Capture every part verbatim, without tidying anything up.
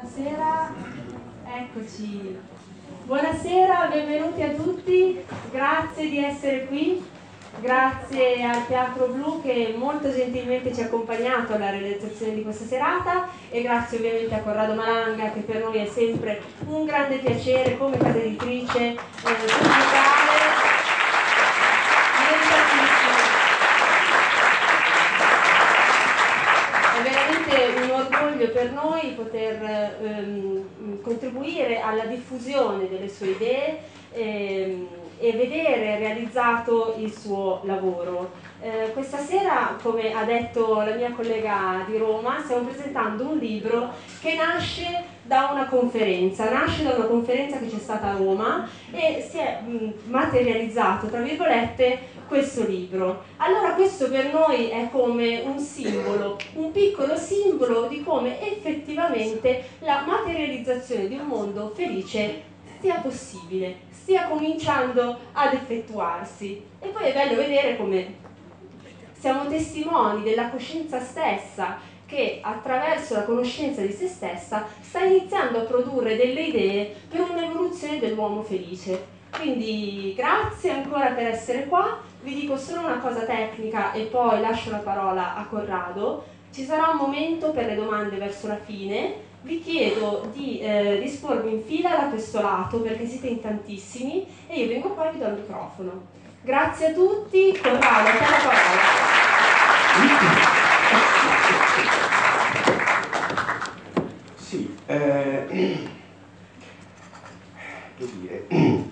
Buonasera, eccoci. Buonasera, benvenuti a tutti, grazie di essere qui, grazie al Teatro Blu che molto gentilmente ci ha accompagnato alla realizzazione di questa serata e grazie ovviamente a Corrado Malanga che per noi è sempre un grande piacere come casa editrice eh, pubblicare. È veramente un orgoglio per noi poter ehm, contribuire alla diffusione delle sue idee ehm, e vedere realizzato il suo lavoro. Eh, questa sera, come ha detto la mia collega di Roma, stiamo presentando un libro che nasce da una conferenza, nasce da una conferenza che c'è stata a Roma e si è mh, materializzato, tra virgolette, questo libro. Allora questo per noi è come un simbolo, un piccolo simbolo di come effettivamente la materializzazione di un mondo felice sia possibile, stia cominciando ad effettuarsi. E poi è bello vedere come siamo testimoni della coscienza stessa che attraverso la conoscenza di se stessa sta iniziando a produrre delle idee per un'evoluzione dell'uomo felice. Quindi grazie ancora per essere qua, vi dico solo una cosa tecnica e poi lascio la parola a Corrado. Ci sarà un momento per le domande verso la fine, vi chiedo di eh, disporvi in fila da questo lato perché siete in tantissimi e io vengo qua e vi do il microfono. Grazie a tutti, Corrado, a te la parola. Sì, eh, che dire,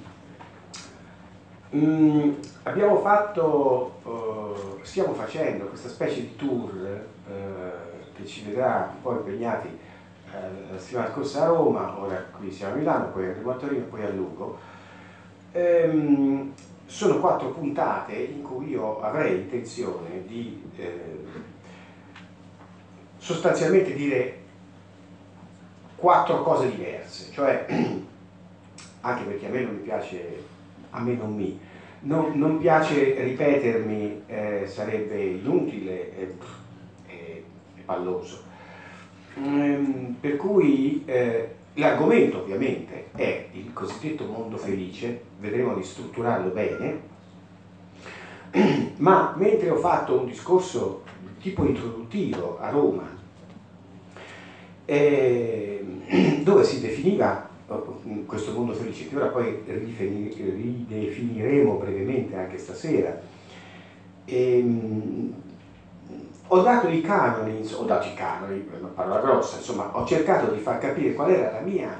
mm, abbiamo fatto, uh, stiamo facendo questa specie di tour uh, che ci vedrà un po' impegnati uh, la settimana scorsa a Roma, ora qui siamo a Milano, poi andremo a Torino, poi a Lugo. Um, sono quattro puntate in cui io avrei intenzione di eh, sostanzialmente dire quattro cose diverse, cioè anche perché a me non mi piace, a me non mi, non, non piace ripetermi, eh, sarebbe inutile e, e, e palloso. Ehm, per cui eh, l'argomento ovviamente è il cosiddetto mondo felice, vedremo di strutturarlo bene, ma mentre ho fatto un discorso tipo introduttivo a Roma, eh, dove si definiva questo mondo felice, che ora poi ridefiniremo brevemente anche stasera, e, ho dato i canoni, ho dato i canoni, una parola grossa, insomma, ho cercato di far capire qual era la mia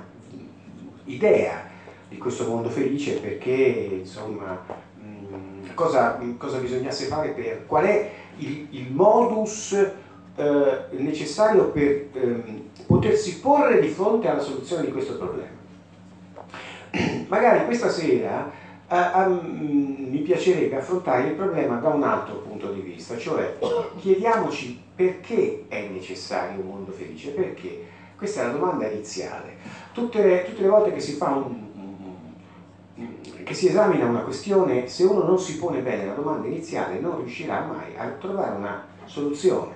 idea di questo mondo felice, perché, insomma, mh, cosa, cosa bisognasse fare per, qual è il, il modus eh, necessario per ehm, potersi porre di fronte alla soluzione di questo problema. Magari questa sera eh, eh, mi piacerebbe affrontare il problema da un altro punto di vista, cioè chiediamoci perché è necessario un mondo felice, perché? Questa è la domanda iniziale. Tutte le, tutte le volte che si fa un, che si esamina una questione, se uno non si pone bene la domanda iniziale non riuscirà mai a trovare una soluzione.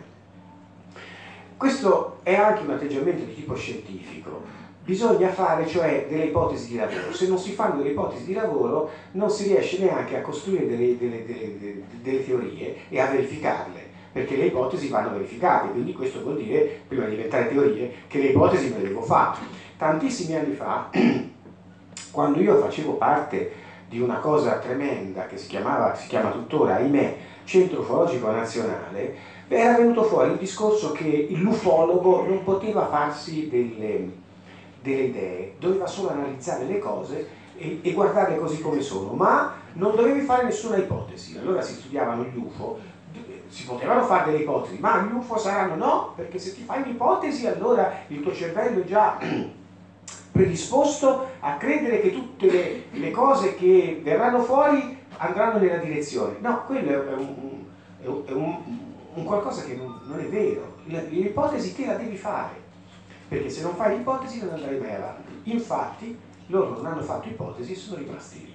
Questo è anche un atteggiamento di tipo scientifico. Bisogna fare cioè delle ipotesi di lavoro. Se non si fanno delle ipotesi di lavoro non si riesce neanche a costruire delle, delle, delle, delle, delle teorie e a verificarle, perché le ipotesi vanno verificate, quindi questo vuol dire, prima di diventare teorie, che le ipotesi me le devo fare. Tantissimi anni fa, quando io facevo parte di una cosa tremenda che si chiamava, si chiama tuttora, ahimè, Centro Ufologico Nazionale, era venuto fuori il discorso che l'ufologo non poteva farsi delle, delle idee, doveva solo analizzare le cose e, e guardarle così come sono, ma non dovevi fare nessuna ipotesi. Allora si studiavano gli U F O, si potevano fare delle ipotesi, ma gli U F O saranno no, perché se ti fai un'ipotesi allora il tuo cervello è già predisposto a credere che tutte le, le cose che verranno fuori andranno nella direzione. No, quello è un, è un, è un, un qualcosa che non, non è vero. L'ipotesi te la devi fare, perché se non fai l'ipotesi non andrai mai avanti. Infatti loro non hanno fatto ipotesi e sono rimasti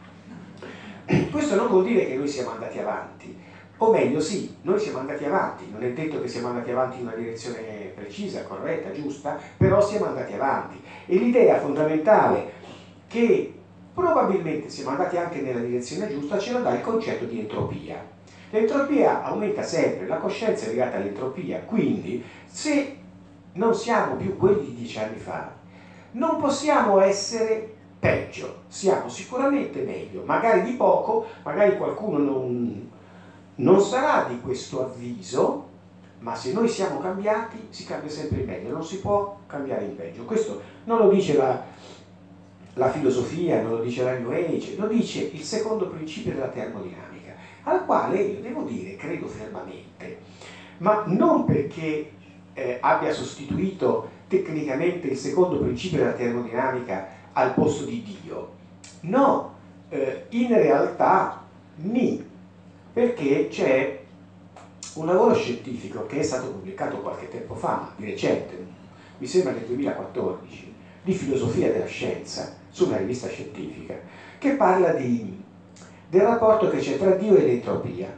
lì. Questo non vuol dire che noi siamo andati avanti, o meglio sì, noi siamo andati avanti, non è detto che siamo andati avanti in una direzione precisa, corretta, giusta, però siamo andati avanti. E l'idea fondamentale che probabilmente siamo andati anche nella direzione giusta ce lo dà il concetto di entropia. L'entropia aumenta sempre, la coscienza è legata all'entropia, quindi se non siamo più quelli di dieci anni fa, non possiamo essere peggio, siamo sicuramente meglio, magari di poco, magari qualcuno non, non sarà di questo avviso, ma se noi siamo cambiati si cambia sempre in meglio, non si può cambiare in peggio. Questo non lo dice la, la filosofia, non lo dice la New Age, lo dice il secondo principio della termodinamica, al quale io devo dire credo fermamente, ma non perché eh, abbia sostituito tecnicamente il secondo principio della termodinamica al posto di Dio, no, eh, in realtà ni, perché c'è un lavoro scientifico che è stato pubblicato qualche tempo fa, ma di recente, mi sembra nel duemilaquattordici, di filosofia della scienza, su una rivista scientifica, che parla di, del rapporto che c'è tra Dio e l'entropia.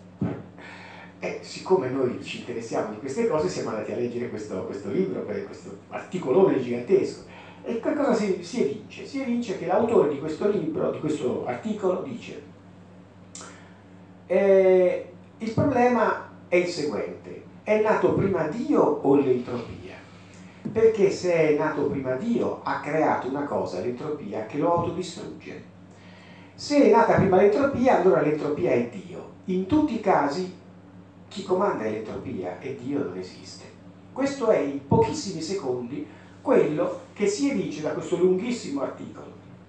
E siccome noi ci interessiamo di queste cose, siamo andati a leggere questo, questo libro, questo articolone gigantesco. E che cosa si, si evince? Si evince che l'autore di questo libro, di questo articolo, dice eh, il problema è il seguente: è nato prima Dio o l'entropia? Perché se è nato prima Dio ha creato una cosa, l'entropia, che lo autodistrugge. Se è nata prima l'entropia, allora l'entropia è Dio. In tutti i casi chi comanda è l'entropia e Dio non esiste. Questo è in pochissimi secondi quello che si evince da questo lunghissimo articolo.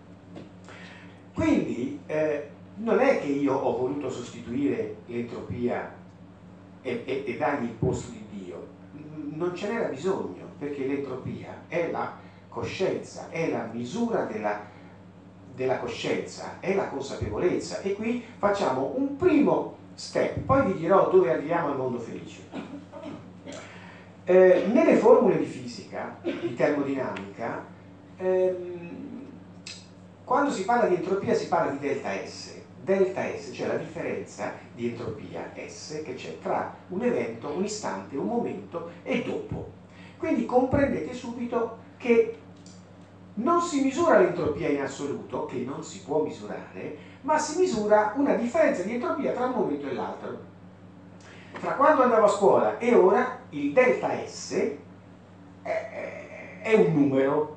Quindi eh, non è che io ho voluto sostituire l'entropia e, e, e dargli il posto di Dio, non ce n'era bisogno, perché l'entropia è la coscienza, è la misura della, della coscienza, è la consapevolezza, e qui facciamo un primo step, poi vi dirò dove arriviamo al mondo felice. Eh, nelle formule di fisica, di termodinamica, ehm, quando si parla di entropia si parla di delta S. Delta S, cioè la differenza di entropia S che c'è tra un evento, un istante, un momento e dopo. Quindi comprendete subito che non si misura l'entropia in assoluto, che non si può misurare, ma si misura una differenza di entropia tra un momento e l'altro. Tra quando andavo a scuola e ora il delta S è, è, è un numero.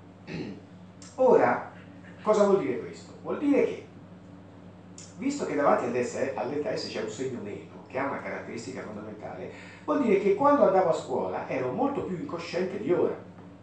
Ora, cosa vuol dire questo? Vuol dire che, visto che davanti al delta S c'è un segno meno, che ha una caratteristica fondamentale, vuol dire che quando andavo a scuola ero molto più incosciente di ora.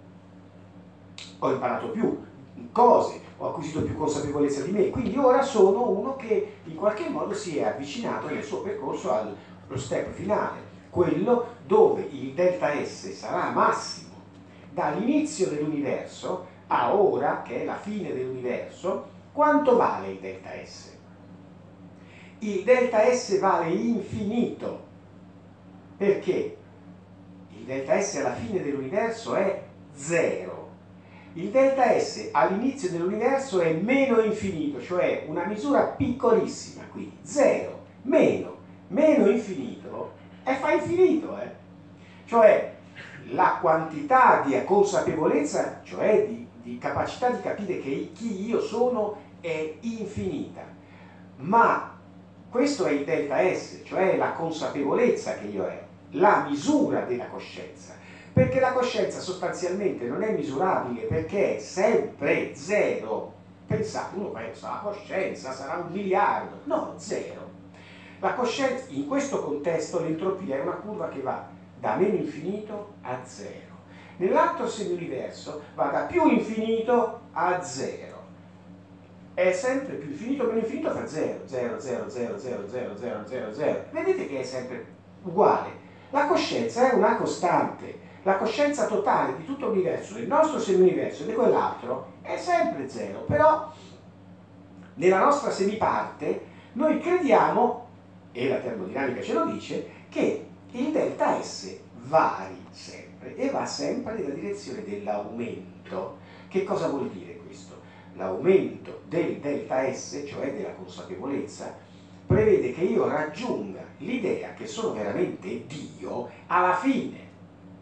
Ho imparato più cose, ho acquisito più consapevolezza di me, quindi ora sono uno che in qualche modo si è avvicinato nel suo percorso allo step finale, quello dove il delta S sarà massimo dall'inizio dell'universo a ora, che è la fine dell'universo. Quanto vale il delta S? Il delta S vale infinito, perché il delta S alla fine dell'universo è zero. Il delta S all'inizio dell'universo è meno infinito, cioè una misura piccolissima, quindi zero, meno, meno infinito, e fa infinito, eh? Cioè la quantità di consapevolezza, cioè di, di capacità di capire che chi io sono, è infinita. Ma questo è il delta S, cioè la consapevolezza che io è, la misura della coscienza. Perché la coscienza sostanzialmente non è misurabile, perché è sempre zero. Pensate, uno pensa, la coscienza sarà un miliardo. No, zero. La coscienza, in questo contesto, l'entropia è una curva che va da meno infinito a zero. Nell'altro semi-universo va da più infinito a zero. È sempre più infinito, meno infinito fa zero. zero, zero, zero, zero, zero, zero, zero, zero. Vedete che è sempre uguale. La coscienza è una costante. La coscienza totale di tutto l'universo, del nostro semi-universo e di quell'altro, è sempre zero. Però nella nostra semiparte noi crediamo, e la termodinamica ce lo dice, che il delta S vari sempre e va sempre nella direzione dell'aumento. Che cosa vuol dire questo? L'aumento del delta S, cioè della consapevolezza, prevede che io raggiunga l'idea che sono veramente Dio alla fine.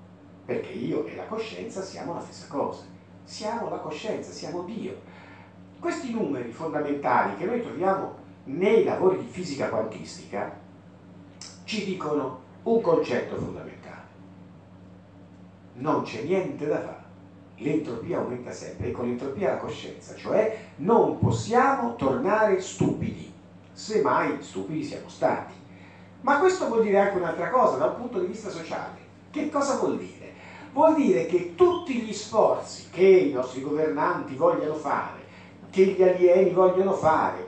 perché io e la coscienza siamo la stessa cosa, siamo la coscienza, siamo Dio. Questi numeri fondamentali che noi troviamo nei lavori di fisica quantistica ci dicono un concetto fondamentale: non c'è niente da fare, l'entropia aumenta sempre, e con l'entropia la coscienza, cioè non possiamo tornare stupidi, semmai stupidi siamo stati. Ma questo vuol dire anche un'altra cosa da un punto di vista sociale. Che cosa vuol dire? Vuol dire che tutti gli sforzi che i nostri governanti vogliono fare, che gli alieni vogliono fare,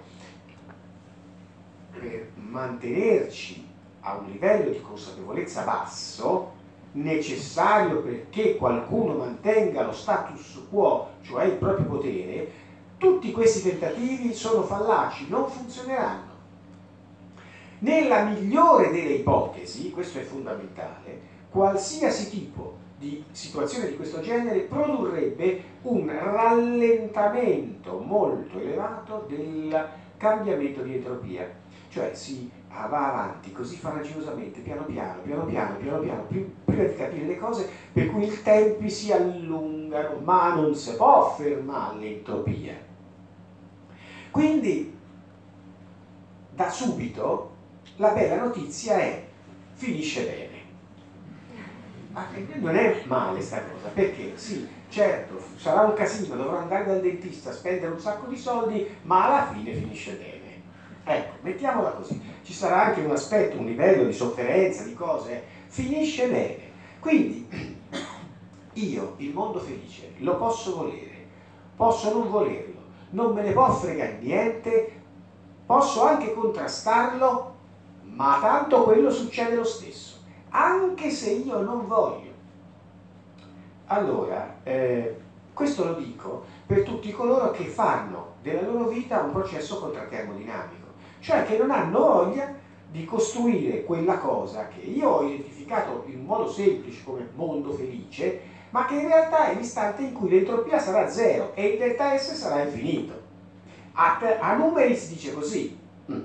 per mantenerci a un livello di consapevolezza basso, necessario perché qualcuno mantenga lo status quo, cioè il proprio potere, tutti questi tentativi sono fallaci, non funzioneranno. Nella migliore delle ipotesi, questo è fondamentale, qualsiasi tipo di situazione di questo genere produrrebbe un rallentamento molto elevato del cambiamento di entropia, cioè si va avanti così farraginosamente, piano piano, piano piano, piano piano, prima di capire le cose, per cui i tempi si allungano, ma non si può fermare l'entropia. Quindi, da subito, la bella notizia è: finisce bene. Ma non è male sta cosa, perché sì, certo, sarà un casino, dovrò andare dal dentista, spendere un sacco di soldi, ma alla fine finisce bene. Ecco, mettiamola così. Ci sarà anche un aspetto, un livello di sofferenza, di cose, finisce bene. Quindi io il mondo felice lo posso volere, posso non volerlo, non me ne può fregare niente, posso anche contrastarlo, ma tanto quello succede lo stesso, anche se io non voglio. Allora, eh, questo lo dico per tutti coloro che fanno della loro vita un processo contratermodinamico, cioè che non hanno voglia di costruire quella cosa che io ho identificato in modo semplice come mondo felice, ma che in realtà è l'istante in cui l'entropia sarà zero e il delta S sarà infinito. A, a numeri si dice così.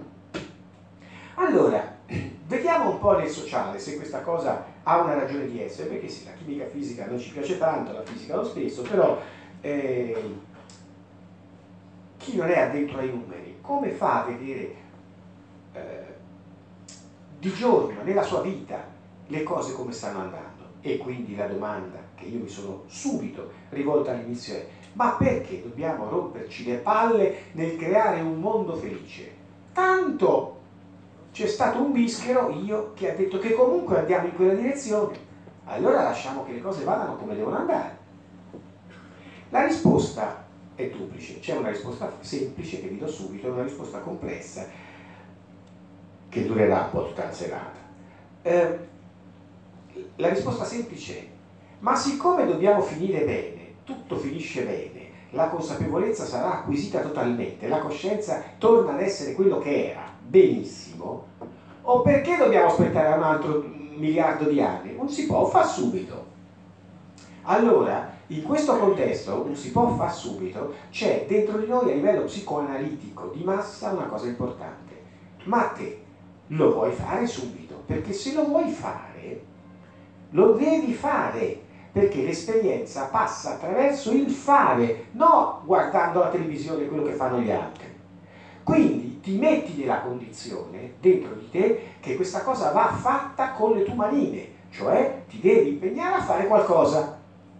Allora, vediamo un po' nel sociale se questa cosa ha una ragione di essere, perché sì, la chimica fisica non ci piace tanto, la fisica lo stesso, però eh, chi non è addentro ai numeri, come fa a vedere eh, di giorno, nella sua vita, le cose come stanno andando? E quindi la domanda che io mi sono subito rivolta all'inizio è: ma perché dobbiamo romperci le palle nel creare un mondo felice? Tanto c'è stato un bischero, io, che ha detto che comunque andiamo in quella direzione, allora lasciamo che le cose vadano come devono andare. La risposta è duplice, c'è una risposta semplice che vi do subito e una risposta complessa che durerà un po' tutta la serata. Eh, la risposta semplice è: ma siccome dobbiamo finire bene, tutto finisce bene, la consapevolezza sarà acquisita totalmente, la coscienza torna ad essere quello che era, benissimo, o perché dobbiamo aspettare un altro miliardo di anni? Non si può fare subito. Allora, in questo contesto, non si può fare subito, c'è dentro di noi a livello psicoanalitico di massa una cosa importante. Ma te lo vuoi fare subito? Perché se lo vuoi fare, lo devi fare, perché l'esperienza passa attraverso il fare, non guardando la televisione quello che fanno gli altri. Quindi ti metti nella condizione dentro di te che questa cosa va fatta con le tue manine, cioè ti devi impegnare a fare qualcosa.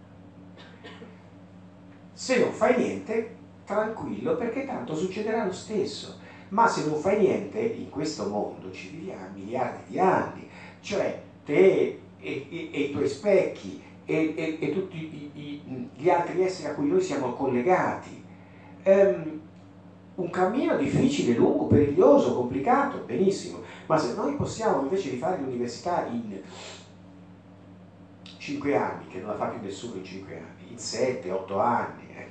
Se non fai niente, tranquillo, perché tanto succederà lo stesso. Ma se non fai niente, in questo mondo ci viviamo miliardi di anni, cioè te e, e, e i tuoi specchi e, e, e tutti i, i, gli altri esseri a cui noi siamo collegati. Um, un cammino difficile, lungo, periglioso, complicato, benissimo, ma se noi possiamo invece di fare l'università in cinque anni, che non la fa più nessuno in cinque anni, in sette, otto anni, eh,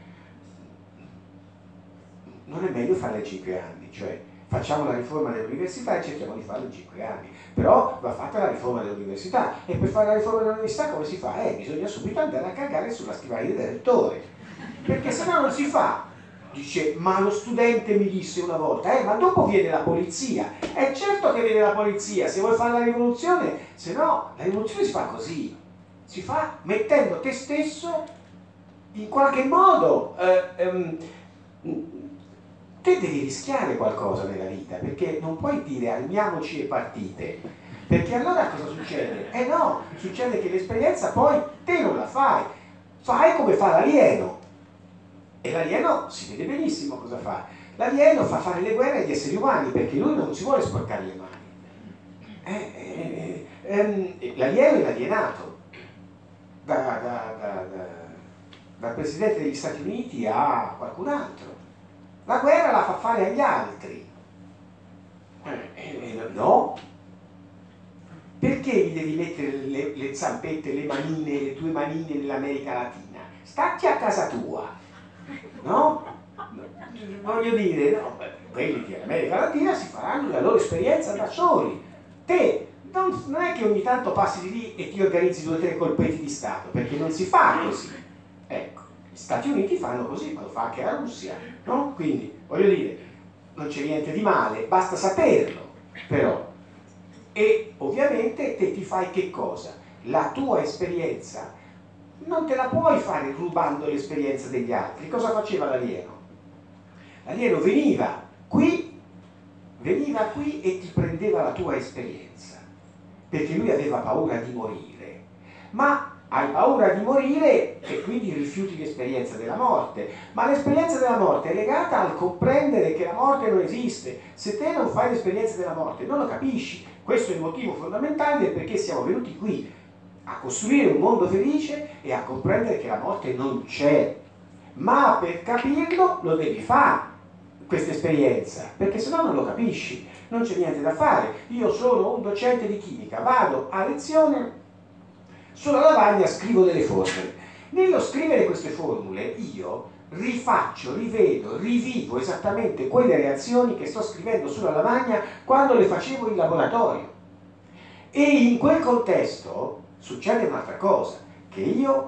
non è meglio farla in cinque anni, cioè facciamo la riforma dell'università e cerchiamo di farla in cinque anni, però va fatta la riforma dell'università, e per fare la riforma dell'università come si fa? Eh, bisogna subito andare a cagare sulla scrivania del rettore, perché se no non si fa. Dice: ma lo studente mi disse una volta, eh, ma dopo viene la polizia. È certo che viene la polizia, se vuoi fare la rivoluzione, se no la rivoluzione si fa così. Si fa mettendo te stesso in qualche modo. Eh, ehm, te devi rischiare qualcosa nella vita, perché non puoi dire armiamoci e partite, perché allora cosa succede? Eh no, succede che l'esperienza poi te non la fai, fai come fa l'alieno, e l'alieno si vede benissimo cosa fa. L'alieno fa fare le guerre agli esseri umani perché lui non si vuole sporcare le mani. Eh, eh, eh, l'alieno è l'alienato, da, da, da, da, dal presidente degli Stati Uniti a qualcun altro. La guerra la fa fare agli altri. Eh, eh, no? Perché gli devi mettere le, le zampette, le manine, le tue manine nell'America Latina? Stacci a casa tua, no? Voglio dire, no, quelli dell'America Latina si faranno la loro esperienza da soli. Te non, non è che ogni tanto passi di lì e ti organizzi due o tre colpetti di Stato, perché non si fa così. Ecco. Gli Stati Uniti fanno così, ma lo fa anche la Russia, no? Quindi, voglio dire, non c'è niente di male, basta saperlo, però. E ovviamente te ti fai che cosa? La tua esperienza non te la puoi fare rubando l'esperienza degli altri. Cosa faceva l'alieno? L'alieno veniva qui, veniva qui e ti prendeva la tua esperienza, perché lui aveva paura di morire. Ma hai paura di morire e quindi rifiuti l'esperienza della morte, ma l'esperienza della morte è legata al comprendere che la morte non esiste. Se te non fai l'esperienza della morte non lo capisci. Questo è il motivo fondamentale del perché siamo venuti qui, a costruire un mondo felice e a comprendere che la morte non c'è. Ma per capirlo lo devi fare questa esperienza, perché sennò non lo capisci, non c'è niente da fare. Io sono un docente di chimica, vado a lezione, sulla lavagna scrivo delle formule. Nello scrivere queste formule io rifaccio, rivedo, rivivo esattamente quelle reazioni che sto scrivendo sulla lavagna quando le facevo in laboratorio. E in quel contesto succede un'altra cosa, che io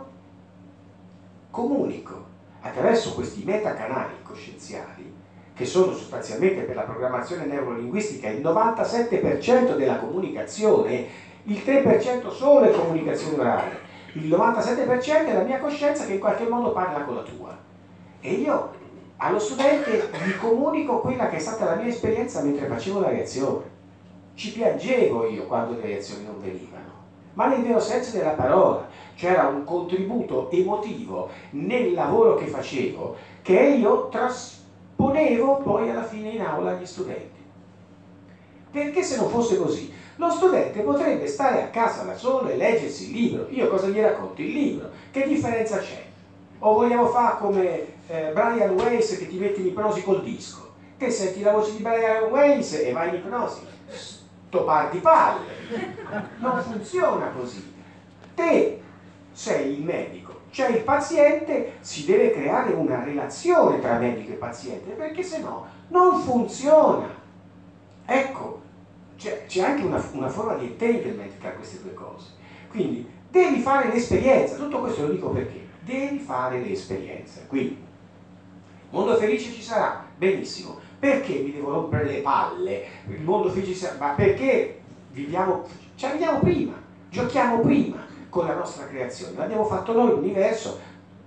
comunico attraverso questi metacanali coscienziali, che sono sostanzialmente per la programmazione neurolinguistica il novantasette per cento della comunicazione. Il tre per cento solo è comunicazione orale, il novantasette per cento è la mia coscienza che in qualche modo parla con la tua. E io allo studente gli comunico quella che è stata la mia esperienza mentre facevo la reazione. Ci piangevo io quando le reazioni non venivano, ma nel vero senso della parola. C'era un contributo emotivo nel lavoro che facevo che io trasponevo poi alla fine in aula agli studenti. Perché se non fosse così, lo studente potrebbe stare a casa da solo e leggersi il libro. Io cosa gli racconto? Il libro. Che differenza c'è? O vogliamo fare come eh, Brian Weiss che ti mette in ipnosi col disco? Te senti la voce di Brian Weiss e vai in ipnosi. Sto par di palle. Non funziona così. Te sei il medico, c'è il paziente, si deve creare una relazione tra medico e paziente, perché se no non funziona. Ecco, c'è anche una, una forma di entanglement tra queste due cose. Quindi devi fare l'esperienza. Tutto questo lo dico perché devi fare l'esperienza. Quindi mondo felice ci sarà, benissimo. Perché mi devo rompere le palle? Il mondo felice ci sarà, ma perché viviamo, ci arriviamo prima, giochiamo prima con la nostra creazione. L'abbiamo fatto noi l'universo,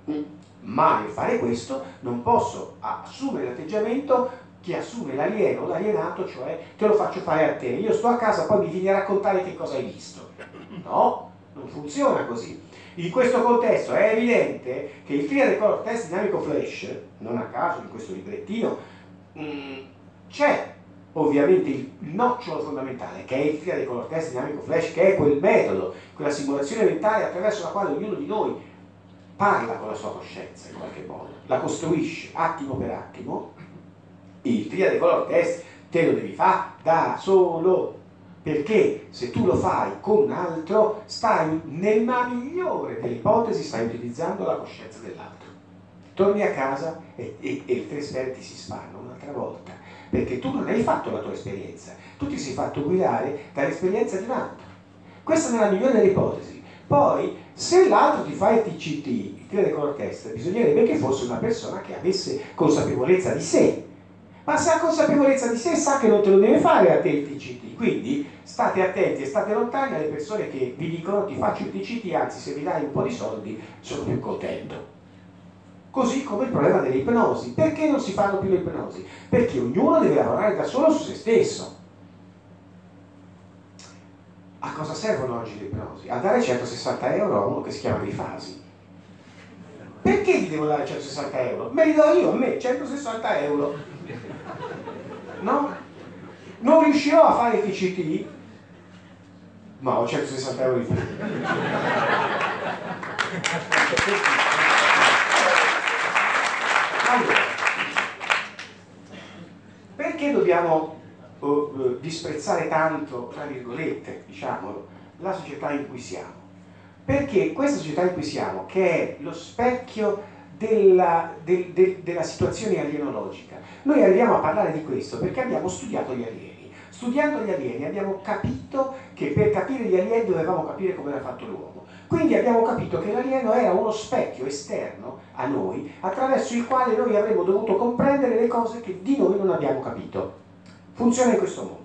ma nel fare questo non posso assumere l'atteggiamento che assume l'alieno, l'alienato, cioè te lo faccio fare a te, io sto a casa, poi mi vieni a raccontare che cosa hai visto. No, non funziona così. In questo contesto è evidente che il Triade Color Test dinamico flash, non a caso in questo librettino, c'è ovviamente il nocciolo fondamentale, che è il Triade Color Test dinamico flash, che è quel metodo, quella simulazione mentale attraverso la quale ognuno di noi parla con la sua coscienza in qualche modo, la costruisce attimo per attimo. Il Triade Color Test te lo devi fare da solo, perché se tu lo fai con un altro stai, nella migliore delle ipotesi, stai utilizzando la coscienza dell'altro. Torni a casa e, e, e le tre sfere ti si spanno un'altra volta, perché tu non hai fatto la tua esperienza, tu ti sei fatto guidare dall'esperienza di un altro. Questa è nella migliore delle ipotesi. Poi, se l'altro ti fa il T C T, il Triade Color Test, bisognerebbe che fosse una persona che avesse consapevolezza di sé. ma se ha consapevolezza di sé sa che non te lo deve fare a te il T C T, quindi state attenti e state lontani alle persone che vi dicono ti faccio il T C T, anzi se mi dai un po' di soldi sono più contento. Così come il problema delle ipnosi. Perché non si fanno più le ipnosi? Perché ognuno deve lavorare da solo su se stesso. A cosa servono oggi le ipnosi? A dare centosessanta euro a uno che si chiama Grifasi. Perché gli devo dare centosessanta euro? Me li do io, a me, centosessanta euro. No? Non riuscirò a fare il T C T? Ma ho centosessanta euro di più. Allora, perché dobbiamo uh, uh, disprezzare tanto, tra virgolette, diciamolo, la società in cui siamo? Perché questa società in cui siamo, che è lo specchio della, del, del, della situazione alienologica, noi arriviamo a parlare di questo perché abbiamo studiato gli alieni. Studiando gli alieni abbiamo capito che per capire gli alieni dovevamo capire come era fatto l'uomo. Quindi abbiamo capito che l'alieno era uno specchio esterno a noi, attraverso il quale noi avremmo dovuto comprendere le cose che di noi non abbiamo capito. Funziona in questo modo.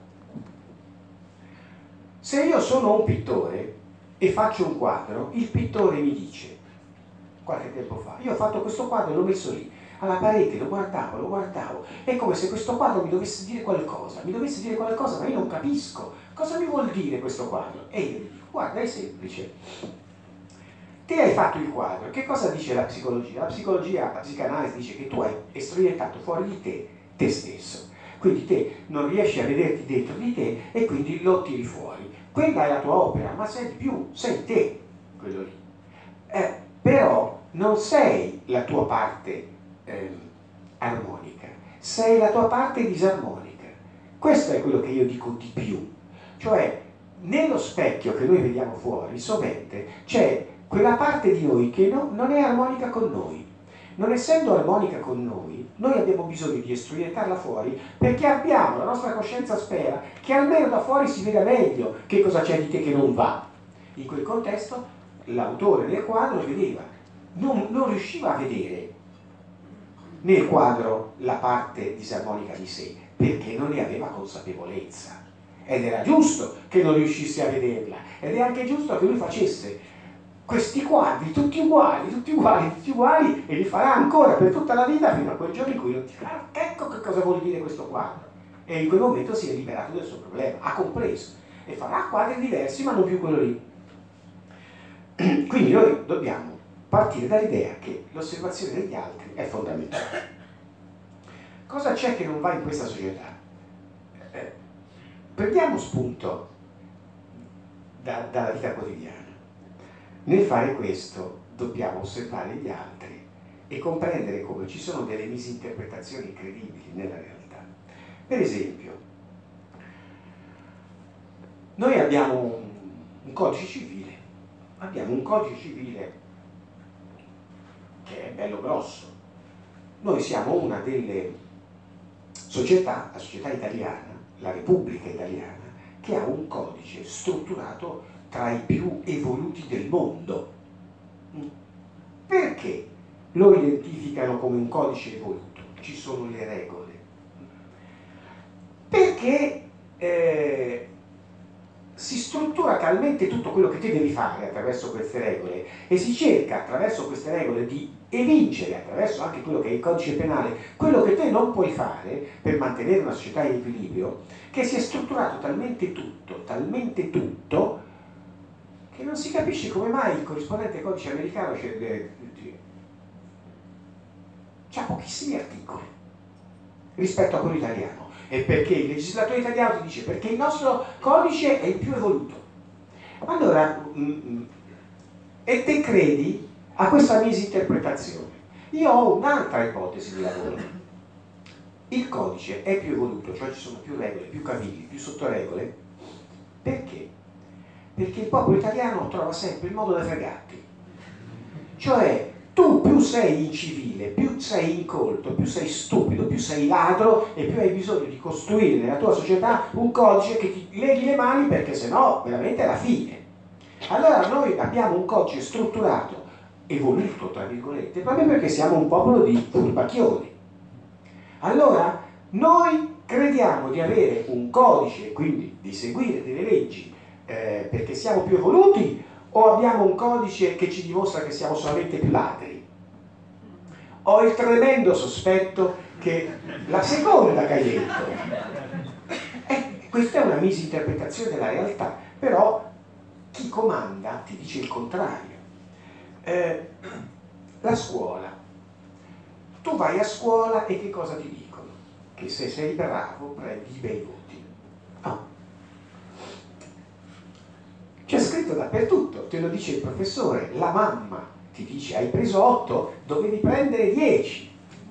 Se io sono un pittore e faccio un quadro, il pittore mi dice, qualche tempo fa, io ho fatto questo quadro e l'ho messo lì, alla parete, lo guardavo, lo guardavo, è come se questo quadro mi dovesse dire qualcosa, mi dovesse dire qualcosa, ma io non capisco, cosa mi vuol dire questo quadro? E io gli dico, guarda, è semplice, te hai fatto il quadro, che cosa dice la psicologia? La psicologia, la psicanalisi dice che tu hai estroiettato fuori di te te stesso, quindi te non riesci a vederti dentro di te e quindi lo tiri fuori. Quella è la tua opera, ma sei di più, sei te, quello lì. Eh, però non sei la tua parte eh, armonica, sei la tua parte disarmonica. Questo è quello che io dico di più. Cioè, nello specchio che noi vediamo fuori, sovente, c'è quella parte di noi che no, non è armonica con noi. Non essendo armonica con noi, noi abbiamo bisogno di estroiettarla fuori perché abbiamo, la nostra coscienza spera che almeno da fuori si veda meglio che cosa c'è di te che non va. In quel contesto l'autore del quadro vedeva, non, non riusciva a vedere nel quadro la parte disarmonica di sé perché non ne aveva consapevolezza. Ed era giusto che non riuscisse a vederla, ed è anche giusto che lui facesse questi quadri tutti uguali, tutti uguali, tutti uguali, e li farà ancora per tutta la vita fino a quel giorno in cui non dirà, ah, ecco che cosa vuol dire questo quadro. E in quel momento si è liberato del suo problema, ha compreso, e farà quadri diversi ma non più quello lì. Quindi noi dobbiamo partire dall'idea che l'osservazione degli altri è fondamentale. Cosa c'è che non va in questa società? Eh, prendiamo spunto da, dalla vita quotidiana. Nel fare questo dobbiamo osservare gli altri e comprendere come ci sono delle misinterpretazioni incredibili nella realtà. Per esempio, noi abbiamo un, un codice civile, abbiamo un codice civile che è bello grosso. Noi siamo una delle società, la società italiana, la Repubblica Italiana, che ha un codice strutturato tra i più evoluti del mondo. Perché lo identificano come un codice evoluto? Ci sono le regole. Perché eh, si struttura talmente tutto quello che tu devi fare attraverso queste regole e si cerca attraverso queste regole di evincere, attraverso anche quello che è il codice penale, quello che te non puoi fare per mantenere una società in equilibrio, che si è strutturato talmente tutto, talmente tutto, che non si capisce come mai il corrispondente codice americano c'ha pochissimi articoli rispetto a quello italiano. E perché il legislatore italiano ti dice perché il nostro codice è il più evoluto. Allora, mm, e te credi a questa misinterpretazione? Io ho un'altra ipotesi di lavoro. Il codice è più evoluto, cioè ci sono più regole, più cavilli, più sottoregole. Perché? Perché il popolo italiano trova sempre il modo di fregarti. Cioè, tu più sei incivile, più sei incolto, più sei stupido, più sei ladro e più hai bisogno di costruire nella tua società un codice che ti leghi le mani, perché sennò veramente è la fine. Allora noi abbiamo un codice strutturato, evoluto tra virgolette, proprio perché siamo un popolo di furbacchioni. Allora Noi crediamo di avere un codice, quindi di seguire delle leggi eh, perché siamo più evoluti, o abbiamo un codice che ci dimostra che siamo solamente più ladri? Ho il tremendo sospetto che la seconda che hai detto, eh, questa è una misinterpretazione della realtà, però chi comanda ti dice il contrario. Eh, la scuola, tu vai a scuola e che cosa ti dicono? Che se sei bravo prendi i bei voti. No. C'è scritto dappertutto, te lo dice il professore, la mamma ti dice hai preso otto, dovevi prendere dieci.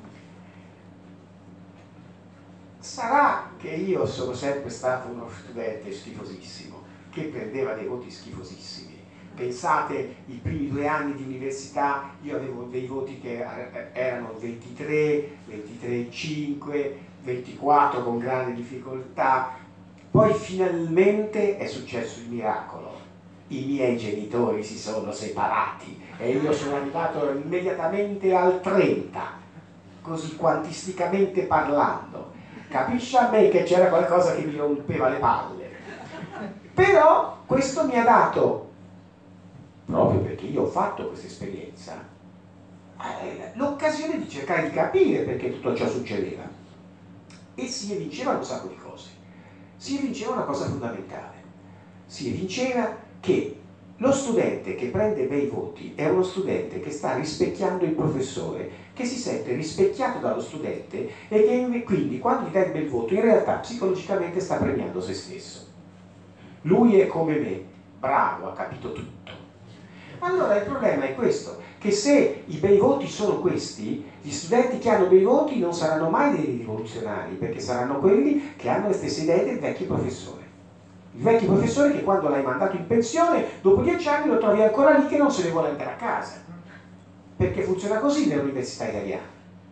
Sarà che io sono sempre stato uno studente schifosissimo, che prendeva dei voti schifosissimi. Pensate, i primi due anni di università io avevo dei voti che erano ventitré, ventitré virgola cinque, ventiquattro con grande difficoltà. Poi finalmente è successo il miracolo. I miei genitori si sono separati e io sono arrivato immediatamente al trenta, così quantisticamente parlando. Capisci a me che c'era qualcosa che mi rompeva le palle. Però questo mi ha dato, proprio perché io ho fatto questa esperienza, l'occasione di cercare di capire perché tutto ciò succedeva. E si evinceva un sacco di cose. Si evinceva una cosa fondamentale. Si evinceva che lo studente che prende bei voti è uno studente che sta rispecchiando il professore, che si sente rispecchiato dallo studente e che quindi quando gli dà il bel voto in realtà psicologicamente sta premiando se stesso. Lui è come me, bravo, ha capito tutto. Allora il problema è questo, che se i bei voti sono questi, gli studenti che hanno bei voti non saranno mai dei rivoluzionari, perché saranno quelli che hanno le stesse idee del vecchio professore. Il vecchio professore che quando l'hai mandato in pensione, dopo dieci anni lo trovi ancora lì che non se ne vuole andare a casa. Perché funziona così nell'università italiana.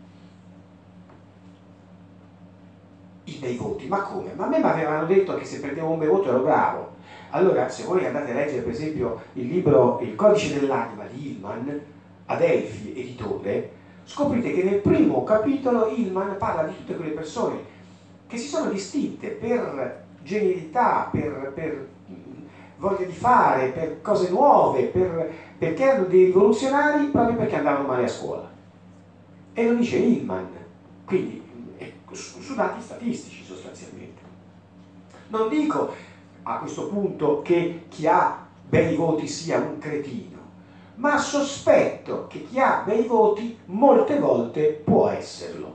I bei voti, ma come? Ma a me mi avevano detto che se prendevo un bel voto ero bravo. Allora, se voi andate a leggere per esempio il libro Il codice dell'anima di Hillman, Adelphi, editore, scoprite che nel primo capitolo Hillman parla di tutte quelle persone che si sono distinte per genialità, per, per voglia di fare, per cose nuove, per, perché erano dei rivoluzionari proprio perché andavano male a scuola. E lo dice Hillman, quindi su, su dati statistici sostanzialmente. Non dico a questo punto che chi ha bei voti sia un cretino, ma sospetto che chi ha bei voti molte volte può esserlo.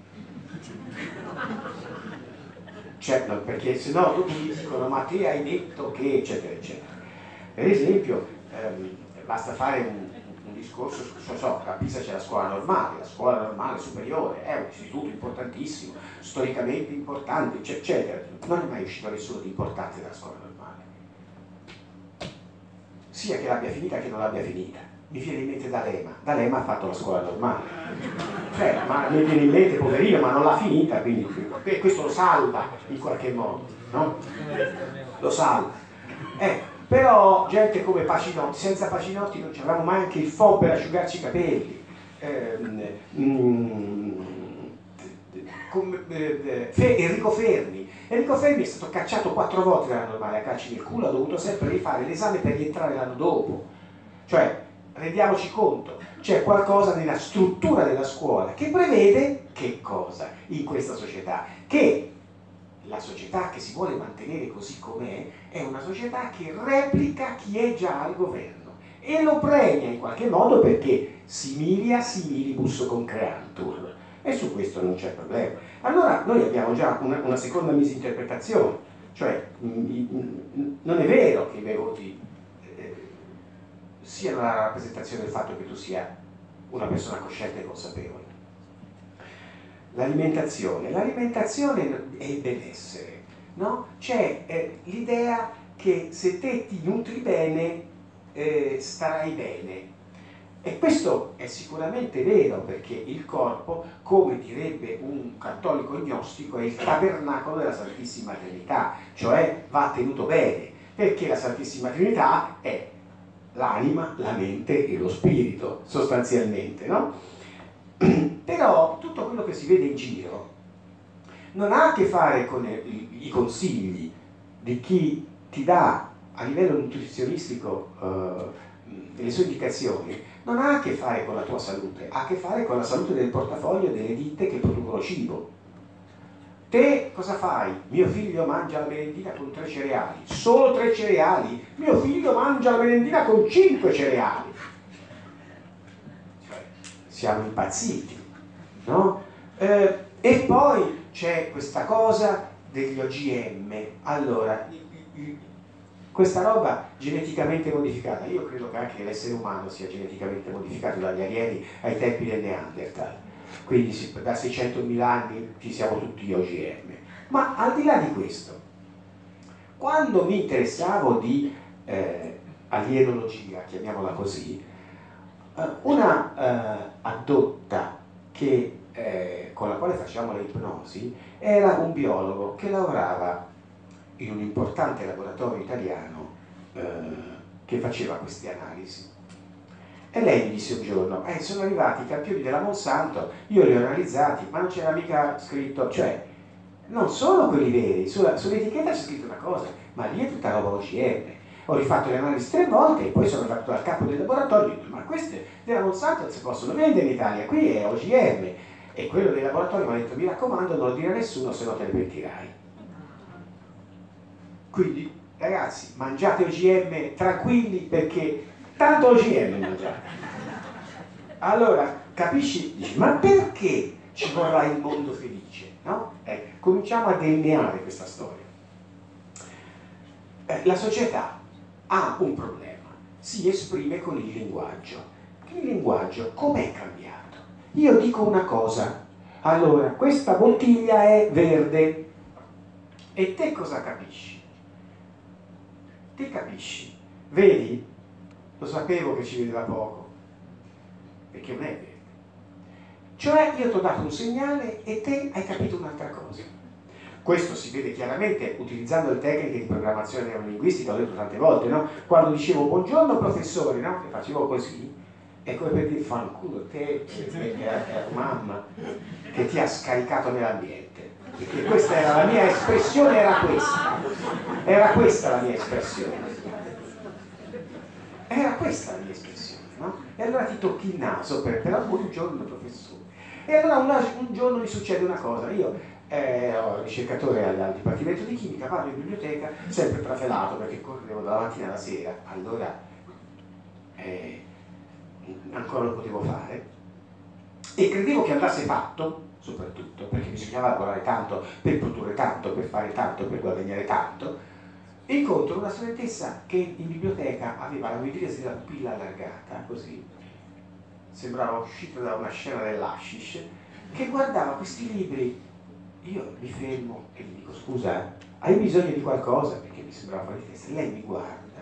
Cioè, no, perché se no dopo mi dicono ma te hai detto che eccetera eccetera. Per esempio ehm, basta fare un, un discorso, so, so, a Pisa c'è la scuola normale, la scuola normale superiore è un istituto importantissimo, storicamente importante, eccetera. Non è mai uscito nessuno di importante dalla scuola normale, sia che l'abbia finita che non l'abbia finita. Mi viene in mente D'Alema, D'Alema ha fatto la scuola normale, cioè, ma mi viene in mente poverino, ma non l'ha finita, quindi questo lo salva in qualche modo, no? Lo salva. Eh, però gente come Pacinotti, senza Pacinotti non avevamo mai anche il F O per asciugarci i capelli. Eh, mm, come, eh, Fe, Enrico Fermi. Enrico Fermi è stato cacciato quattro volte dalla normale a calci nel culo, ha dovuto sempre rifare l'esame per rientrare l'anno dopo. Cioè, rendiamoci conto, c'è qualcosa nella struttura della scuola che prevede che cosa in questa società? Che la società che si vuole mantenere così com'è è una società che replica chi è già al governo e lo premia in qualche modo perché similia similibus concreantur, e su questo non c'è problema. Allora noi abbiamo già una, una seconda misinterpretazione, cioè mh, non è vero che i bei voti eh, siano la rappresentazione del fatto che tu sia una persona cosciente e consapevole. L'alimentazione, l'alimentazione è il benessere, no? C'è eh, l'idea che se te ti nutri bene eh, starai bene, e questo è sicuramente vero, perché il corpo, come direbbe un cattolico gnostico, è il tabernacolo della Santissima Trinità, cioè va tenuto bene, perché la Santissima Trinità è l'anima, la mente e lo spirito, sostanzialmente, no? Però tutto quello che si vede in giro non ha a che fare con i, i consigli di chi ti dà a livello nutrizionistico eh, le sue indicazioni, non ha a che fare con la tua salute, ha a che fare con la salute del portafoglio delle ditte che producono cibo. Te cosa fai? Mio figlio mangia la merendina con tre cereali, solo tre cereali, mio figlio mangia la merendina con cinque cereali. Cioè, siamo impazziti, no? Eh, e poi c'è questa cosa degli O G M. Allora, questa roba geneticamente modificata, io credo che anche l'essere umano sia geneticamente modificato dagli alieni ai tempi del Neanderthal, quindi da seicentomila anni ci siamo tutti O G M. Ma al di là di questo, quando mi interessavo di eh, alienologia, chiamiamola così, eh, una eh, addotta che, eh, con la quale facevamo le ipnosi era un biologo che lavorava in un importante laboratorio italiano eh, che faceva queste analisi. E lei mi disse un giorno, eh, sono arrivati i campioni della Monsanto, io li ho analizzati, ma non c'era mica scritto, cioè, non sono quelli veri, sulla, sull'etichetta c'è scritto una cosa, ma lì è tutta roba O G M. Ho rifatto le analisi tre volte e poi sono arrivato dal capo del laboratorio e ho detto, ma queste della Monsanto non si possono vendere in Italia, qui è O G M. E quello del laboratorio mi ha detto, mi raccomando, non lo dire a nessuno, se no te ne pentirai. Quindi, ragazzi, mangiate O G M tranquilli perché tanto O G M mangiate. Allora, capisci? Dici, ma perché ci vorrà il mondo felice? No? Eh, cominciamo a delineare questa storia. Eh, la società ha un problema, si esprime con il linguaggio. Il linguaggio com'è cambiato? Io dico una cosa, allora, questa bottiglia è verde, e te cosa capisci? Te capisci? Vedi? Lo sapevo che ci vedeva poco, perché non è vero. Cioè io ti ho dato un segnale e te hai capito un'altra cosa. Questo si vede chiaramente utilizzando le tecniche di programmazione neurolinguistica, l'ho detto tante volte, no? Quando dicevo buongiorno professore, no? E facevo così, è come per dire fanculo te e la mamma che ti ha scaricato nell'ambiente. Perché questa era la mia espressione, era questa. Era questa la mia espressione. Era questa la mia espressione, no? E allora ti tocchi il naso per, però buongiorno professore. E allora un, un giorno mi succede una cosa, io eh, ero ricercatore al, al Dipartimento di Chimica, vado in biblioteca, sempre trafelato perché correvo dalla mattina alla sera, allora eh, ancora lo potevo fare, e credevo che andasse fatto, soprattutto perché bisognava lavorare tanto per produrre tanto, per fare tanto, per guadagnare tanto. E incontro una studentessa che in biblioteca aveva la midrisi della pupilla allargata, così, sembrava uscita da una scena dell'Hashish, che guardava questi libri. Io mi fermo e gli dico, scusa, hai bisogno di qualcosa? Perché mi sembrava fuori di testa. Lei mi guarda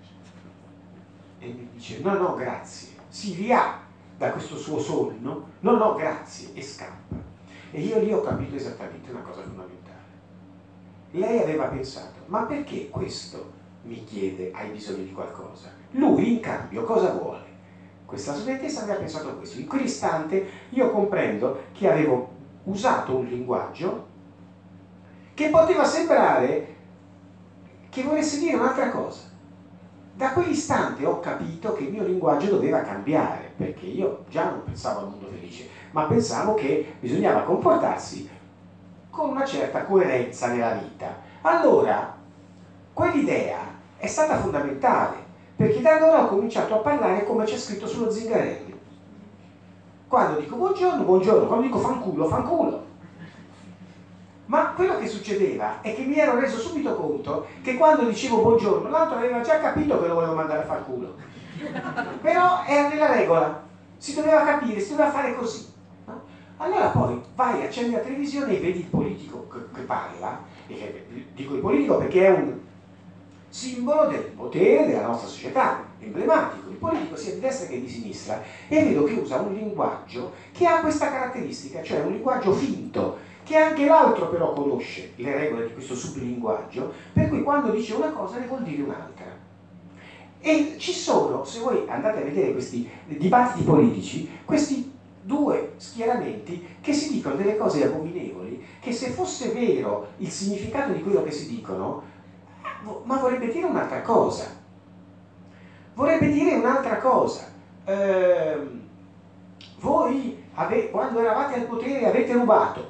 e mi dice, no, no, grazie. Si rià da questo suo sonno, no, no, grazie, e scappa. E io lì ho capito esattamente una cosa fondamentale. Lei aveva pensato, ma perché questo mi chiede, hai bisogno di qualcosa? Lui in cambio cosa vuole? Questa studentessa aveva pensato a questo. In quell'istante io comprendo che avevo usato un linguaggio che poteva sembrare che volesse dire un'altra cosa. Da quell'istante ho capito che il mio linguaggio doveva cambiare, perché io già non pensavo al mondo felice, ma pensavo che bisognava comportarsi con una certa coerenza nella vita. Allora, quell'idea è stata fondamentale, perché da allora ho cominciato a parlare come c'è scritto sullo zingarello. Quando dico buongiorno, buongiorno, quando dico fanculo, fanculo. Ma quello che succedeva è che mi ero reso subito conto che quando dicevo buongiorno, l'altro aveva già capito che lo volevo mandare a far culo. Però era nella regola, si doveva capire, si doveva fare così. No? Allora poi vai, accendi la televisione e vedi il politico che, che parla, e che, dico il politico perché è un simbolo del potere della nostra società, emblematico. Il politico sia di destra che di sinistra, e vedo che usa un linguaggio che ha questa caratteristica, cioè un linguaggio finto, che anche l'altro però conosce le regole di questo sublinguaggio, per cui quando dice una cosa ne vuol dire un'altra. E ci sono, se voi andate a vedere questi dibattiti politici, questi due schieramenti che si dicono dicono delle cose abominevoli che, se fosse vero il significato di quello che si dicono, ma vorrebbe dire un'altra cosa. Vorrebbe dire un'altra cosa. Eh, voi ave, quando eravate al potere avete rubato.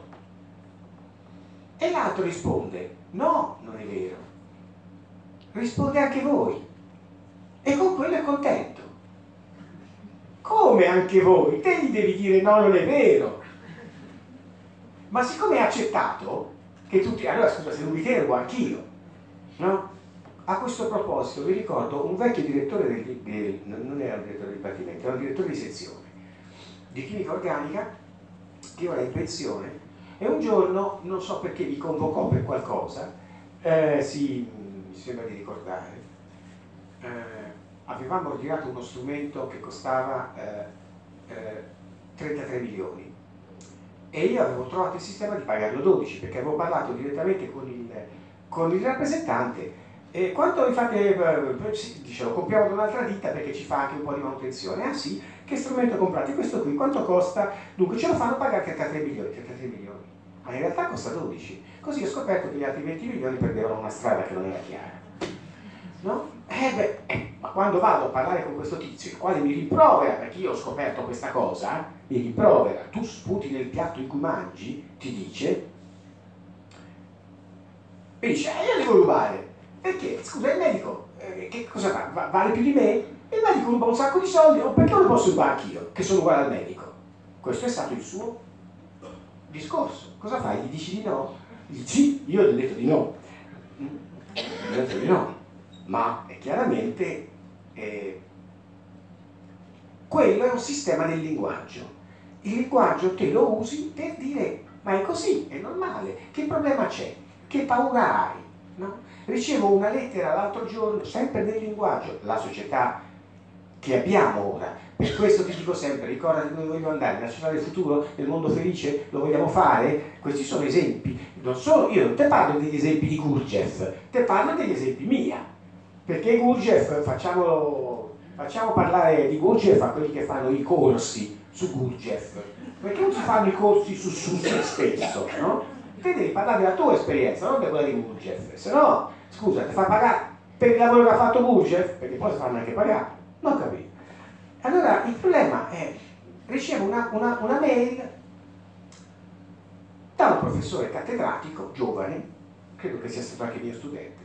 E l'altro risponde: no, non è vero. Risponde anche voi. E con quello è contento. Come anche voi? Te gli devi dire no, non è vero. Ma siccome è accettato che tutti... Allora scusa, se non mi fermo anch'io, no? A questo proposito vi ricordo un vecchio direttore del, del non era un direttore di dipartimento, era un direttore di sezione di chimica organica che ora è in pensione, e un giorno, non so perché, mi convocò per qualcosa, eh, sì, mi sembra di ricordare, eh, avevamo ordinato uno strumento che costava eh, eh, trentatré milioni, e io avevo trovato il sistema di pagarlo dodici, perché avevo parlato direttamente con il, con il rappresentante. E quanto vi fate? Dicevo, compriamo da un'altra ditta perché ci fa anche un po' di manutenzione. Ah sì? Che strumento comprate? Questo qui, quanto costa? Dunque ce lo fanno pagare trentatré milioni, trentatré milioni, ma in realtà costa dodici. Così ho scoperto che gli altri venti milioni perdevano una strada che non era chiara, no? Eh beh, eh, ma quando vado a parlare con questo tizio, il quale mi rimprovera perché io ho scoperto questa cosa, mi rimprovera: tu sputi nel piatto in cui mangi, ti dice, e dice, eh, io devo rubare. Perché? Scusa, il medico, eh, che cosa fa? Va, vale più di me? Il medico ruba un sacco di soldi, o perché non lo posso rubare anch'io, che sono uguale al medico? Questo è stato il suo discorso. Cosa fai? Gli dici di no? Gli dici sì, io gli ho detto di no. Gli ho detto di no. Ma è chiaramente eh, quello è un sistema del linguaggio. Il linguaggio te lo usi per dire, ma è così, è normale, che problema c'è? Che paura hai? No? Ricevo una lettera l'altro giorno, sempre nel linguaggio, la società che abbiamo ora. Per questo ti dico sempre, ricordati dove voglio andare, nella società del futuro, nel mondo felice, lo vogliamo fare? Questi sono esempi. Non solo, io non te parlo degli esempi di Gurdjieff, te parlo degli esempi mia. Perché Gurdjieff, facciamo, facciamo parlare di Gurdjieff a quelli che fanno i corsi su Gurdjieff. Perché non si fanno i corsi su, su se stesso, no? Te devi parlare della tua esperienza, non di quella di Gurdjieff, se no, scusa, ti fa pagare per il lavoro che ha fatto Gurdjieff, perché poi si fanno anche pagare, non capito. Allora il problema è, ricevo una, una, una mail da un professore cattedratico, giovane, credo che sia stato anche mio studente,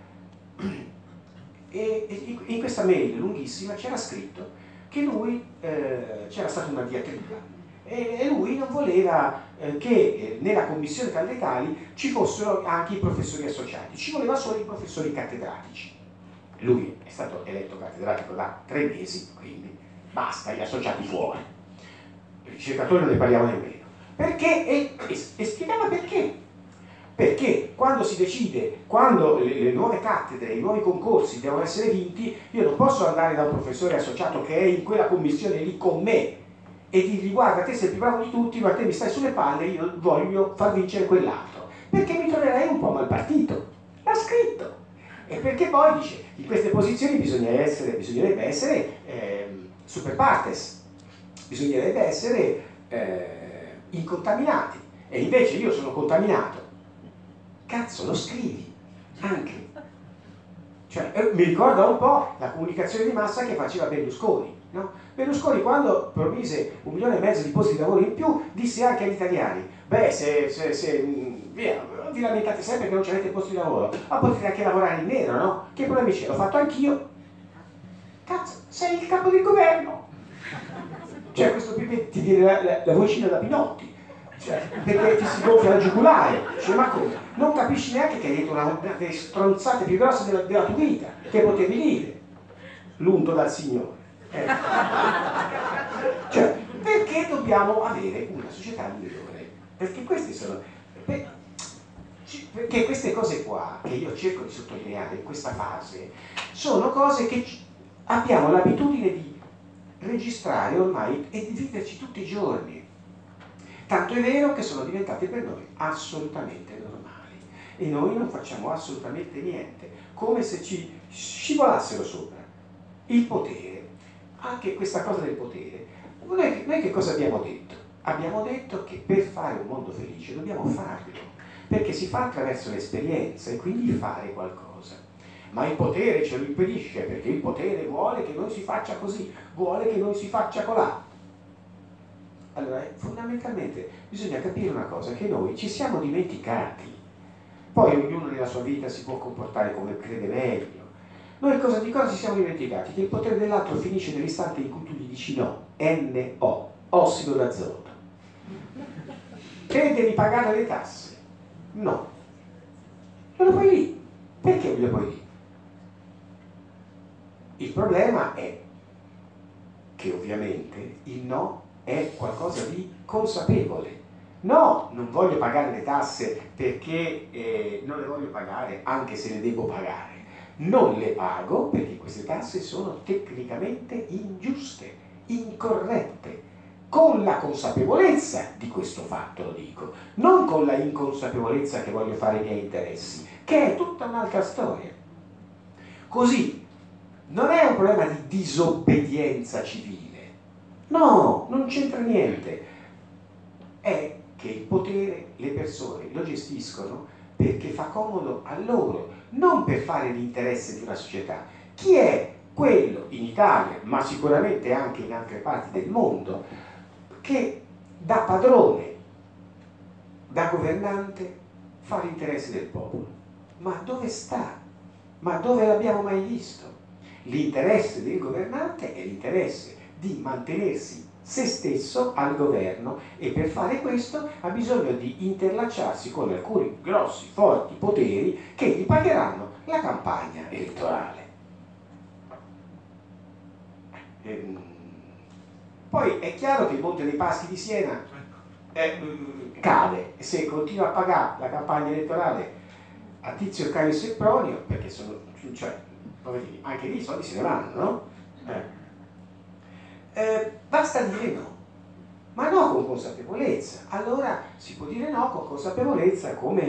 e, e in questa mail lunghissima c'era scritto che lui, eh, c'era stata una diatriba, e lui non voleva eh, che eh, nella commissione caldecali ci fossero anche i professori associati, ci voleva solo i professori cattedratici. Lui è stato eletto cattedratico da tre mesi, quindi basta, gli associati fuori. I ricercatori non ne parliamo nemmeno. Perché? E, e, e spiegava perché. Perché quando si decide, quando le, le nuove cattedre, i nuovi concorsi devono essere vinti, io non posso andare da un professore associato che è in quella commissione lì con me e dirgli: guarda, te sei il più bravo di tutti, ma te mi stai sulle palle, io voglio far vincere quell'altro, perché mi troverei un po' mal partito. L'ha scritto. E perché poi dice, in queste posizioni bisogna essere, bisognerebbe essere eh, super partes, bisognerebbe essere eh, incontaminati, e invece io sono contaminato. Cazzo, lo scrivi anche. Cioè, eh, mi ricorda un po' la comunicazione di massa che faceva Berlusconi, no? Berlusconi, quando promise un milione e mezzo di posti di lavoro in più, disse anche agli italiani: beh, se, se, se mh, via, vi lamentate sempre che non avete posti di lavoro, ma potete anche lavorare in nero, no? Che problemi c'è? L'ho fatto anch'io. Cazzo, sei il capo del governo. Cioè, questo qui ti viene la, la, la vocina da Pinotti, cioè, perché ti si gonfia la giugulare. Cioè, ma come? Non capisci neanche che hai detto una, una delle stronzate più grosse della, della tua vita, che potevi dire, l'unto dal Signore. Eh. Cioè, perché dobbiamo avere una società migliore? Perché queste sono... Per, perché queste cose qua, che io cerco di sottolineare in questa fase, sono cose che abbiamo l'abitudine di registrare ormai e di viverci tutti i giorni. Tanto è vero che sono diventate per noi assolutamente normali e noi non facciamo assolutamente niente, come se ci scivolassero sopra. Il potere, anche questa cosa del potere, noi, noi che cosa abbiamo detto? abbiamo detto che per fare un mondo felice dobbiamo farlo, perché si fa attraverso l'esperienza e quindi fare qualcosa. Ma il potere ce lo impedisce, perché il potere vuole che noi si faccia così, vuole che noi si faccia colà. Allora, fondamentalmente bisogna capire una cosa, che noi ci siamo dimenticati. Poi ognuno nella sua vita si può comportare come crede meglio. Noi cosa, di cosa ci siamo dimenticati? Che il potere dell'altro finisce nell'istante in cui tu gli dici no, N O, ossido d'azoto. Te devi pagare le tasse. No. Non lo puoi dire. Perché non lo puoi dire? Il problema è che ovviamente il no è qualcosa di consapevole. No, non voglio pagare le tasse perché eh, non le voglio pagare anche se le devo pagare. Non le pago perché queste tasse sono tecnicamente ingiuste, incorrette, con la consapevolezza di questo fatto, lo dico, non con la inconsapevolezza che voglio fare i miei interessi, che è tutta un'altra storia. Così, non è un problema di disobbedienza civile, no, non c'entra niente, è che il potere le persone lo gestiscono perché fa comodo a loro, non per fare l'interesse di una società. Chi è quello in Italia, ma sicuramente anche in altre parti del mondo, che da padrone, da governante, fa l'interesse del popolo? Ma dove sta? Ma dove l'abbiamo mai visto? L'interesse del governante è l'interesse di mantenersi se stesso al governo, e per fare questo ha bisogno di interlacciarsi con alcuni grossi, forti poteri che gli pagheranno la campagna elettorale. Ehm, poi è chiaro che il Monte dei Paschi di Siena eh, cade, e se continua a pagare la campagna elettorale a Tizio, Caio e Sempronio, perché sono, cioè, anche lì i soldi se ne vanno, no? Eh. Eh, basta dire no, ma no con consapevolezza. Allora si può dire no con consapevolezza, come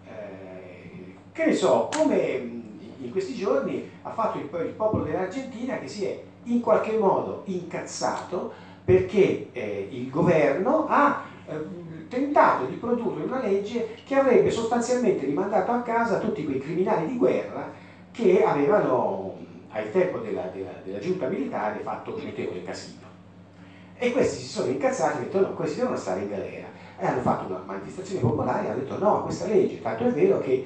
eh, che ne so, come in questi giorni ha fatto il, il popolo dell'Argentina, che si è in qualche modo incazzato perché eh, il governo ha eh, tentato di produrre una legge che avrebbe sostanzialmente rimandato a casa tutti quei criminali di guerra che avevano al tempo della, della, della giunta militare fatto un notevole casino. E questi si sono incazzati e hanno detto no, questi devono stare in galera. E hanno fatto una manifestazione popolare e hanno detto no a questa legge, tanto è vero che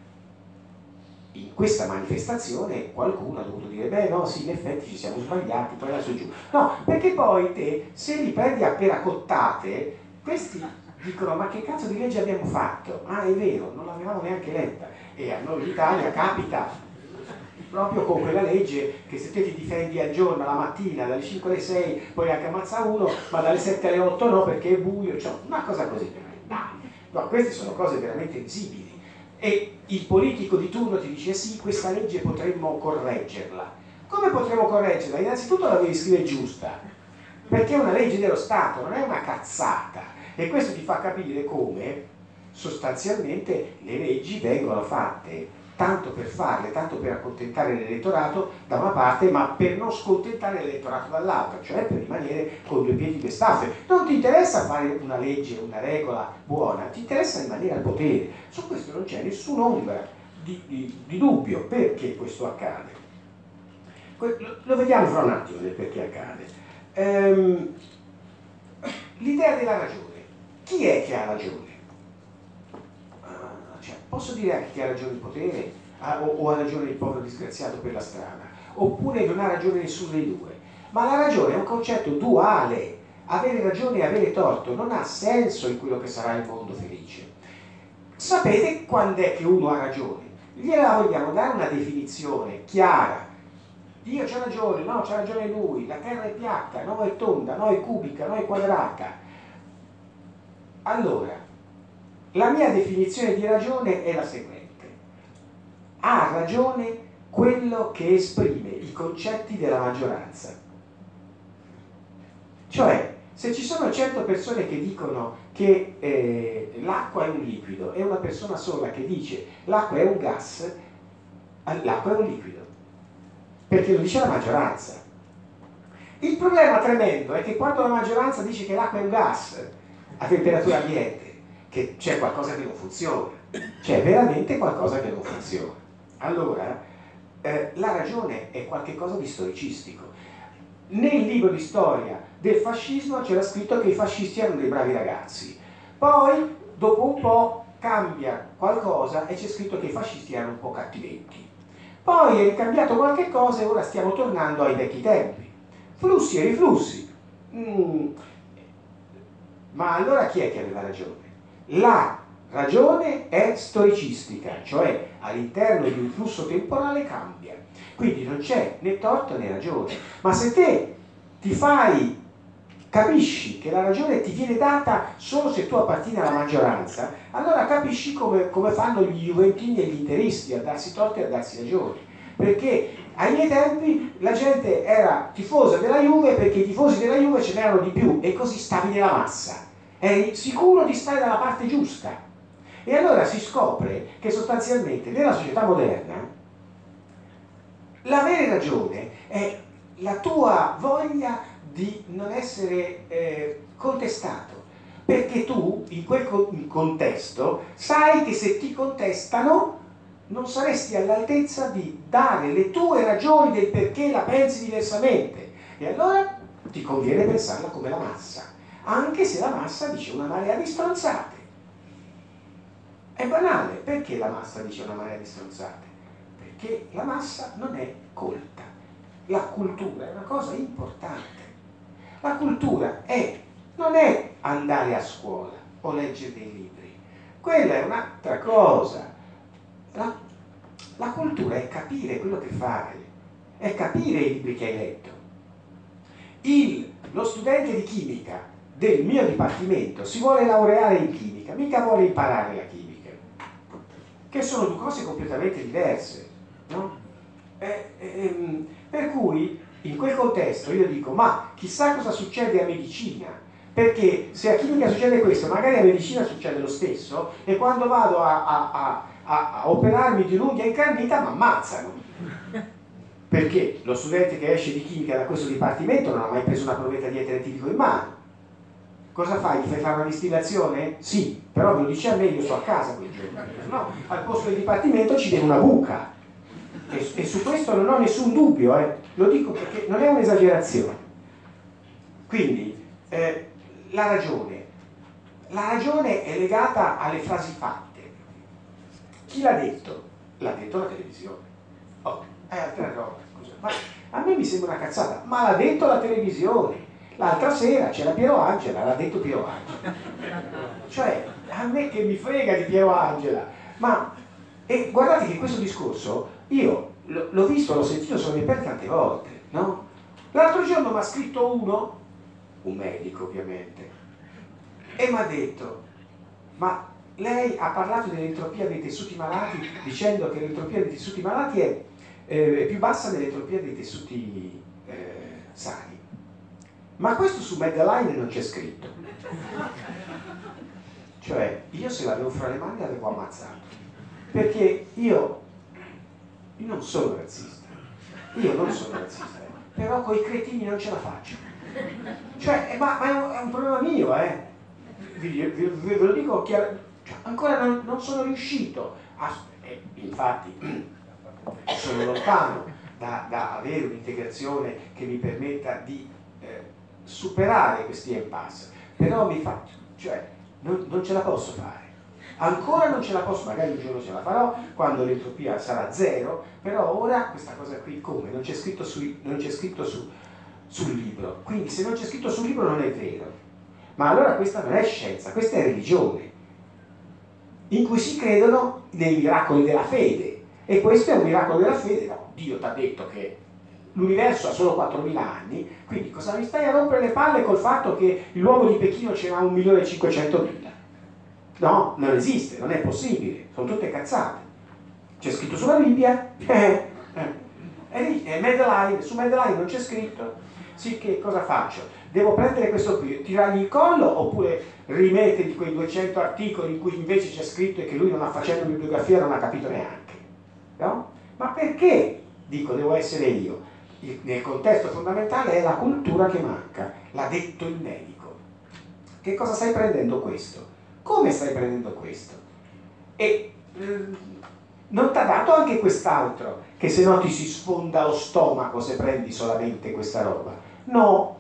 in questa manifestazione qualcuno ha dovuto dire beh no, sì, in effetti ci siamo sbagliati, poi adesso giù. No, perché poi te, se li prendi a peracottate, questi dicono ma che cazzo di legge abbiamo fatto? Ah, è vero, non l'avevamo neanche letta. E a noi in Italia capita proprio con quella legge che se te ti difendi al giorno, la mattina, dalle cinque alle sei puoi anche ammazzare uno, ma dalle sette alle otto no perché è buio, cioè una cosa così. No, queste sono cose veramente visibili. E il politico di turno ti dice sì, questa legge potremmo correggerla. Come potremmo correggerla? Innanzitutto la devi scrivere giusta, perché è una legge dello Stato, non è una cazzata. E questo ti fa capire come sostanzialmente le leggi vengono fatte tanto per farle, tanto per accontentare l'elettorato da una parte, ma per non scontentare l'elettorato dall'altra, cioè per rimanere con due piedi in staffe. Non ti interessa fare una legge, una regola buona, ti interessa rimanere al potere. Su questo non c'è nessun'ombra di, di, di dubbio perché questo accade. Lo, lo vediamo fra un attimo del perché accade. Ehm, l'idea della ragione. Chi è che ha ragione? Cioè, posso dire anche che ha ragione il potere ah, o, o ha ragione il povero disgraziato per la strada, oppure non ha ragione nessuno dei due, ma la ragione è un concetto duale. Avere ragione e avere torto non ha senso in quello che sarà il mondo felice. Sapete quando è che uno ha ragione? Gliela vogliamo dare una definizione chiara. Dio c'ha ragione, no, c'ha ragione lui, la terra è piatta, no è tonda, no è cubica, no è quadrata. Allora, la mia definizione di ragione è la seguente: ha ragione quello che esprime i concetti della maggioranza. Cioè, se ci sono cento persone che dicono che eh, l'acqua è un liquido e una persona sola che dice l'acqua è un gas, l'acqua è un liquido, perché lo dice la maggioranza. Il problema tremendo è che quando la maggioranza dice che l'acqua è un gas a temperatura ambiente, che c'è qualcosa che non funziona, c'è veramente qualcosa che non funziona. Allora, eh, la ragione è qualcosa di storicistico. Nel libro di storia del fascismo c'era scritto che i fascisti erano dei bravi ragazzi, poi dopo un po' cambia qualcosa e c'è scritto che i fascisti erano un po' cattivetti, poi è ricambiato qualche cosa e ora stiamo tornando ai vecchi tempi, flussi e riflussi. mm. Ma allora chi è che aveva ragione? La ragione è storicistica, cioè all'interno di un flusso temporale cambia, quindi non c'è né torto né ragione. Ma se te ti fai, capisci che la ragione ti viene data solo se tu appartieni alla maggioranza, allora capisci come, come fanno gli juventini e gli interisti a darsi torto e a darsi ragione, perché ai miei tempi la gente era tifosa della Juve perché i tifosi della Juve ce n'erano di più e così stavi nella massa, eri sicuro di stare dalla parte giusta. E allora si scopre che sostanzialmente nella società moderna l'avere ragione è la tua voglia di non essere eh, contestato, perché tu in quel contesto sai che se ti contestano non saresti all'altezza di dare le tue ragioni del perché la pensi diversamente, e allora ti conviene pensarla come la massa, anche se la massa dice una marea di stronzate. È banale. Perché la massa dice una marea di stronzate? Perché la massa non è colta. La cultura è una cosa importante. La cultura è, non è andare a scuola o leggere dei libri, quella è un'altra cosa. La, la cultura è capire quello che fai, è capire i libri che hai letto. Il, lo studente di chimica del mio dipartimento si vuole laureare in chimica, mica vuole imparare la chimica, che sono due cose completamente diverse, no? E, e, per cui in quel contesto io dico, ma chissà cosa succede a medicina, perché se a chimica succede questo, magari a medicina succede lo stesso, e quando vado a, a, a, a, a operarmi di un'unghia incarnita mi ammazzano, perché lo studente che esce di chimica da questo dipartimento non ha mai preso una provetta di etere etilico in mano. Cosa fai? Ti fai fare una distillazione? Sì, però ve lo dici a me, io sto a casa quel giorno, no? Al posto del dipartimento ci viene una buca, e, e su questo non ho nessun dubbio, eh. Lo dico perché non è un'esagerazione. Quindi eh, la ragione la ragione è legata alle frasi fatte. Chi l'ha detto? L'ha detto la televisione. Oh, è altra roba, scusa. Ma a me mi sembra una cazzata, ma l'ha detto la televisione. L'altra sera c'era Piero Angela, l'ha detto Piero Angela. Cioè, a me che mi frega di Piero Angela. Ma, e guardate che questo discorso, io l'ho visto, l'ho sentito sulle mie pelle tante volte, no? L'altro giorno mi ha scritto uno, un medico ovviamente, e mi ha detto, ma lei ha parlato dell'entropia dei tessuti malati dicendo che l'entropia dei tessuti malati è eh, più bassa dell'entropia dei tessuti eh, sani. Ma questo su Medline non c'è scritto. Cioè, io se l'avevo fra le mani l'avevo ammazzato. Perché io, io non sono razzista. Io non sono razzista. Però coi cretini non ce la faccio. Cioè, ma, ma è, un, è un problema mio, eh. Vi, vi, vi, ve lo dico chiaro, cioè, ancora non, non sono riuscito a... Eh, infatti, sono lontano da, da avere un'integrazione che mi permetta di eh, superare questi impasse, però mi fa, cioè non, non ce la posso fare, ancora non ce la posso, magari un giorno ce la farò quando l'entropia sarà zero, però ora questa cosa qui come? Non c'è scritto, su, non c'è scritto su, sul libro, quindi se non c'è scritto sul libro non è vero, ma allora questa non è scienza, questa è religione, in cui si credono nei miracoli della fede, e questo è un miracolo della fede. No, Dio ti ha detto che l'universo ha solo quattromila anni, quindi cosa mi stai a rompere le palle col fatto che l'uomo di Pechino ce n'ha un milione e cinquecentomila? No, non esiste, non è possibile, sono tutte cazzate. C'è scritto sulla Bibbia? Eh, eh. E lì, è Medline, su Medline non c'è scritto. Sì, che cosa faccio? Devo prendere questo qui, tirargli il collo, oppure rimettergli quei duecento articoli in cui invece c'è scritto e che lui non ha, facendo bibliografia, non ha capito neanche, no? Ma perché dico devo essere io? Il, nel contesto fondamentale è la cultura che manca, l'ha detto il medico. Che cosa stai prendendo questo? Come stai prendendo questo? E eh, non ti ha dato anche quest'altro, che se no ti si sfonda lo stomaco se prendi solamente questa roba? No.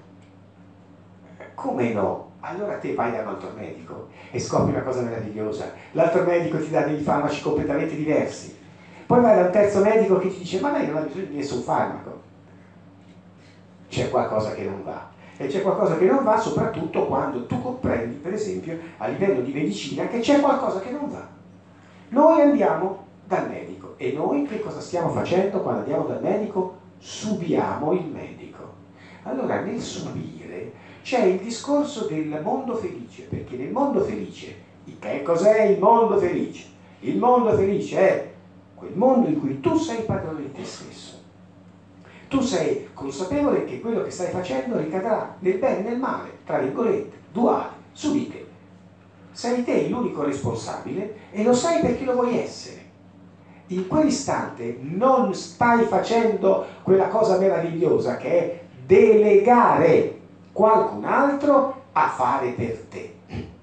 Come no? Allora te vai da un altro medico e scopri una cosa meravigliosa. L'altro medico ti dà dei farmaci completamente diversi. Poi vai da un terzo medico che ti dice: ma lei non ha bisogno di nessun farmaco. C'è qualcosa che non va. E c'è qualcosa che non va soprattutto quando tu comprendi, per esempio, a livello di medicina, che c'è qualcosa che non va. Noi andiamo dal medico e noi che cosa stiamo facendo quando andiamo dal medico? Subiamo il medico. Allora nel subire c'è il discorso del mondo felice, perché nel mondo felice, che cos'è il mondo felice? Il mondo felice è quel mondo in cui tu sei padrone di te stesso. Tu sei consapevole che quello che stai facendo ricadrà nel bene e nel male, tra virgolette, duale, su di te. Sei te l'unico responsabile e lo sai perché lo vuoi essere. In quell'istante non stai facendo quella cosa meravigliosa che è delegare qualcun altro a fare per te.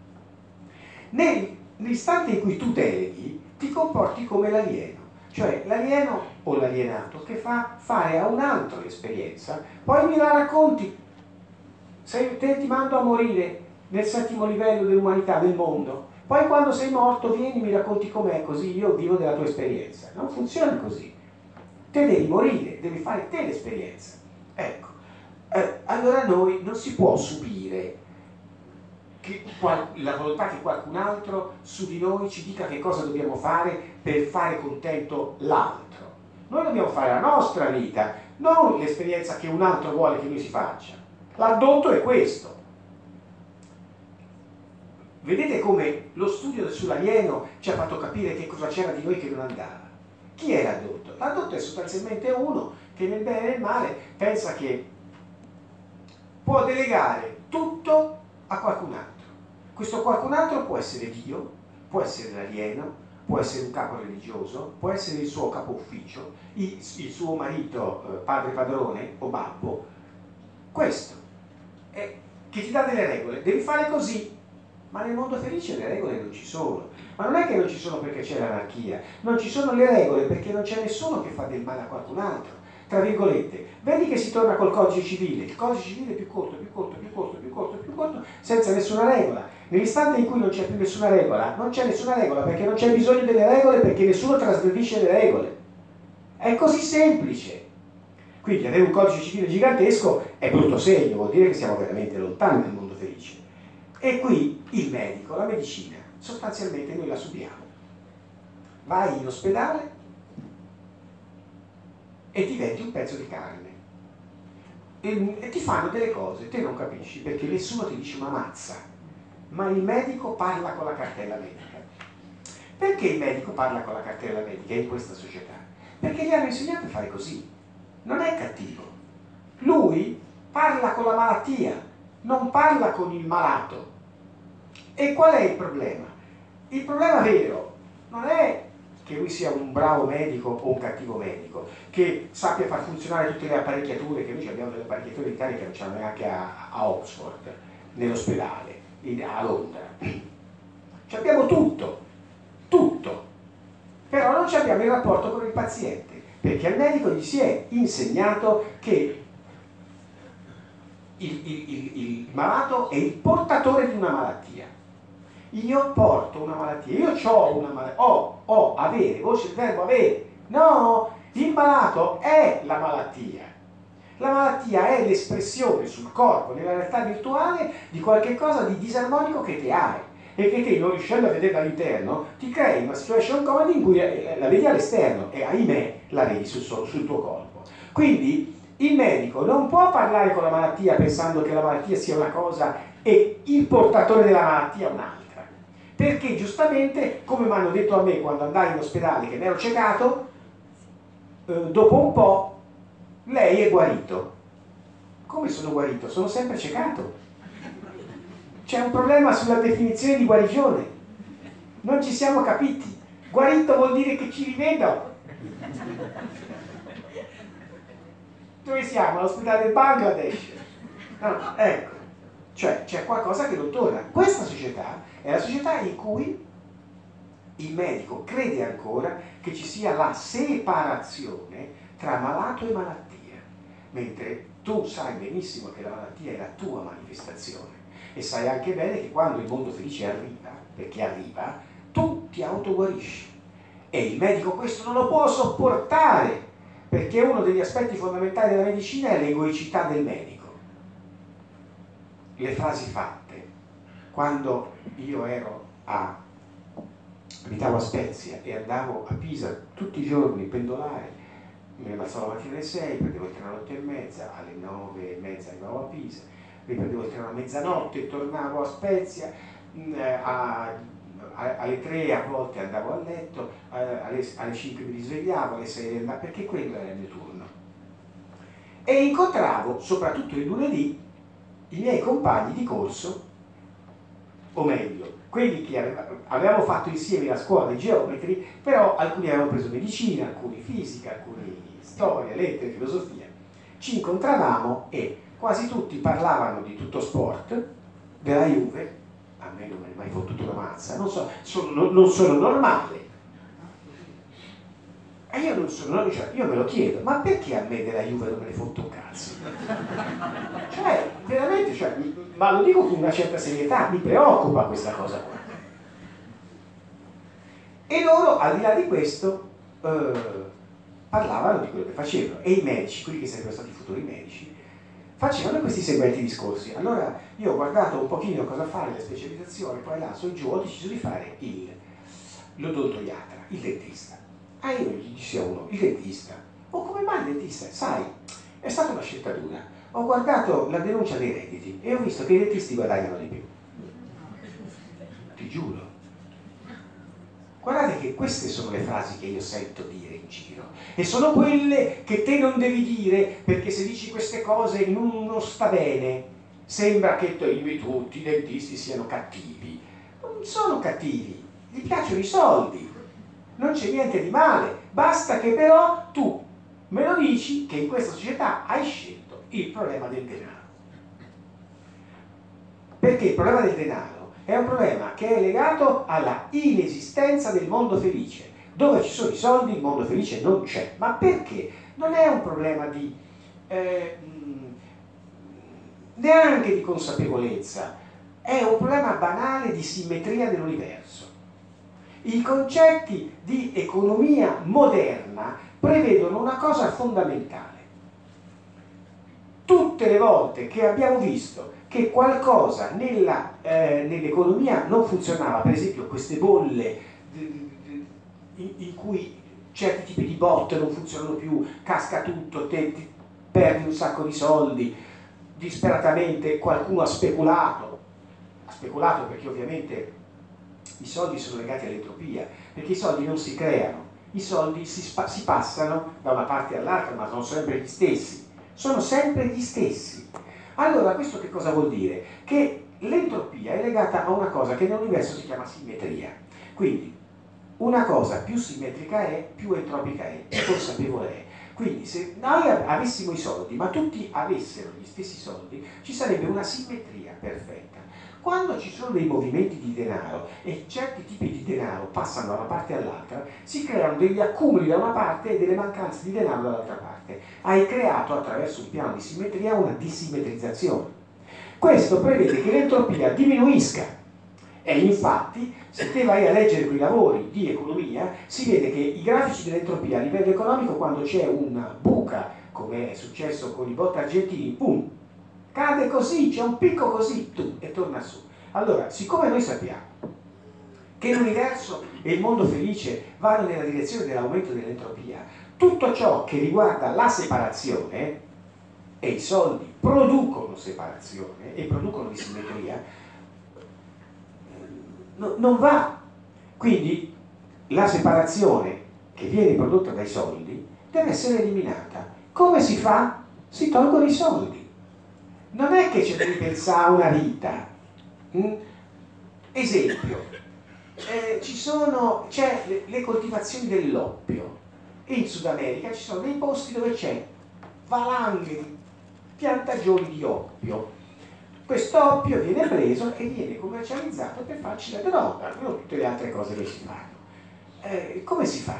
Nell'istante in cui tu deleghi, ti comporti come l'alieno. Cioè l'alieno o l'alienato che fa fare a un altro l'esperienza, poi mi la racconti. Se te ti mando a morire nel settimo livello dell'umanità, del mondo, poi quando sei morto vieni e mi racconti com'è, così io vivo della tua esperienza. Non funziona così. Te devi morire, devi fare te l'esperienza. Ecco, eh, allora noi non si può subire che la volontà che qualcun altro su di noi ci dica che cosa dobbiamo fare per fare contento l'altro. Noi dobbiamo fare la nostra vita, non l'esperienza che un altro vuole che noi si faccia. L'addotto è questo. Vedete come lo studio sull'alieno ci ha fatto capire che cosa c'era di noi che non andava. Chi è l'addotto? L'addotto è sostanzialmente uno che nel bene e nel male pensa che può delegare tutto a qualcun altro. Questo qualcun altro può essere Dio, può essere l'alieno, può essere un capo religioso, può essere il suo capo ufficio, il, il suo marito, eh, padre padrone o babbo. Questo è che ti dà delle regole, devi fare così. Ma nel mondo felice le regole non ci sono. Ma non è che non ci sono perché c'è l'anarchia, non ci sono le regole perché non c'è nessuno che fa del male a qualcun altro. Tra virgolette, vedi che si torna col codice civile, il codice civile è più corto, più corto, più corto, più corto, più corto, senza nessuna regola. Nell'istante in cui non c'è più nessuna regola, non c'è nessuna regola perché non c'è bisogno delle regole, perché nessuno trasgredisce le regole. È così semplice. Quindi avere un codice civile gigantesco è brutto segno, vuol dire che siamo veramente lontani dal mondo felice. E qui il medico, la medicina, sostanzialmente noi la subiamo. Vai in ospedale e diventi un pezzo di carne. E, e ti fanno delle cose, te non capisci, perché nessuno ti dice una mazza. Ma il medico parla con la cartella medica. Perché il medico parla con la cartella medica in questa società? Perché gli hanno insegnato a fare così. Non è cattivo. Lui parla con la malattia, non parla con il malato. E qual è il problema? Il problema vero non è che lui sia un bravo medico o un cattivo medico, che sappia far funzionare tutte le apparecchiature, che noi abbiamo delle apparecchiature in Italia che non c'hanno neanche a, a Oxford, nell'ospedale, a Londra. Ci abbiamo tutto, tutto, però non ci abbiamo il rapporto con il paziente, perché al medico gli si è insegnato che il, il, il, il malato è il portatore di una malattia. Io porto una malattia, io ho una malattia, ho, ho, avere, voce il verbo avere. No, il malato è la malattia. La malattia è l'espressione sul corpo, nella realtà virtuale, di qualche cosa di disarmonico che te hai e che te, non riuscendo a vedere dall'interno, ti crei una situation comedy in cui la vedi all'esterno e ahimè la vedi sul, sul tuo corpo. Quindi il medico non può parlare con la malattia pensando che la malattia sia una cosa e il portatore della malattia un'altra. Perché giustamente, come mi hanno detto a me quando andai in ospedale che mi ero ciecato, eh, dopo un po' lei è guarito. Come sono guarito? Sono sempre ciecato. C'è un problema sulla definizione di guarigione. Non ci siamo capiti. Guarito vuol dire che ci rivedo. Dove siamo? All'ospedale del Bangladesh? No, ecco. Cioè c'è qualcosa che non torna. Questa società è la società in cui il medico crede ancora che ci sia la separazione tra malato e malattia, mentre tu sai benissimo che la malattia è la tua manifestazione e sai anche bene che quando il mondo felice arriva, perché arriva, tu ti autoguarisci e il medico questo non lo può sopportare, perché uno degli aspetti fondamentali della medicina è l'egoicità del medico. Le frasi fatte. Quando io ero a abitavo a Spezia e andavo a Pisa tutti i giorni pendolare, mi alzavo la mattina alle sei, prendevo il treno alle otto e mezza, alle nove e mezza arrivavo a Pisa, riprendevo il treno a mezzanotte, tornavo a Spezia, a, a, alle tre a volte andavo a letto, alle, alle cinque mi risvegliavo, alle sei andavo, perché quello era il mio turno. E incontravo, soprattutto il lunedì, i miei compagni di corso, o meglio, quelli che avevamo fatto insieme la scuola di geometri, però alcuni avevano preso medicina, alcuni fisica, alcuni storia, lettere, filosofia. Ci incontravamo e quasi tutti parlavano di tutto sport, della Juve, a me non mi è mai fottuto una mazza, non so, sono, non sono normale. E io non sono, cioè, io me lo chiedo, ma perché a me della Juve non me ne fotto un cazzo? Cioè, veramente, cioè, ma lo dico con una certa serietà, mi preoccupa questa cosa qua. E loro, al di là di questo, eh, parlavano di quello che facevano. E i medici, quelli che sarebbero stati i futuri medici, facevano questi seguenti discorsi. Allora, io ho guardato un pochino cosa fare, le specializzazioni, poi là, su e giù, ho deciso di fare il, l'odontoiatra, il dentista. Ah, io gli dissi a uno, il dentista? Oh, come mai il dentista? Sai, è stata una scelta dura. Ho guardato la denuncia dei redditi e ho visto che i dentisti guadagnano di più. Ti giuro. Guardate che queste sono le frasi che io sento dire in giro e sono quelle che te non devi dire, perché se dici queste cose non, non sta bene. Sembra che tutti i dentisti siano cattivi. Non sono cattivi, gli piacciono i soldi. Non c'è niente di male, basta che però tu me lo dici che in questa società hai scelto il problema del denaro. Perché il problema del denaro è un problema che è legato alla inesistenza del mondo felice. Dove ci sono i soldi il mondo felice non c'è. Ma perché? Non è un problema di eh, neanche di consapevolezza, è un problema banale di simmetria dell'universo. I concetti di economia moderna prevedono una cosa fondamentale. Tutte le volte che abbiamo visto che qualcosa nella, eh, nell'economia non funzionava, per esempio queste bolle in, in cui certi tipi di bot non funzionano più, casca tutto, te, ti perdi un sacco di soldi, disperatamente qualcuno ha speculato, ha speculato perché ovviamente i soldi sono legati all'entropia, perché i soldi non si creano, i soldi si, si passano da una parte all'altra, ma sono sempre gli stessi, sono sempre gli stessi. Allora questo che cosa vuol dire? Che l'entropia è legata a una cosa che nell'universo si chiama simmetria. Quindi una cosa più simmetrica è, più entropica è, più consapevole è. Quindi se noi avessimo i soldi, ma tutti avessero gli stessi soldi, ci sarebbe una simmetria perfetta. Quando ci sono dei movimenti di denaro e certi tipi di denaro passano da una parte all'altra, si creano degli accumuli da una parte e delle mancanze di denaro dall'altra parte. Hai creato attraverso un piano di simmetria una disimmetrizzazione. Questo prevede che l'entropia diminuisca. E infatti, se te vai a leggere quei lavori di economia, si vede che i grafici dell'entropia a livello economico, quando c'è una buca, come è successo con i bot argentini, pum, cade così, c'è un picco così, tum, e torna su. Allora, siccome noi sappiamo che l'universo e il mondo felice vanno nella direzione dell'aumento dell'entropia, tutto ciò che riguarda la separazione, e i soldi producono separazione e producono disimmetria, no, non va. Quindi la separazione che viene prodotta dai soldi deve essere eliminata. Come si fa? Si tolgono i soldi. Non è che ci devi pensare a una vita. Mm? Esempio, eh, ci sono, c'è le, le coltivazioni dell'oppio. In Sud America ci sono dei posti dove c'è valanghe di piantagioni di oppio. Questo oppio viene preso e viene commercializzato per farci la droga, non tutte le altre cose che si fanno. Eh, come si fa?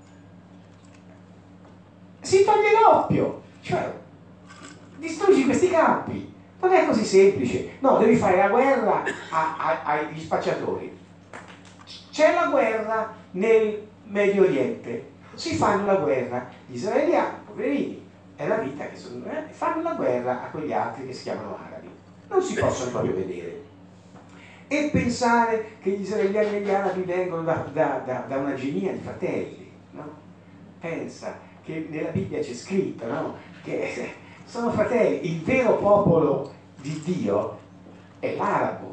Si toglie l'oppio, cioè distruggi questi campi. Non è così semplice. No, devi fare la guerra a, a, agli spacciatori. C'è la guerra nel Medio Oriente, si fanno la guerra, gli israeliani, poverini, è la vita che sono, eh, fanno la guerra a quegli altri che si chiamano arabi. Non si possono proprio vedere. E pensare che gli israeliani e gli arabi vengono da, da, da, da una genia di fratelli, no? Pensa che nella Bibbia c'è scritto, no? Che sono fratelli, il vero popolo di Dio è l'arabo.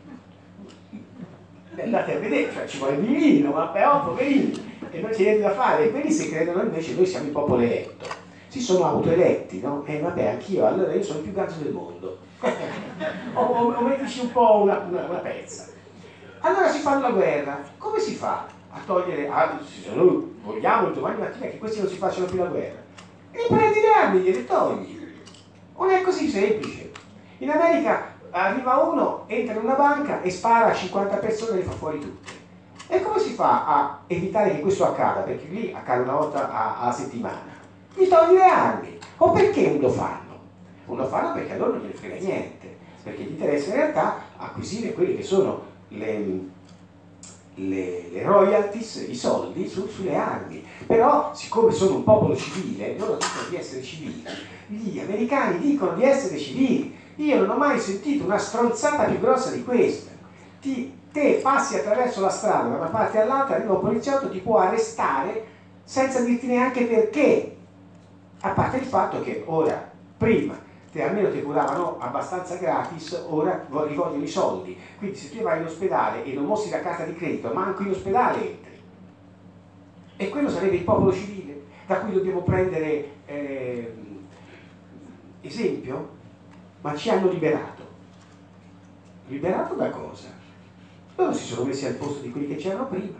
Andate a vedere, cioè ci vuole il divino, ma però poverini, e non c'è niente da fare, e quelli si credono invece noi siamo il popolo eletto, si sono autoeletti, no? E vabbè, anch'io, allora io sono il più ganzo del mondo, o, o, o mettici un po' una, una, una pezza. Allora si fanno la guerra, come si fa a togliere, a, se noi vogliamo domani mattina che questi non si facciano più la guerra, li prendi le armi, gliele togli, non è così semplice. In America arriva uno, entra in una banca e spara a cinquanta persone e le fa fuori tutte. E come si fa a evitare che questo accada? Perché lì accade una volta a, alla settimana. Gli togli le armi. O perché non lo fanno? Non lo fanno perché a loro non gliene frega niente, perché gli interessa in realtà acquisire quelle che sono le, le, le royalties, i soldi su, sulle armi. Però, siccome sono un popolo civile, loro dicono di essere civili. Gli americani dicono di essere civili. Io non ho mai sentito una stronzata più grossa di questa. Ti, te passi attraverso la strada da una parte all'altra, arriva un poliziotto, ti può arrestare senza dirti neanche perché. A parte il fatto che ora, prima, te almeno ti curavano abbastanza gratis, ora rivogliono i soldi. Quindi se tu vai in ospedale e non mostri la carta di credito, manco in ospedale entri. E quello sarebbe il popolo civile, da cui dobbiamo prendere eh, esempio. Ma ci hanno liberato. Liberato da cosa? Loro si sono messi al posto di quelli che c'erano prima.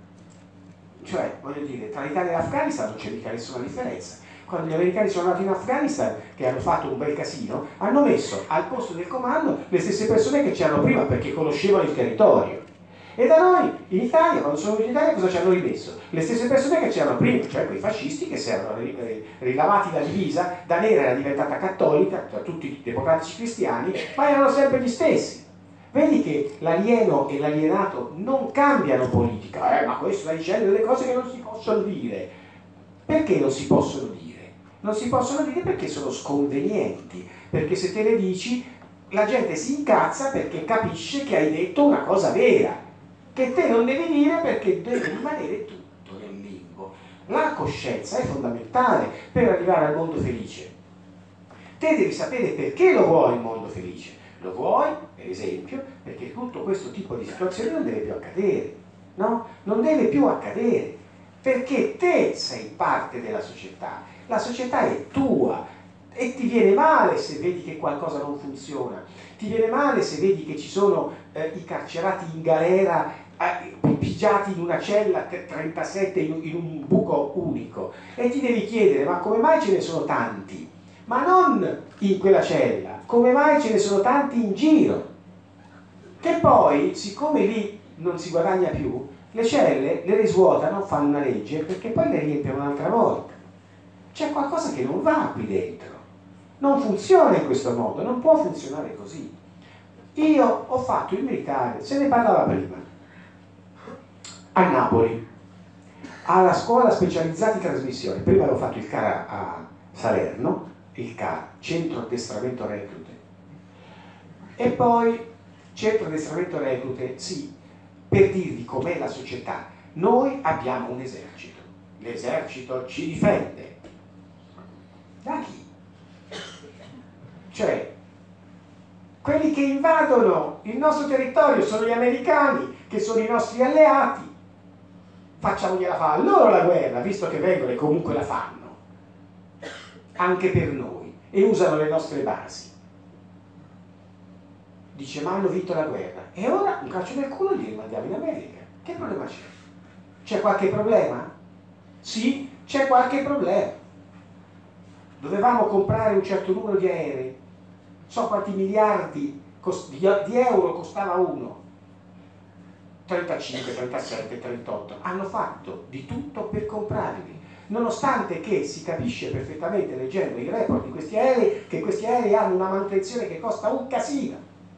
Cioè, voglio dire, tra l'Italia e l'Afghanistan non c'è mica nessuna differenza. Quando gli americani sono andati in Afghanistan, che hanno fatto un bel casino, hanno messo al posto del comando le stesse persone che c'erano prima perché conoscevano il territorio. E da noi, in Italia, quando sono venuti in Italia, cosa ci hanno rimesso? Le stesse persone che c'erano prima, cioè quei fascisti che si erano rilavati la divisa, da nera era diventata cattolica, tra tutti i democratici cristiani, ma erano sempre gli stessi. Vedi che l'alieno e l'alienato non cambiano politica, eh, ma questo sta dicendo delle cose che non si possono dire. Perché non si possono dire? Non si possono dire perché sono sconvenienti, perché se te le dici la gente si incazza perché capisce che hai detto una cosa vera, che te non devi dire perché deve rimanere tutto nel limbo. La coscienza è fondamentale per arrivare al mondo felice. Te devi sapere perché lo vuoi il mondo felice. Lo vuoi, per esempio, perché tutto questo tipo di situazioni non deve più accadere, no? Non deve più accadere, perché te sei parte della società, la società è tua e ti viene male se vedi che qualcosa non funziona, ti viene male se vedi che ci sono eh, i carcerati in galera eh, pigiati in una cella trentasette in, in un buco unico e ti devi chiedere ma come mai ce ne sono tanti? Ma non in quella cella, come mai ce ne sono tanti in giro? Che poi, siccome lì non si guadagna più, le celle le risvuotano, fanno una legge, perché poi le riempiono un'altra volta. C'è qualcosa che non va qui dentro. Non funziona in questo modo, non può funzionare così. Io ho fatto il militare, se ne parlava prima, a Napoli, alla scuola specializzati trasmissione. Prima avevo fatto il C A R a Salerno, il C A R, Centro Addestramento Reclute, e poi Centro Addestramento Reclute, sì, per dirvi com'è la società. Noi abbiamo un esercito, l'esercito ci difende. Da chi? Cioè, quelli che invadono il nostro territorio sono gli americani, che sono i nostri alleati. Facciamogliela fare a loro la guerra, visto che vengono e comunque la fanno, anche per noi, e usano le nostre basi. Dice, ma hanno vinto la guerra, e ora un calcio nel culo li rimandiamo in America. Che problema c'è? C'è qualche problema? Sì, c'è qualche problema. Dovevamo comprare un certo numero di aerei, So quanti miliardi di euro costava uno? trentacinque, trentasette, trentotto. Hanno fatto di tutto per comprarli, nonostante che si capisce perfettamente leggendo i report di questi aerei che questi aerei hanno una manutenzione che costa un casino.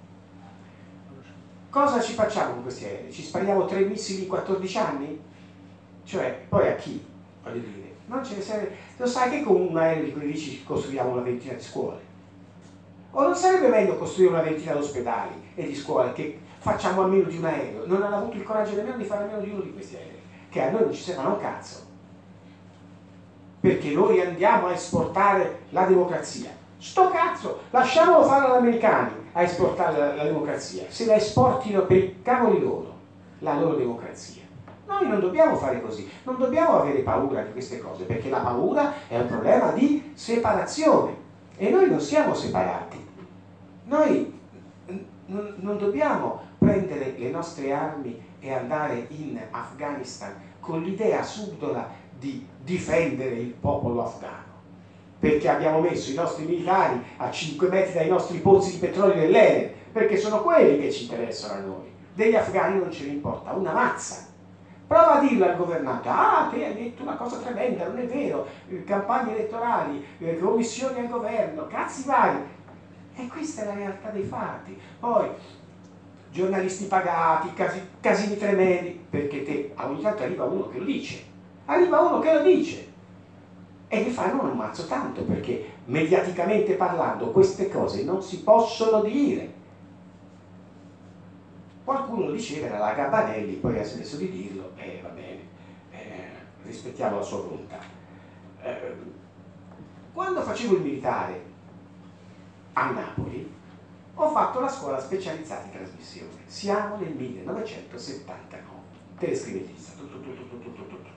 Cosa ci facciamo con questi aerei? Ci spariamo tre missili in quattordici anni? Cioè, poi a chi? Voglio dire, non ce ne serve. Lo sai che con un aereo di quelli dici costruiamo una ventina di scuole? O non sarebbe meglio costruire una ventina di ospedali e di scuole che facciamo a meno di un aereo? Non hanno avuto il coraggio nemmeno di fare a meno di uno di questi aerei, che a noi non ci servono un cazzo, perché noi andiamo a esportare la democrazia. Sto cazzo, lasciamolo fare agli americani a esportare la, la democrazia, se la esportino per i cavoli loro, la loro democrazia. Noi non dobbiamo fare così, non dobbiamo avere paura di queste cose, perché la paura è un problema di separazione e noi non siamo separati. Noi non, non dobbiamo prendere le nostre armi e andare in Afghanistan con l'idea subdola di difendere il popolo afghano, perché abbiamo messo i nostri militari a cinque metri dai nostri pozzi di petrolio dell'E N, perché sono quelli che ci interessano a noi. Degli afghani non ce ne importa una mazza. Prova a dirlo al governante: ah, te hai detto una cosa tremenda, non è vero, campagne elettorali, commissioni al governo, cazzi vari. E questa è la realtà dei fatti. Poi giornalisti pagati, casi, casini tremendi, perché te, ogni tanto arriva uno che lo dice, arriva uno che lo dice e ne fanno un mazzo tanto, perché mediaticamente parlando queste cose non si possono dire. Qualcuno lo diceva, era la Gabanelli, poi ha smesso di dirlo e eh, va bene, eh, rispettiamo la sua volontà. Eh, quando facevo il militare a Napoli ho fatto la scuola specializzata in trasmissione. Siamo nel millenovecentosettantanove, telescrivettista. Tutto, tutto, tutto, tutto, tutto.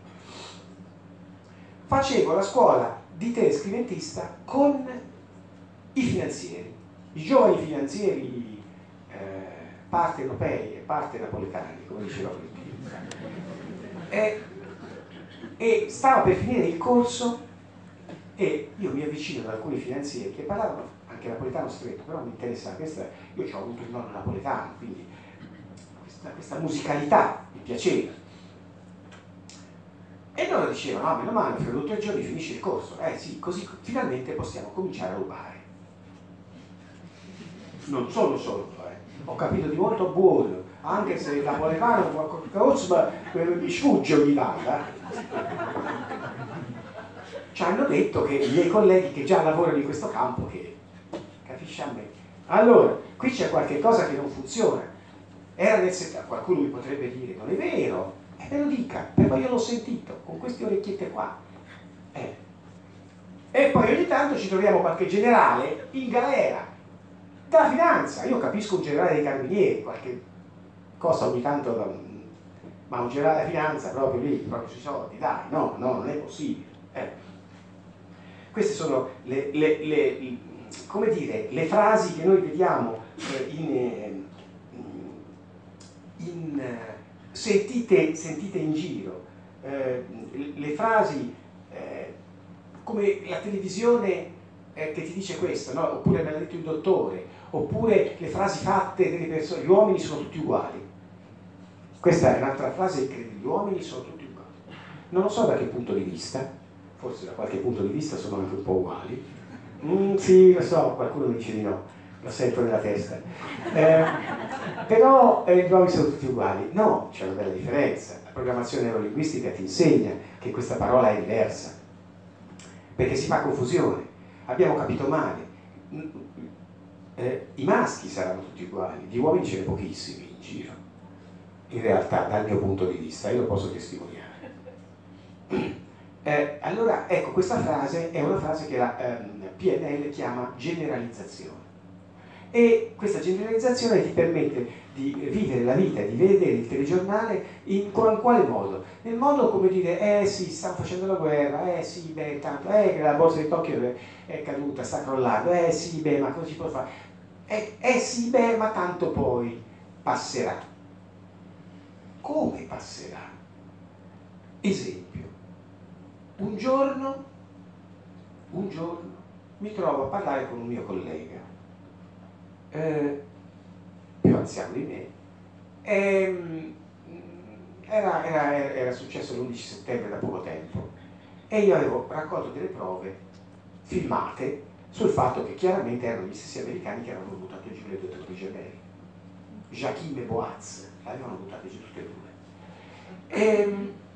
Facevo la scuola di telescrivettista con i finanzieri, i giovani finanzieri, eh, parte europei e parte napoletani, come diceva Clementino. E, e stava per finire il corso e io mi avvicino ad alcuni finanzieri che parlavano anche napoletano stretto, però mi interessa questa, io ho avuto il nonno napoletano, quindi questa, questa musicalità mi piaceva. E loro dicevano: ah, meno male, fra due o tre giorni finisce il corso, eh sì, così finalmente possiamo cominciare a rubare. Non sono sordo, eh. Ho capito di molto buono, anche se il napoletano qualcosa mi sfugge ogni volta. Ci hanno detto che i miei colleghi che già lavorano in questo campo, che capisci a me. Allora, qui c'è qualche cosa che non funziona. Era nel settanta, qualcuno mi potrebbe dire: non è vero, e me lo dica, però io l'ho sentito con queste orecchiette qua. Eh. E poi ogni tanto ci troviamo qualche generale in galera della finanza. Io capisco un generale dei carabinieri, qualche cosa ogni tanto da... ma un generale della finanza proprio lì, proprio sui soldi, dai, no, no, non è possibile. Eh. Queste sono le, le, le, come dire, le frasi che noi vediamo eh, in, in, sentite, sentite in giro, eh, le frasi eh, come la televisione eh, che ti dice questo, no? Oppure me l'ha detto il dottore, oppure le frasi fatte delle persone: gli uomini sono tutti uguali. Questa è un'altra frase incredibile: gli uomini sono tutti uguali. Non lo so da che punto di vista, forse da qualche punto di vista sono anche un po' uguali. Mm, sì, lo so, qualcuno mi dice di no, lo sento nella testa. Eh, però eh, gli uomini sono tutti uguali. No, c'è una bella differenza. La programmazione neurolinguistica ti insegna che questa parola è diversa, perché si fa confusione. Abbiamo capito male. Eh, I maschi saranno tutti uguali, gli uomini ce ne pochissimi in giro. In realtà, dal mio punto di vista, io lo posso testimoniare. Eh, allora, ecco, questa frase è una frase che la ehm, P N L chiama generalizzazione. E questa generalizzazione ti permette di vivere la vita, di vedere il telegiornale in quale modo? Nel modo come dire: eh sì, stanno facendo la guerra, eh sì, beh, tanto, eh che la borsa di Tokyo è caduta, sta crollando, eh sì, beh, ma cosa si può fare? Eh, eh sì, beh, ma tanto poi passerà. Come passerà? Esempio, un giorno, un giorno mi trovo a parlare con un mio collega eh, più anziano di me, e, era, era, era successo l'undici settembre da poco tempo, e io avevo raccolto delle prove filmate sul fatto che chiaramente erano gli stessi americani che avevano buttato giù le due torri gemelle. Jacquim e Boaz avevano buttate giù tutte e due. E,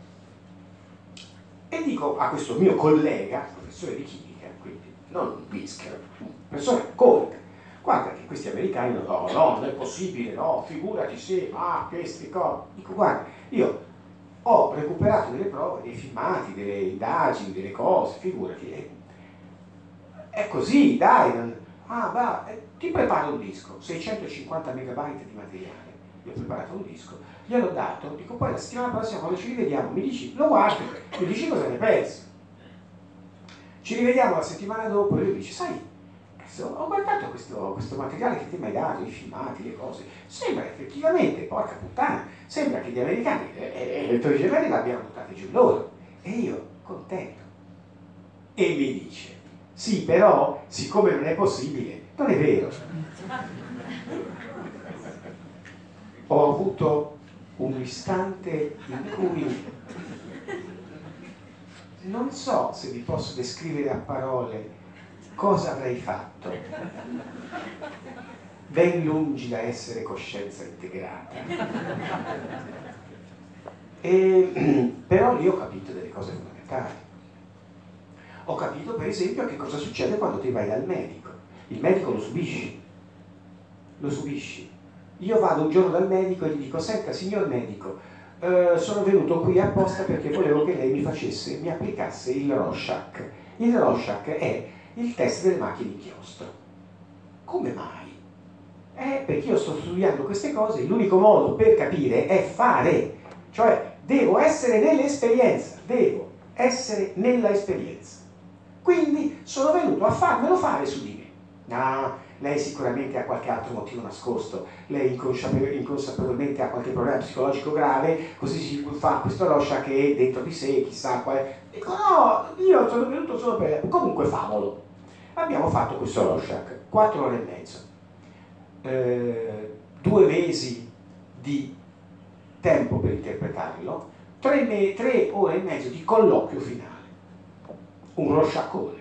e dico a questo mio collega, professore di chimica, quindi non un whisker, un professore collega, guarda che questi americani no, no, non è possibile, no, figurati se, ma questi cose. Dico, guarda, io ho recuperato delle prove, dei filmati, delle indagini, delle cose, figurati. È, è così, dai. Non, ah, va, eh, ti preparo un disco, seicentocinquanta megabyte di materiale. Gli ho preparato un disco, gliel'ho dato, dico poi la settimana prossima quando ci rivediamo mi dici, lo guardi, mi dici cosa ne pensi. Ci rivediamo la settimana dopo e lui dice, sai, ho guardato questo, questo materiale che ti mi hai dato, i filmati, le cose, sembra effettivamente, porca puttana, sembra che gli americani e le torri gemelle l'abbiano buttate giù loro. E io, contento. E mi dice, sì, però, siccome non è possibile, non è vero. Ho avuto un istante in cui non so se vi posso descrivere a parole cosa avrei fatto, ben lungi da essere coscienza integrata. E, però lì ho capito delle cose fondamentali. Ho capito per esempio che cosa succede quando ti vai dal medico. Il medico lo subisci, lo subisci. Io vado un giorno dal medico e gli dico, senta signor medico, eh, sono venuto qui apposta perché volevo che lei mi facesse, mi applicasse il Rorschach. Il Rorschach è il test delle macchine d'inchiostro. Come mai? Eh, perché io sto studiando queste cose e l'unico modo per capire è fare, cioè devo essere nell'esperienza, devo essere nella esperienza. Quindi sono venuto a farmelo fare su di me. No, lei sicuramente ha qualche altro motivo nascosto, lei inconsapevolmente ha qualche problema psicologico grave, così si fa questo Rorschach che è dentro di sé, chissà quale. Dico no, io sono venuto solo per. Comunque favolo. Abbiamo fatto questo Rorschach, quattro ore e mezzo, eh, due mesi di tempo per interpretarlo, tre, me, tre ore e mezzo di colloquio finale. Un Rorschachone.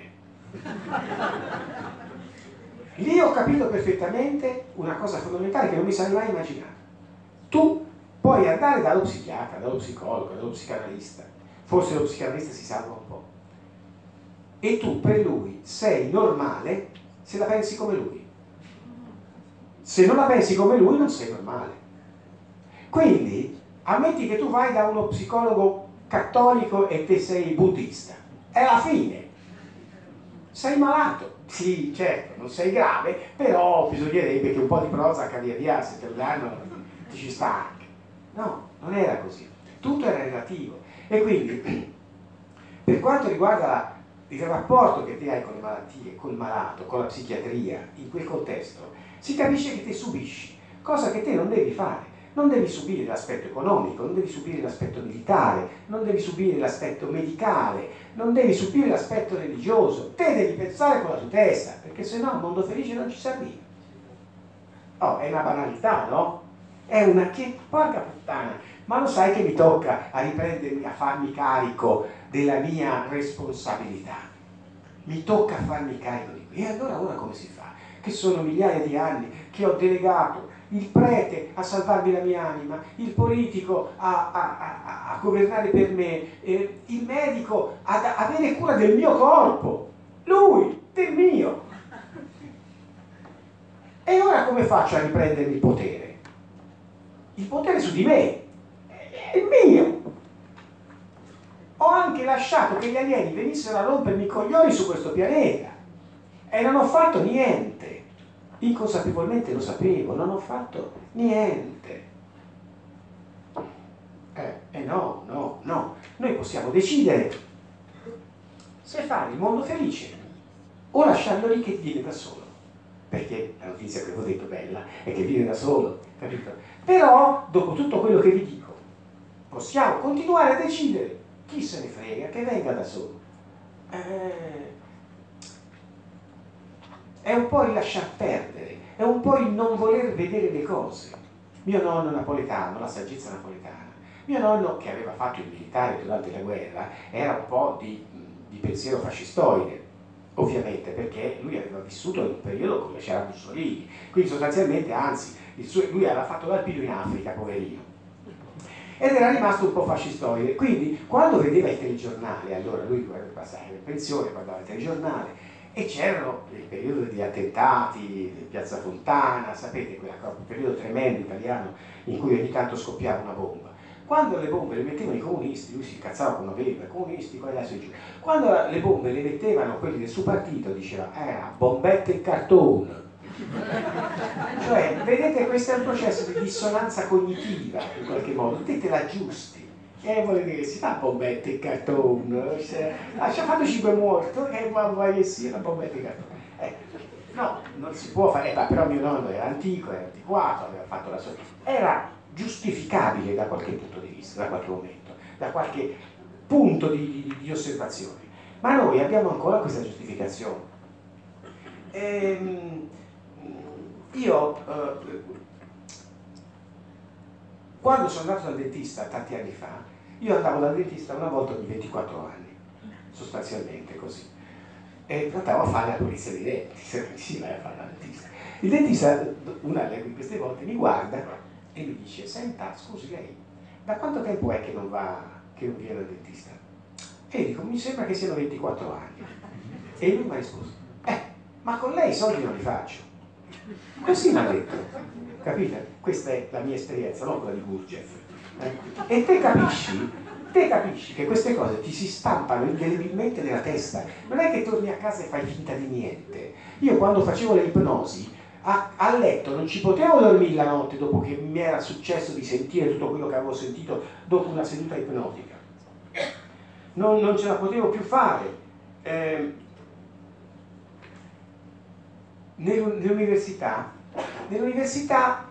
Lì ho capito perfettamente una cosa fondamentale che non mi sarei mai immaginato. Tu puoi andare dallo psichiatra, dallo psicologo, dallo psicanalista, forse lo psicanalista si salva un po', e tu per lui sei normale se la pensi come lui. Se non la pensi come lui non sei normale. Quindi ammetti che tu vai da uno psicologo cattolico e te sei buddista, è la fine, sei malato. Sì, certo, non sei grave, però bisognerebbe che un po' di Prozac via via, se te lo danno, ti ci sta anche. No, non era così. Tutto era relativo. E quindi, per quanto riguarda il rapporto che te hai con le malattie, col malato, con la psichiatria, in quel contesto, si capisce che te subisci, cosa che te non devi fare. Non devi subire l'aspetto economico, non devi subire l'aspetto militare, non devi subire l'aspetto medicale, non devi subire l'aspetto religioso. Te devi pensare con la tua testa, perché sennò il mondo felice non ci si arriva. Oh, è una banalità, no? È una che, porca puttana, ma lo sai che mi tocca a riprendermi, a farmi carico della mia responsabilità. Mi tocca a farmi carico di qui. E allora ora come si fa? Che sono migliaia di anni che ho delegato il prete a salvarmi la mia anima, il politico a, a, a, a governare per me, eh, il medico ad avere cura del mio corpo, lui, del mio. E ora come faccio a riprendermi il potere? Il potere su di me, è il mio. Ho anche lasciato che gli alieni venissero a rompermi i coglioni su questo pianeta e non ho fatto niente. Inconsapevolmente lo sapevo, non ho fatto niente. Eh, eh no, no, no. Noi possiamo decidere se fare il mondo felice o lasciarlo lì che viene da solo. Perché la notizia che vi ho detto bella è che viene da solo, capito? Però, dopo tutto quello che vi dico, possiamo continuare a decidere. Chi se ne frega, che venga da solo. Eh, è un po' il lasciar perdere, è è un po' il non voler vedere le cose. Mio nonno napoletano, la saggezza napoletana, mio nonno che aveva fatto il militare durante la guerra era un po' di, di pensiero fascistoide, ovviamente, perché lui aveva vissuto in un periodo come c'era Mussolini, quindi sostanzialmente, anzi, il suo, lui aveva fatto l'alpino in Africa, poverino, ed era rimasto un po' fascistoide. Quindi quando vedeva il telegiornale, allora lui passava in pensione, guardava il telegiornale, e c'erano il periodo degli attentati di Piazza Fontana, sapete, quel periodo tremendo italiano in cui ogni tanto scoppiava una bomba. Quando le bombe le mettevano i comunisti, lui si incazzava come aveva, i comunisti, poi là su e giù. Quando le bombe le mettevano quelli del suo partito, diceva, eh, bombette in cartone. Cioè, vedete, questo è un processo di dissonanza cognitiva, in qualche modo, tutti te l'aggiusti. E vuole dire, si fa bombette in cartone, ah, ci ha fatto cinque morto, e vuoi che sia una bombetta in cartone. Eh, no, non si può fare, eh, però mio nonno era antico, era antiquato, aveva fatto la sua... Era giustificabile da qualche punto di vista, da qualche momento, da qualche punto di, di, di osservazione. Ma noi abbiamo ancora questa giustificazione. Ehm, io, eh, quando sono andato dal dentista tanti anni fa, io andavo dal dentista una volta ogni ventiquattro anni, sostanzialmente così, e andavo a fare la pulizia dei denti, se non si vai a fare dal dentista. Il dentista, una di queste volte, mi guarda e mi dice, senta, scusi lei, da quanto tempo è che non va, che non viene dal dentista? E io dico, mi sembra che siano ventiquattro anni. E lui mi ha risposto, eh, ma con lei i soldi non li faccio. Così mi ha detto, capite? Questa è la mia esperienza, non quella di Gurdjieff. Eh? E te capisci, te capisci che queste cose ti si stampano indelebilmente nella testa. Non è che torni a casa e fai finta di niente. Io quando facevo le ipnosi, a, a letto non ci potevo dormire la notte dopo che mi era successo di sentire tutto quello che avevo sentito dopo una seduta ipnotica. Non, non ce la potevo più fare. Eh, nell'università, nell'università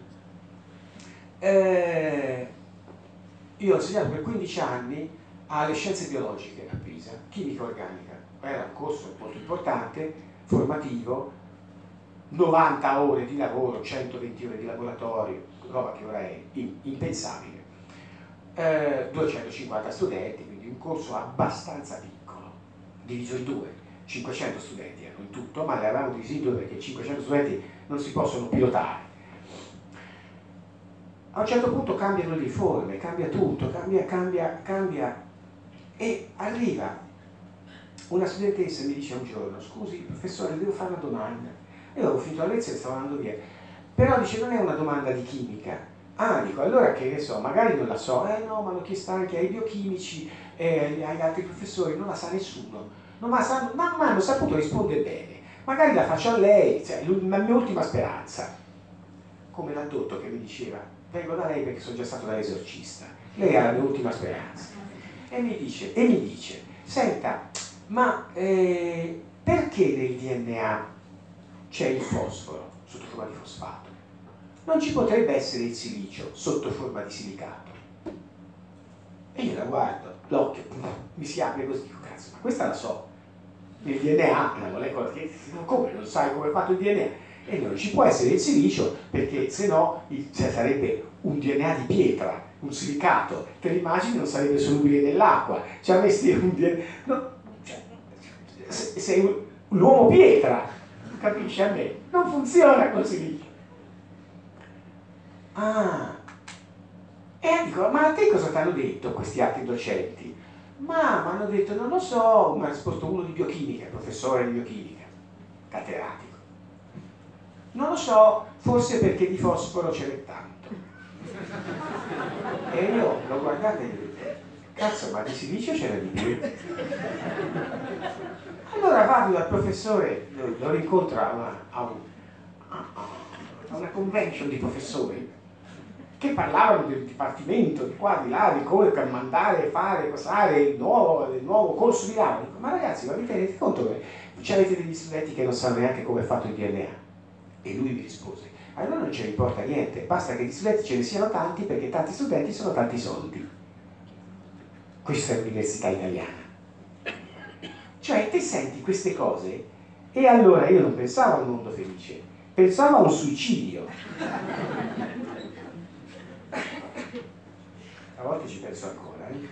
eh, io ho insegnato per quindici anni alle scienze biologiche a Pisa, chimica organica. Era un corso molto importante, formativo, novanta ore di lavoro, centoventi ore di laboratorio, roba che ora è impensabile. Eh, duecentocinquanta studenti, quindi un corso abbastanza piccolo, diviso in due, cinquecento studenti erano in tutto, ma le avevamo divisi in due perché cinquecento studenti non si possono pilotare. A un certo punto cambiano le riforme, cambia tutto, cambia, cambia, cambia, e arriva una studentessa e mi dice un giorno, scusi professore, devo fare una domanda. Io avevo finito la lezione e stavo andando via, però dice non è una domanda di chimica. Ah, dico, allora che ne so, magari non la so, eh no, ma l'ho chiesta anche ai biochimici e agli altri professori, non la sa nessuno, non ma sanno, ma hanno saputo rispondere bene, magari la faccio a lei, cioè, la mia ultima speranza, come l'addotto che mi diceva, vengo da lei perché sono già stato dall'esorcista, lei è la mia ultima speranza, e mi dice, e mi dice senta, ma eh, perché nel D N A c'è il fosforo sotto forma di fosfato? Non ci potrebbe essere il silicio sotto forma di silicato? E io la guardo, l'occhio mi si apre così, dico cazzo, ma questa la so, il D N A è una molecola che, come non sai come è fatto il D N A? E non ci può essere il silicio perché se no cioè, sarebbe un D N A di pietra, un silicato, te l'immagini, non sarebbe solubile nell'acqua, cioè avresti un D N A, no, cioè, sei l'uomo pietra, capisci a me? Non funziona col silicio. Ah, e dico, ma a te cosa ti hanno detto questi altri docenti? Ma mi hanno detto, non lo so, mi ha risposto uno di biochimica, professore di biochimica, catedratico. Non lo so, forse perché di fosforo ce n'è tanto. E io l'ho guardato e gli ho detto, cazzo, ma di silicio c'era di più. Allora vado dal professore, lo rincontro a una, a un, a una convention di professori che parlavano del dipartimento, di qua, di là, di come mandare, fare, cosare il nuovo, il nuovo corso di laurea. Dico, ma ragazzi, ma vi tenete conto che avete degli studenti che non sanno neanche come è fatto il D N A? E lui mi rispose, allora non ce ne importa niente, basta che gli studenti ce ne siano tanti perché tanti studenti sono tanti soldi. Questa è l'università italiana. Cioè, te senti queste cose e allora io non pensavo al mondo felice, pensavo a un suicidio. A volte ci penso ancora, eh?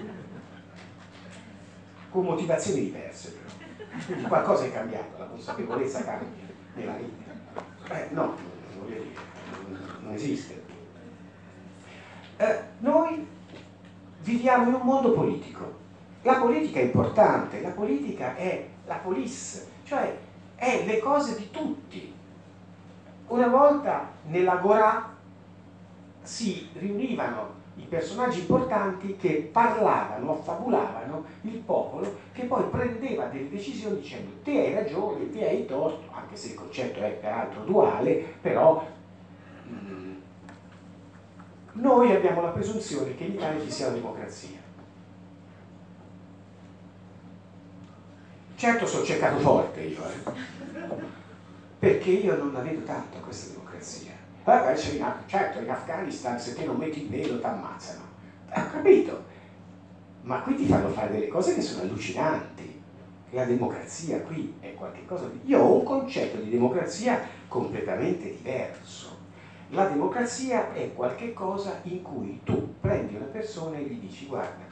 Con motivazioni diverse però. Qualcosa è cambiato, la consapevolezza cambia nella vita. Eh, no, non voglio dire, non esiste. Eh, noi viviamo in un mondo politico. La politica è importante, la politica è la police, cioè è le cose di tutti. Una volta nell'agorà si riunivano i personaggi importanti che parlavano, affabulavano il popolo, che poi prendeva delle decisioni dicendo te hai ragione, te hai torto, anche se il concetto è peraltro duale, però mh, noi abbiamo la presunzione che in Italia ci sia la democrazia. Certo sono cercato forte io, eh, perché io non la vedo tanto questa democrazia. Eh, certo, in Afghanistan se te non metti il velo ti ammazzano. Ho capito, ma qui ti fanno fare delle cose che sono allucinanti. La democrazia qui è qualcosa di... Io ho un concetto di democrazia completamente diverso. La democrazia è qualche cosa in cui tu prendi una persona e gli dici guarda,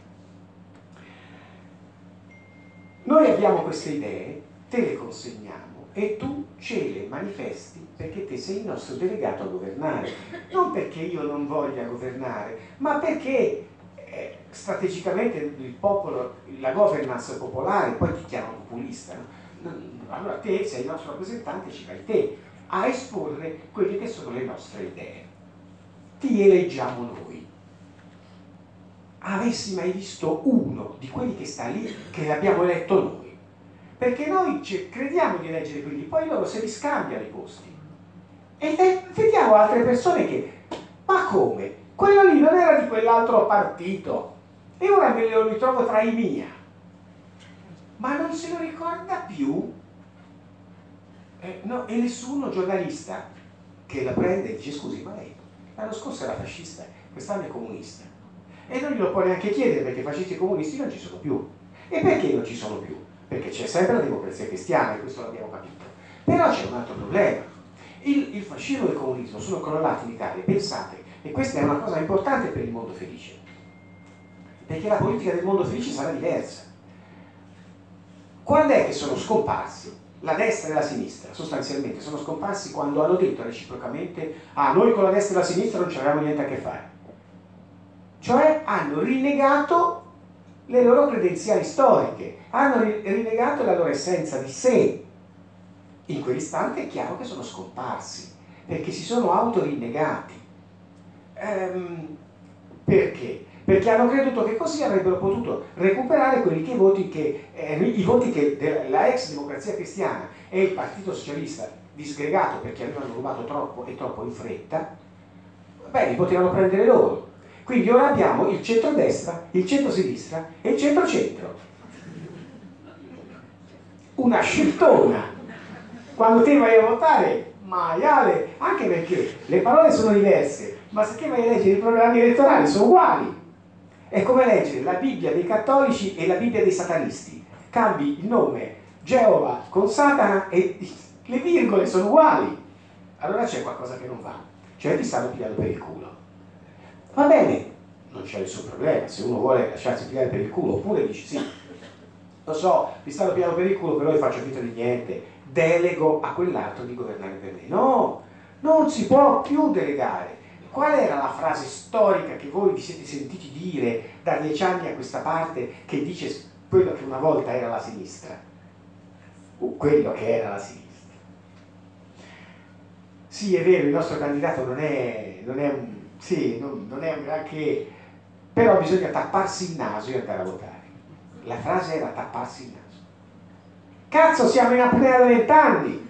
noi abbiamo queste idee, te le consegniamo e tu ce le manifesti perché te sei il nostro delegato a governare. Non perché io non voglia governare, ma perché eh, strategicamente il popolo, la governance popolare, poi ti chiamano populista, no? Allora te sei il nostro rappresentante, ci vai te a esporre quelle che sono le nostre idee. Ti eleggiamo noi. Avessi mai visto uno di quelli che sta lì che l'abbiamo eletto noi? Perché noi crediamo di eleggere quelli, poi loro se li scambiano i posti. E vediamo altre persone che, ma come? Quello lì non era di quell'altro partito e ora me lo ritrovo tra i miei. Ma non se lo ricorda più? Eh, no, e nessuno giornalista che la prende e dice scusi, ma lei l'anno scorso era fascista, quest'anno è comunista. E non glielo può neanche chiedere perché fascisti e comunisti non ci sono più. E perché non ci sono più? Perché c'è sempre la democrazia cristiana, e questo l'abbiamo capito. Però c'è un altro problema. Il, il fascismo e il comunismo sono crollati in Italia, pensate, e questa è una cosa importante per il mondo felice, perché la politica del mondo felice sarà diversa. Quando è che sono scomparsi? La destra e la sinistra, sostanzialmente, sono scomparsi quando hanno detto reciprocamente ah, noi con la destra e la sinistra non ci avevamo niente a che fare. Cioè hanno rinnegato le loro credenziali storiche, hanno rinnegato la loro essenza di sé. In quell'istante è chiaro che sono scomparsi, perché si sono autorinnegati. Ehm, perché? Perché hanno creduto che così avrebbero potuto recuperare quelli che i voti che, eh, i voti che della ex democrazia cristiana e il partito socialista disgregato perché avevano rubato troppo e troppo in fretta, beh, li potevano prendere loro. Quindi ora abbiamo il centrodestra, il centrosinistra e il centrocentro. Una sceltona. Quando te vai a votare, maiale, anche perché le parole sono diverse, ma se te vai a leggere i programmi elettorali sono uguali. È come leggere la Bibbia dei cattolici e la Bibbia dei satanisti. Cambi il nome Geova con Satana e le virgole sono uguali. Allora c'è qualcosa che non va, cioè ti stanno pigliando per il culo. Va bene, non c'è nessun problema, se uno vuole lasciarsi pigliare per il culo, oppure dici sì, lo so, mi stanno pigliando per il culo, però io faccio finta di niente, delego a quell'altro di governare per me. No, non si può più delegare. Qual era la frase storica che voi vi siete sentiti dire da dieci anni a questa parte che dice quello che una volta era la sinistra? O quello che era la sinistra. Sì, è vero, il nostro candidato non è, non è un... Sì, non, non è un granché, però bisogna tapparsi il naso e andare a votare. La frase era tapparsi il naso. Cazzo, siamo in apnea da vent'anni!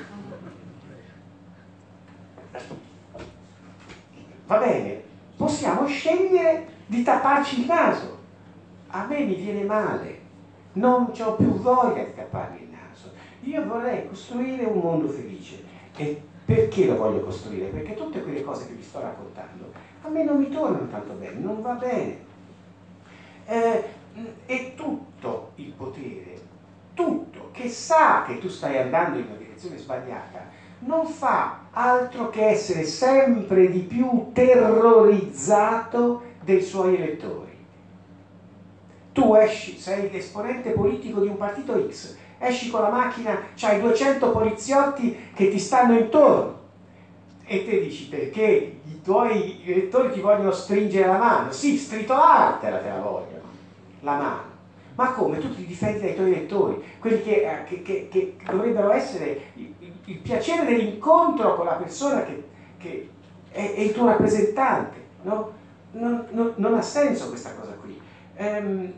Va bene, possiamo scegliere di tapparci il naso. A me mi viene male, non ho più voglia di tapparmi il naso. Io vorrei costruire un mondo felice. E perché lo voglio costruire? Perché tutte quelle cose che vi sto raccontando a me non mi tornano tanto bene, non va bene. Eh, e tutto il potere, tutto, che sa che tu stai andando in una direzione sbagliata, non fa altro che essere sempre di più terrorizzato dei suoi elettori. Tu esci, sei l'esponente politico di un partito X, esci con la macchina, c'hai duecento poliziotti che ti stanno intorno e te dici perché i tuoi elettori ti vogliono stringere la mano. Sì, stritolartela te la vogliono, la mano. Ma come? Tu ti difendi dai tuoi elettori, quelli che, che, che, che dovrebbero essere il, il, il piacere dell'incontro con la persona che, che è, è il tuo rappresentante, no? Non, non, non ha senso questa cosa qui. Ehm,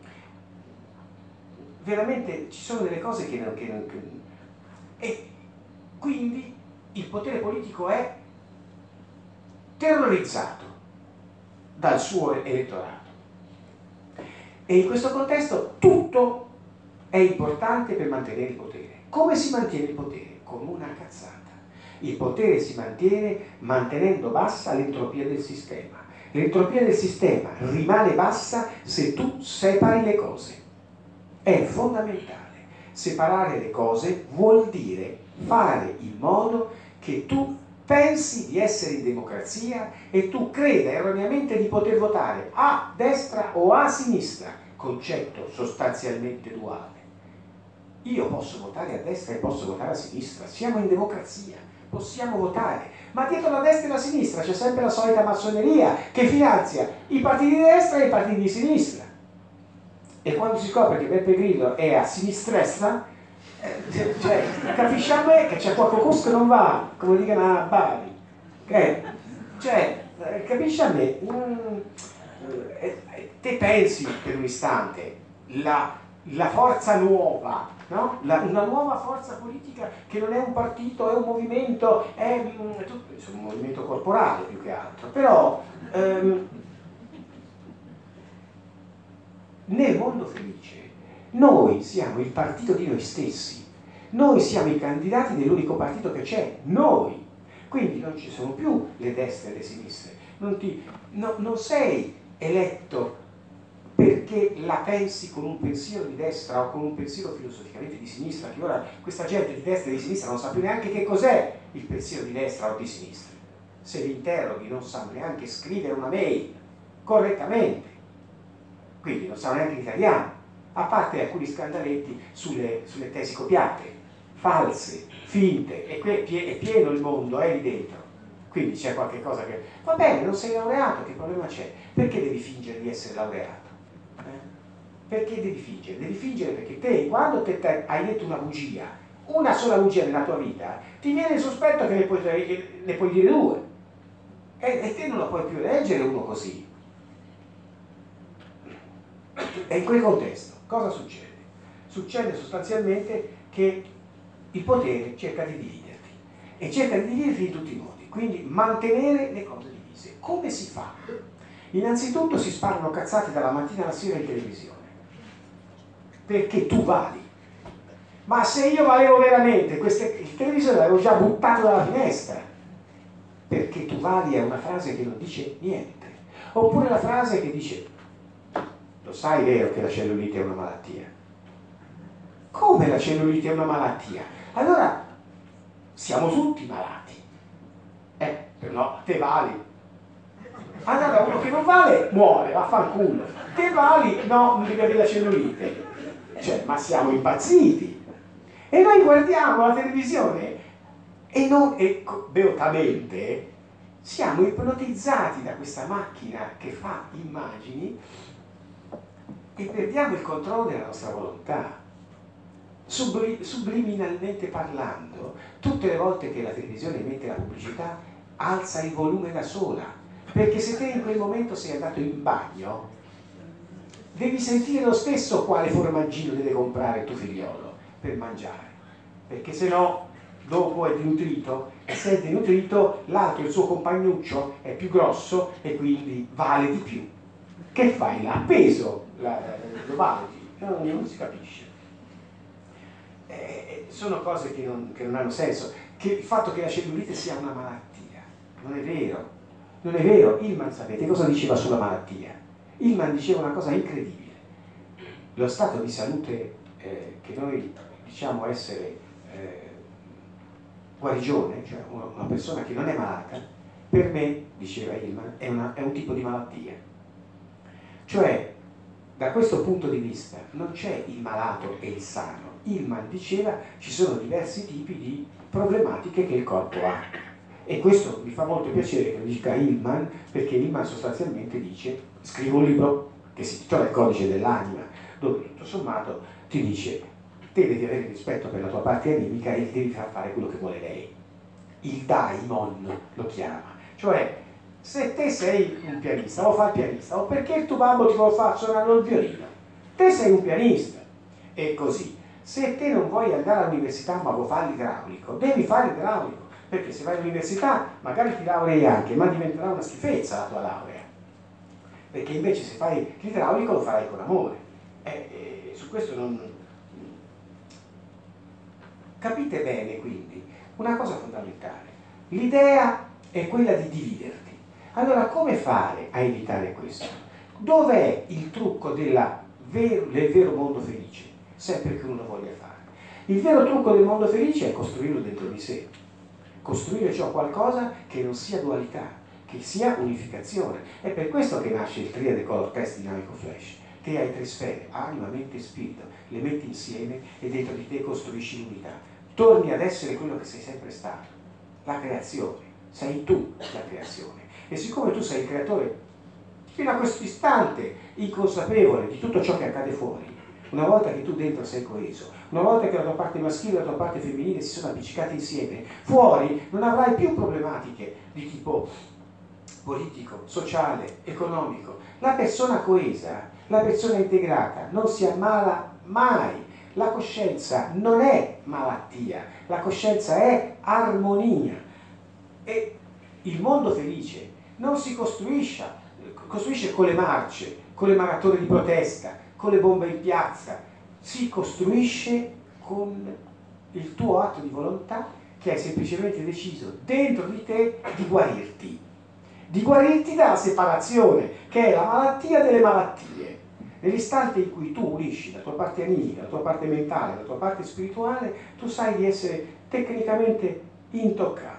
veramente ci sono delle cose che non, che non che... e quindi il potere politico è terrorizzato dal suo elettorato. E in questo contesto tutto è importante per mantenere il potere. Come si mantiene il potere? Come una cazzata. Il potere si mantiene mantenendo bassa l'entropia del sistema. L'entropia del sistema rimane bassa se tu separi le cose. È fondamentale. Separare le cose vuol dire fare in modo che tu pensi di essere in democrazia e tu creda erroneamente di poter votare a destra o a sinistra, concetto sostanzialmente duale. Io posso votare a destra e posso votare a sinistra, siamo in democrazia, possiamo votare, ma dietro la destra e la sinistra c'è sempre la solita massoneria che finanzia i partiti di destra e i partiti di sinistra. E quando si scopre che Beppe Grillo è a sinistra, eh, cioè, capisci a me che c'è qualcosa che non va, come dicono a Bari. Eh, cioè, capisci a me? Mm, eh, te pensi per un istante la, la forza nuova, no? La, una nuova forza politica che non è un partito, è un movimento, è, mm, è tutto, è un movimento corporale più che altro, però ehm, nel mondo felice noi siamo il partito di noi stessi, noi siamo i candidati dell'unico partito che c'è, noi. Quindi non ci sono più le destre e le sinistre, non, ti, no, non sei eletto perché la pensi con un pensiero di destra o con un pensiero filosoficamente di sinistra, che ora questa gente di destra e di sinistra non sa più neanche che cos'è il pensiero di destra o di sinistra. Se li interroghi non sanno neanche scrivere una mail correttamente, quindi non sanno neanche l'italiano, a parte alcuni scandaletti sulle, sulle tesi copiate, false, finte, e qui è pieno il mondo, è lì dentro. Quindi c'è qualche cosa che... Va bene, non sei laureato, che problema c'è? Perché devi fingere di essere laureato? Eh? Perché devi fingere? Devi fingere perché te, quando te, te hai detto una bugia, una sola bugia nella tua vita, ti viene il sospetto che ne puoi, che ne puoi dire due. E, e te non lo puoi più leggere uno così. E in quel contesto cosa succede? Succede sostanzialmente che il potere cerca di dividerti e cerca di dividerti in tutti i modi, quindi mantenere le cose divise. Come si fa? Innanzitutto si sparano cazzate dalla mattina alla sera in televisione, perché tu vali. Ma se io valevo veramente, queste, il televisore l'avevo già buttato dalla finestra, perché tu vali è una frase che non dice niente. Oppure la frase che dice: lo sai vero che la cellulite è una malattia? Come la cellulite è una malattia? Allora siamo tutti malati. Eh, no, te vali. Allora uno che non vale muore, vaffanculo. Te vali, no, non devi avere la cellulite. Cioè, ma siamo impazziti. E noi guardiamo la televisione e non, e beotamente siamo ipnotizzati da questa macchina che fa immagini e perdiamo il controllo della nostra volontà. Subli, subliminalmente parlando, tutte le volte che la televisione emette la pubblicità, alza il volume da sola, perché se te in quel momento sei andato in bagno, devi sentire lo stesso quale formaggino deve comprare tuo figliolo per mangiare, perché se no dopo è denutrito, e se è denutrito l'altro, il suo compagnuccio, è più grosso e quindi vale di più. Che fai? L'ha peso, la, lo valuti, no, non si capisce. Eh, sono cose che non, che non hanno senso. Che il fatto che la cellulite sia una malattia, non è vero, non è vero. Hillman, sapete cosa diceva sulla malattia? Hillman diceva una cosa incredibile: lo stato di salute eh, che noi diciamo essere eh, guarigione, cioè una persona che non è malata, per me, diceva Hillman, è, una, è un tipo di malattia. Cioè, da questo punto di vista non c'è il malato e il sano. Hillman diceva ci sono diversi tipi di problematiche che il corpo ha. E questo mi fa molto piacere che lo dica Hillman, perché Hillman sostanzialmente dice, scrive un libro che si intitola Il codice dell'anima, dove tutto sommato ti dice te devi avere rispetto per la tua parte animica e gli devi far fare quello che vuole lei. Il daimon lo chiama. Cioè, se te sei un pianista, o fa il pianista, o perché il tuo babbo ti vuole far suonare il violino, te sei un pianista. E così. Se te non vuoi andare all'università ma vuoi fare l'idraulico, devi fare l'idraulico, perché se vai all'università magari ti laurei anche, ma diventerà una schifezza la tua laurea. Perché invece se fai l'idraulico lo farai con amore. E, e su questo non... Capite bene quindi una cosa fondamentale. L'idea è quella di dividerti. Allora come fare a evitare questo? Dov'è il trucco della vero, del vero mondo felice? Sempre che uno lo voglia fare. Il vero trucco del mondo felice è costruirlo dentro di sé. Costruire ciò qualcosa che non sia dualità, che sia unificazione. È per questo che nasce il triade color test dinamico flash. Te hai tre sfere, anima, mente e spirito, le metti insieme e dentro di te costruisci l'unità. Torni ad essere quello che sei sempre stato, la creazione. Sei tu la creazione. E siccome tu sei il creatore fino a questo istante inconsapevole di tutto ciò che accade fuori, una volta che tu dentro sei coeso, una volta che la tua parte maschile e la tua parte femminile si sono appiccicate insieme, fuori non avrai più problematiche di tipo politico, sociale, economico. La persona coesa, la persona integrata non si ammala mai. La coscienza non è malattia, la coscienza è armonia. E il mondo felice non si costruisce, costruisce con le marce, con le maratone di protesta, con le bombe in piazza, si costruisce con il tuo atto di volontà che hai semplicemente deciso dentro di te di guarirti, di guarirti dalla separazione, che è la malattia delle malattie. Nell'istante in cui tu unisci la tua parte animica, la tua parte mentale, la tua parte spirituale, tu sai di essere tecnicamente intoccabile.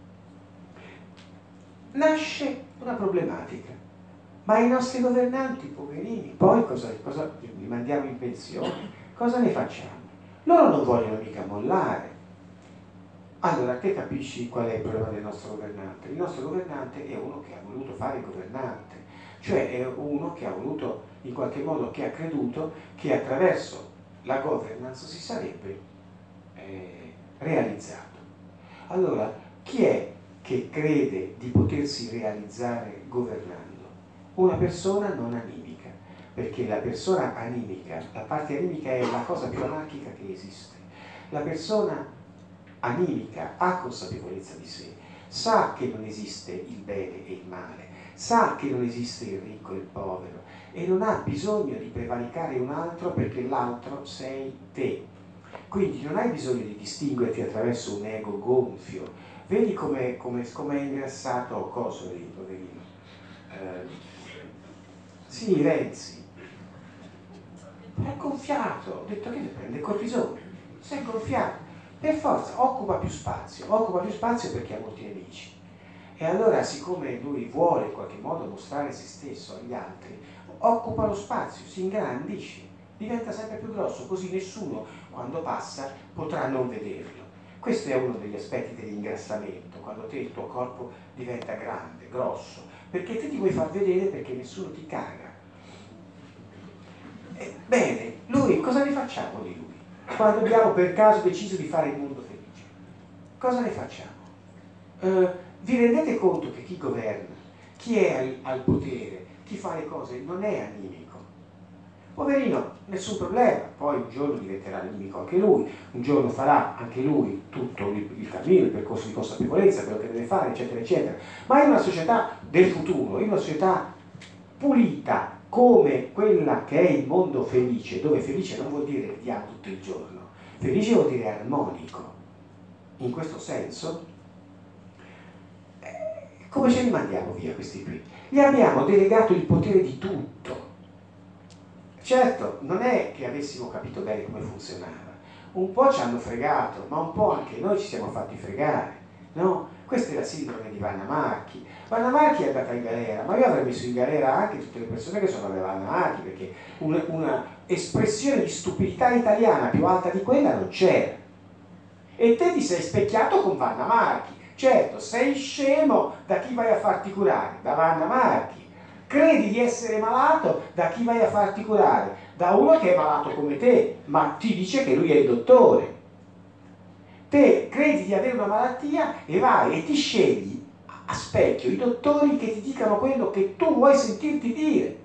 Nasce una problematica, ma i nostri governanti, poverini, poi cosa, cosa li mandiamo in pensione? Cosa ne facciamo? Loro non vogliono mica mollare. Allora, te capisci qual è il problema del nostro governante? Il nostro governante è uno che ha voluto fare il governante, cioè è uno che ha voluto, in qualche modo, che ha creduto che attraverso la governance si sarebbe eh, realizzato. Allora, chi è che crede di potersi realizzare governando? Una persona non animica, perché la persona animica, la parte animica è la cosa più anarchica che esiste. La persona animica ha consapevolezza di sé, sa che non esiste il bene e il male, sa che non esiste il ricco e il povero e non ha bisogno di prevaricare un altro perché l'altro sei te. Quindi non hai bisogno di distinguerti attraverso un ego gonfio. Vedi come è ingrassato coso lì, poverino. Eh, sì, Renzi. È gonfiato, ho detto che ne prende cortisone. Si è gonfiato. Per forza, occupa più spazio. Occupa più spazio perché ha molti nemici. E allora, siccome lui vuole in qualche modo mostrare se stesso agli altri, occupa lo spazio, si ingrandisce, diventa sempre più grosso, così nessuno, quando passa, potrà non vederlo. Questo è uno degli aspetti dell'ingrassamento, quando te il tuo corpo diventa grande, grosso, perché te ti vuoi far vedere perché nessuno ti caga. E, bene, lui, cosa ne facciamo di lui? Quando abbiamo per caso deciso di fare il mondo felice, cosa ne facciamo? Uh, vi rendete conto che chi governa, chi è al, al potere, chi fa le cose non è animico? Poverino, nessun problema, poi un giorno diventerà animico anche lui, un giorno farà anche lui tutto il, il cammino, il percorso di consapevolezza, quello che deve fare, eccetera, eccetera. Ma in una società del futuro, in una società pulita come quella che è il mondo felice, dove felice non vuol dire che diamo tutto il giorno, felice vuol dire armonico. In questo senso, come ce li mandiamo via questi qui? Gli abbiamo delegato il potere di tutto. Certo, non è che avessimo capito bene come funzionava. un po' ci hanno fregato, ma un po' anche noi ci siamo fatti fregare, no? Questa è la sindrome di Vanna Marchi. Vanna Marchi è andata in galera, ma io avrei messo in galera anche tutte le persone che sono alle Vanna Marchi, perché una, una espressione di stupidità italiana più alta di quella non c'era. E te ti sei specchiato con Vanna Marchi. Certo, sei scemo, da chi vai a farti curare? Da Vanna Marchi. Credi di essere malato, da chi vai a farti curare? Da uno che è malato come te, ma ti dice che lui è il dottore. Te credi di avere una malattia e vai e ti scegli a specchio i dottori che ti dicano quello che tu vuoi sentirti dire.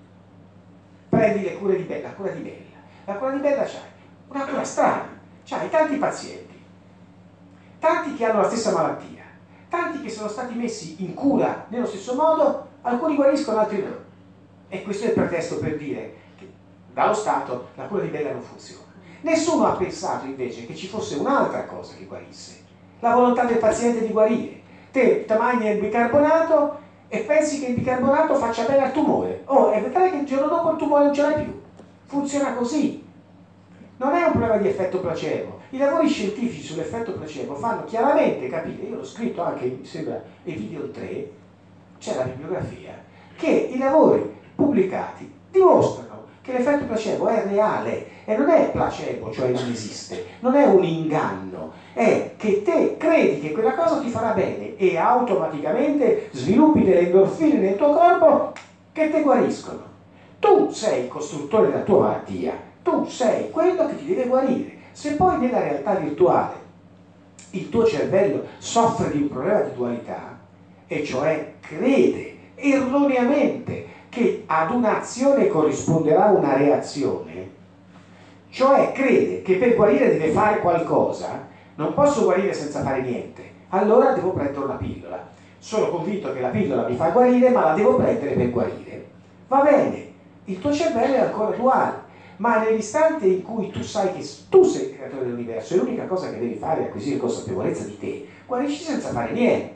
Prendi le cure di Bella, la cura di Bella. La cura di Bella c'hai una cura strana, c'hai tanti pazienti, tanti che hanno la stessa malattia, tanti che sono stati messi in cura nello stesso modo, alcuni guariscono, altri no. E questo è il pretesto per dire che dallo Stato la cura di Bella non funziona. Nessuno ha pensato invece che ci fosse un'altra cosa che guarisse, la volontà del paziente di guarire. Te ti mangi il bicarbonato e pensi che il bicarbonato faccia bene al tumore. Oh, e vedrai che il giorno dopo il tumore non ce l'hai più. Funziona così. Non è un problema di effetto placebo. I lavori scientifici sull'effetto placebo fanno chiaramente capire, io l'ho scritto anche, mi sembra, nei video tre, c'è la bibliografia, che i lavori pubblicati dimostrano che l'effetto placebo è reale e non è placebo, cioè non esiste, non è un inganno, è che te credi che quella cosa ti farà bene e automaticamente sviluppi delle endorfine nel tuo corpo che ti guariscono. Tu sei il costruttore della tua malattia, tu sei quello che ti deve guarire. Se poi nella realtà virtuale il tuo cervello soffre di un problema di dualità, e cioè crede erroneamente che ad un'azione corrisponderà una reazione, cioè crede che per guarire deve fare qualcosa, non posso guarire senza fare niente, allora devo prendere una pillola. Sono convinto che la pillola mi fa guarire, ma la devo prendere per guarire. Va bene, il tuo cervello è ancora duale, ma nell'istante in cui tu sai che tu sei il creatore dell'universo e l'unica cosa che devi fare è acquisire consapevolezza di te, guarisci senza fare niente.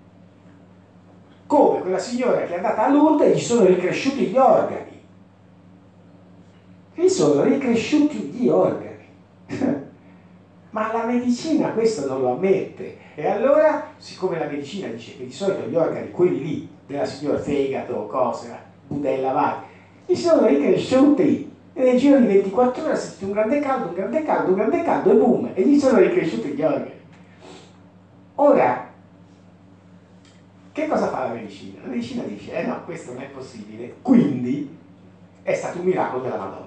Come quella signora che è andata a Lourdes e gli sono ricresciuti gli organi. Gli sono ricresciuti gli organi. Ma la medicina questo non lo ammette. E allora, siccome la medicina dice che di solito gli organi, quelli lì, della signora fegato, cosa, budella, vai, gli sono ricresciuti. E nel giro di ventiquattro ore ha sentito un grande caldo, un grande caldo, un grande caldo e boom, e gli sono ricresciuti gli organi. Ora, che cosa fa la medicina? La medicina dice, eh no, questo non è possibile, quindi è stato un miracolo della Madonna.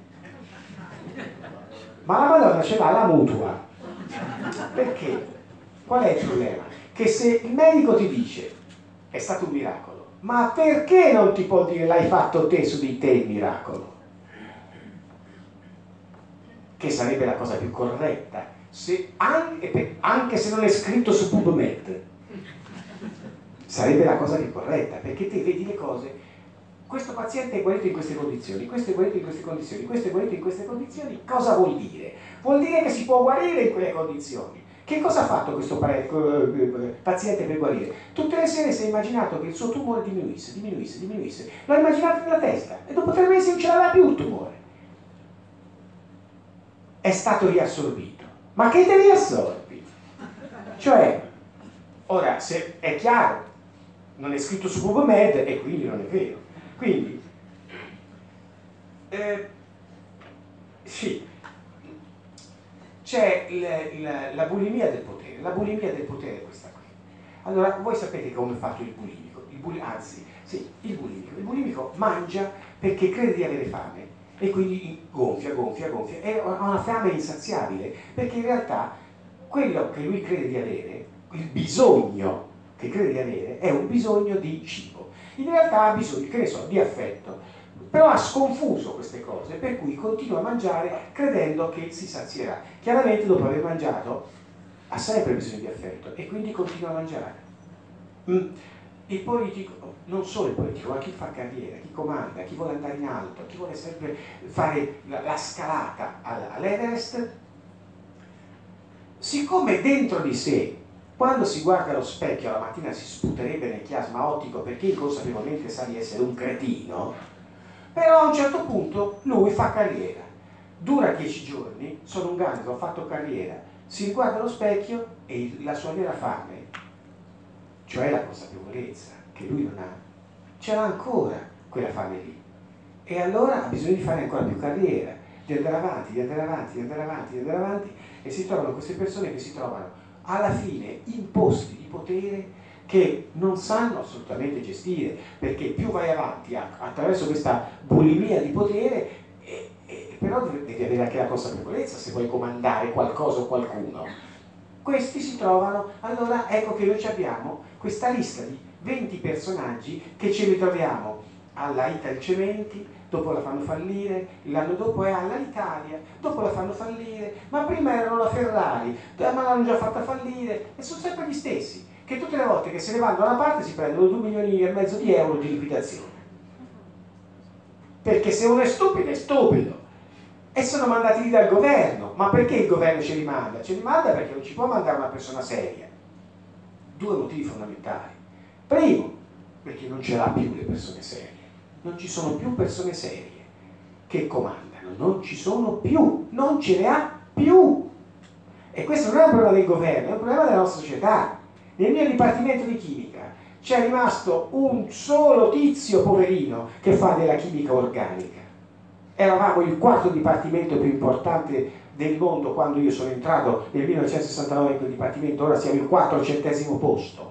Ma la Madonna ce l'ha la mutua. Perché? Qual è il problema? Che se il medico ti dice, è stato un miracolo, ma perché non ti può dire l'hai fatto te su di te il miracolo? Che sarebbe la cosa più corretta, se anche, anche se non è scritto su PubMed. Sarebbe la cosa più corretta, perché te vedi le cose, questo paziente è guarito in queste condizioni, questo è guarito in queste condizioni, questo è guarito in queste condizioni, cosa vuol dire? Vuol dire che si può guarire in quelle condizioni. Che cosa ha fatto questo paziente per guarire? Tutte le sere si è immaginato che il suo tumore diminuisse, diminuisse, diminuisse, l'ha immaginato nella testa e dopo tre mesi non ce l'aveva più il tumore. È stato riassorbito. Ma che te riassorbi? Cioè, ora, se è chiaro, non è scritto su PubMed e quindi non è vero. Quindi, eh, sì, c'è il, il, la bulimia del potere. La bulimia del potere è questa qui. Allora, voi sapete come è fatto il bulimico. Il buli, anzi, sì, il bulimico. Il bulimico mangia perché crede di avere fame e quindi gonfia, gonfia, gonfia. E ha una fame insaziabile perché in realtà quello che lui crede di avere, il bisogno che crede di avere, è un bisogno di cibo. In realtà ha bisogno, che ne so, di affetto, però ha sconfuso queste cose, per cui continua a mangiare credendo che si sazierà. Chiaramente dopo aver mangiato ha sempre bisogno di affetto e quindi continua a mangiare. Mm. Il politico, non solo il politico, ma chi fa carriera, chi comanda, chi vuole andare in alto, chi vuole sempre fare la, la scalata all'Everest, siccome dentro di sé, quando si guarda allo specchio la mattina si sputerebbe nel chiasma ottico perché inconsapevolmente sa di essere un cretino, però a un certo punto lui fa carriera, dura dieci giorni, sono un ganzo, ho fatto carriera, si riguarda allo specchio e la sua vera fame, cioè la consapevolezza che lui non ha, ce l'ha ancora quella fame lì, e allora ha bisogno di fare ancora più carriera, di andare avanti, di andare avanti, di andare avanti, di andare avanti, e si trovano queste persone che si trovano alla fine in posti di potere che non sanno assolutamente gestire, perché più vai avanti attraverso questa bulimia di potere, e, e, però devi avere anche la consapevolezza se vuoi comandare qualcosa o qualcuno. Questi si trovano, allora ecco che noi abbiamo questa lista di venti personaggi che ci ritroviamo alla Italcementi, dopo la fanno fallire, l'anno dopo è alla Italia, dopo la fanno fallire, ma prima erano la Ferrari, ma l'hanno già fatta fallire, e sono sempre gli stessi, che tutte le volte che se ne vanno da una parte si prendono due milioni e mezzo di euro di liquidazione. Perché se uno è stupido, è stupido. E sono mandati lì dal governo. Ma perché il governo ce li manda? Ce li manda perché non ci può mandare una persona seria. Due motivi fondamentali. Primo, perché non ce l'ha più le persone serie. Non ci sono più persone serie che comandano. Non ci sono più. Non ce le ha più. E questo non è un problema del governo, è un problema della nostra società. Nel mio dipartimento di chimica c'è rimasto un solo tizio poverino che fa della chimica organica. Eravamo il quarto dipartimento più importante del mondo quando io sono entrato nel millenovecentosessantanove in quel dipartimento, ora siamo il quattrocentesimo posto.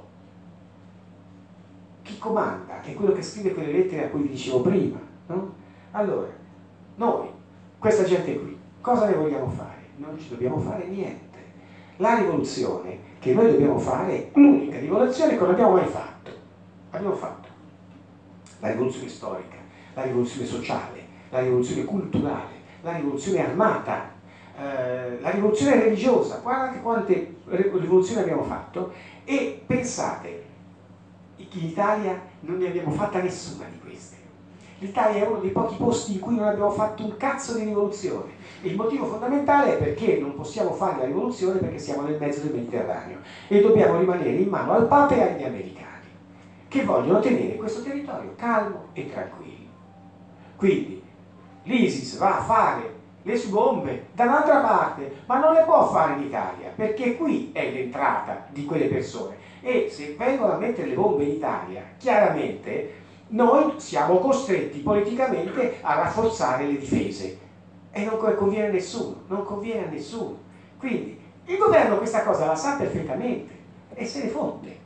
Chi comanda è quello che scrive quelle lettere a cui vi dicevo prima, no? Allora, noi, questa gente qui, cosa ne vogliamo fare? Non ci dobbiamo fare niente. La rivoluzione che noi dobbiamo fare, l'unica rivoluzione che non abbiamo mai fatto, abbiamo fatto la rivoluzione storica, la rivoluzione sociale, la rivoluzione culturale, la rivoluzione armata, eh, la rivoluzione religiosa. Guardate quante rivoluzioni abbiamo fatto, e pensate che in Italia non ne abbiamo fatta nessuna di queste. L'Italia è uno dei pochi posti in cui non abbiamo fatto un cazzo di rivoluzione. E il motivo fondamentale è perché non possiamo fare la rivoluzione, perché siamo nel mezzo del Mediterraneo e dobbiamo rimanere in mano al Papa e agli americani, che vogliono tenere questo territorio calmo e tranquillo. Quindi l'ISIS va a fare le sue bombe da un'altra parte, ma non le può fare in Italia, perché qui è l'entrata di quelle persone, e se vengono a mettere le bombe in Italia, chiaramente noi siamo costretti politicamente a rafforzare le difese, e non conviene a nessuno, non conviene a nessuno. Quindi il governo questa cosa la sa perfettamente e se ne fotte.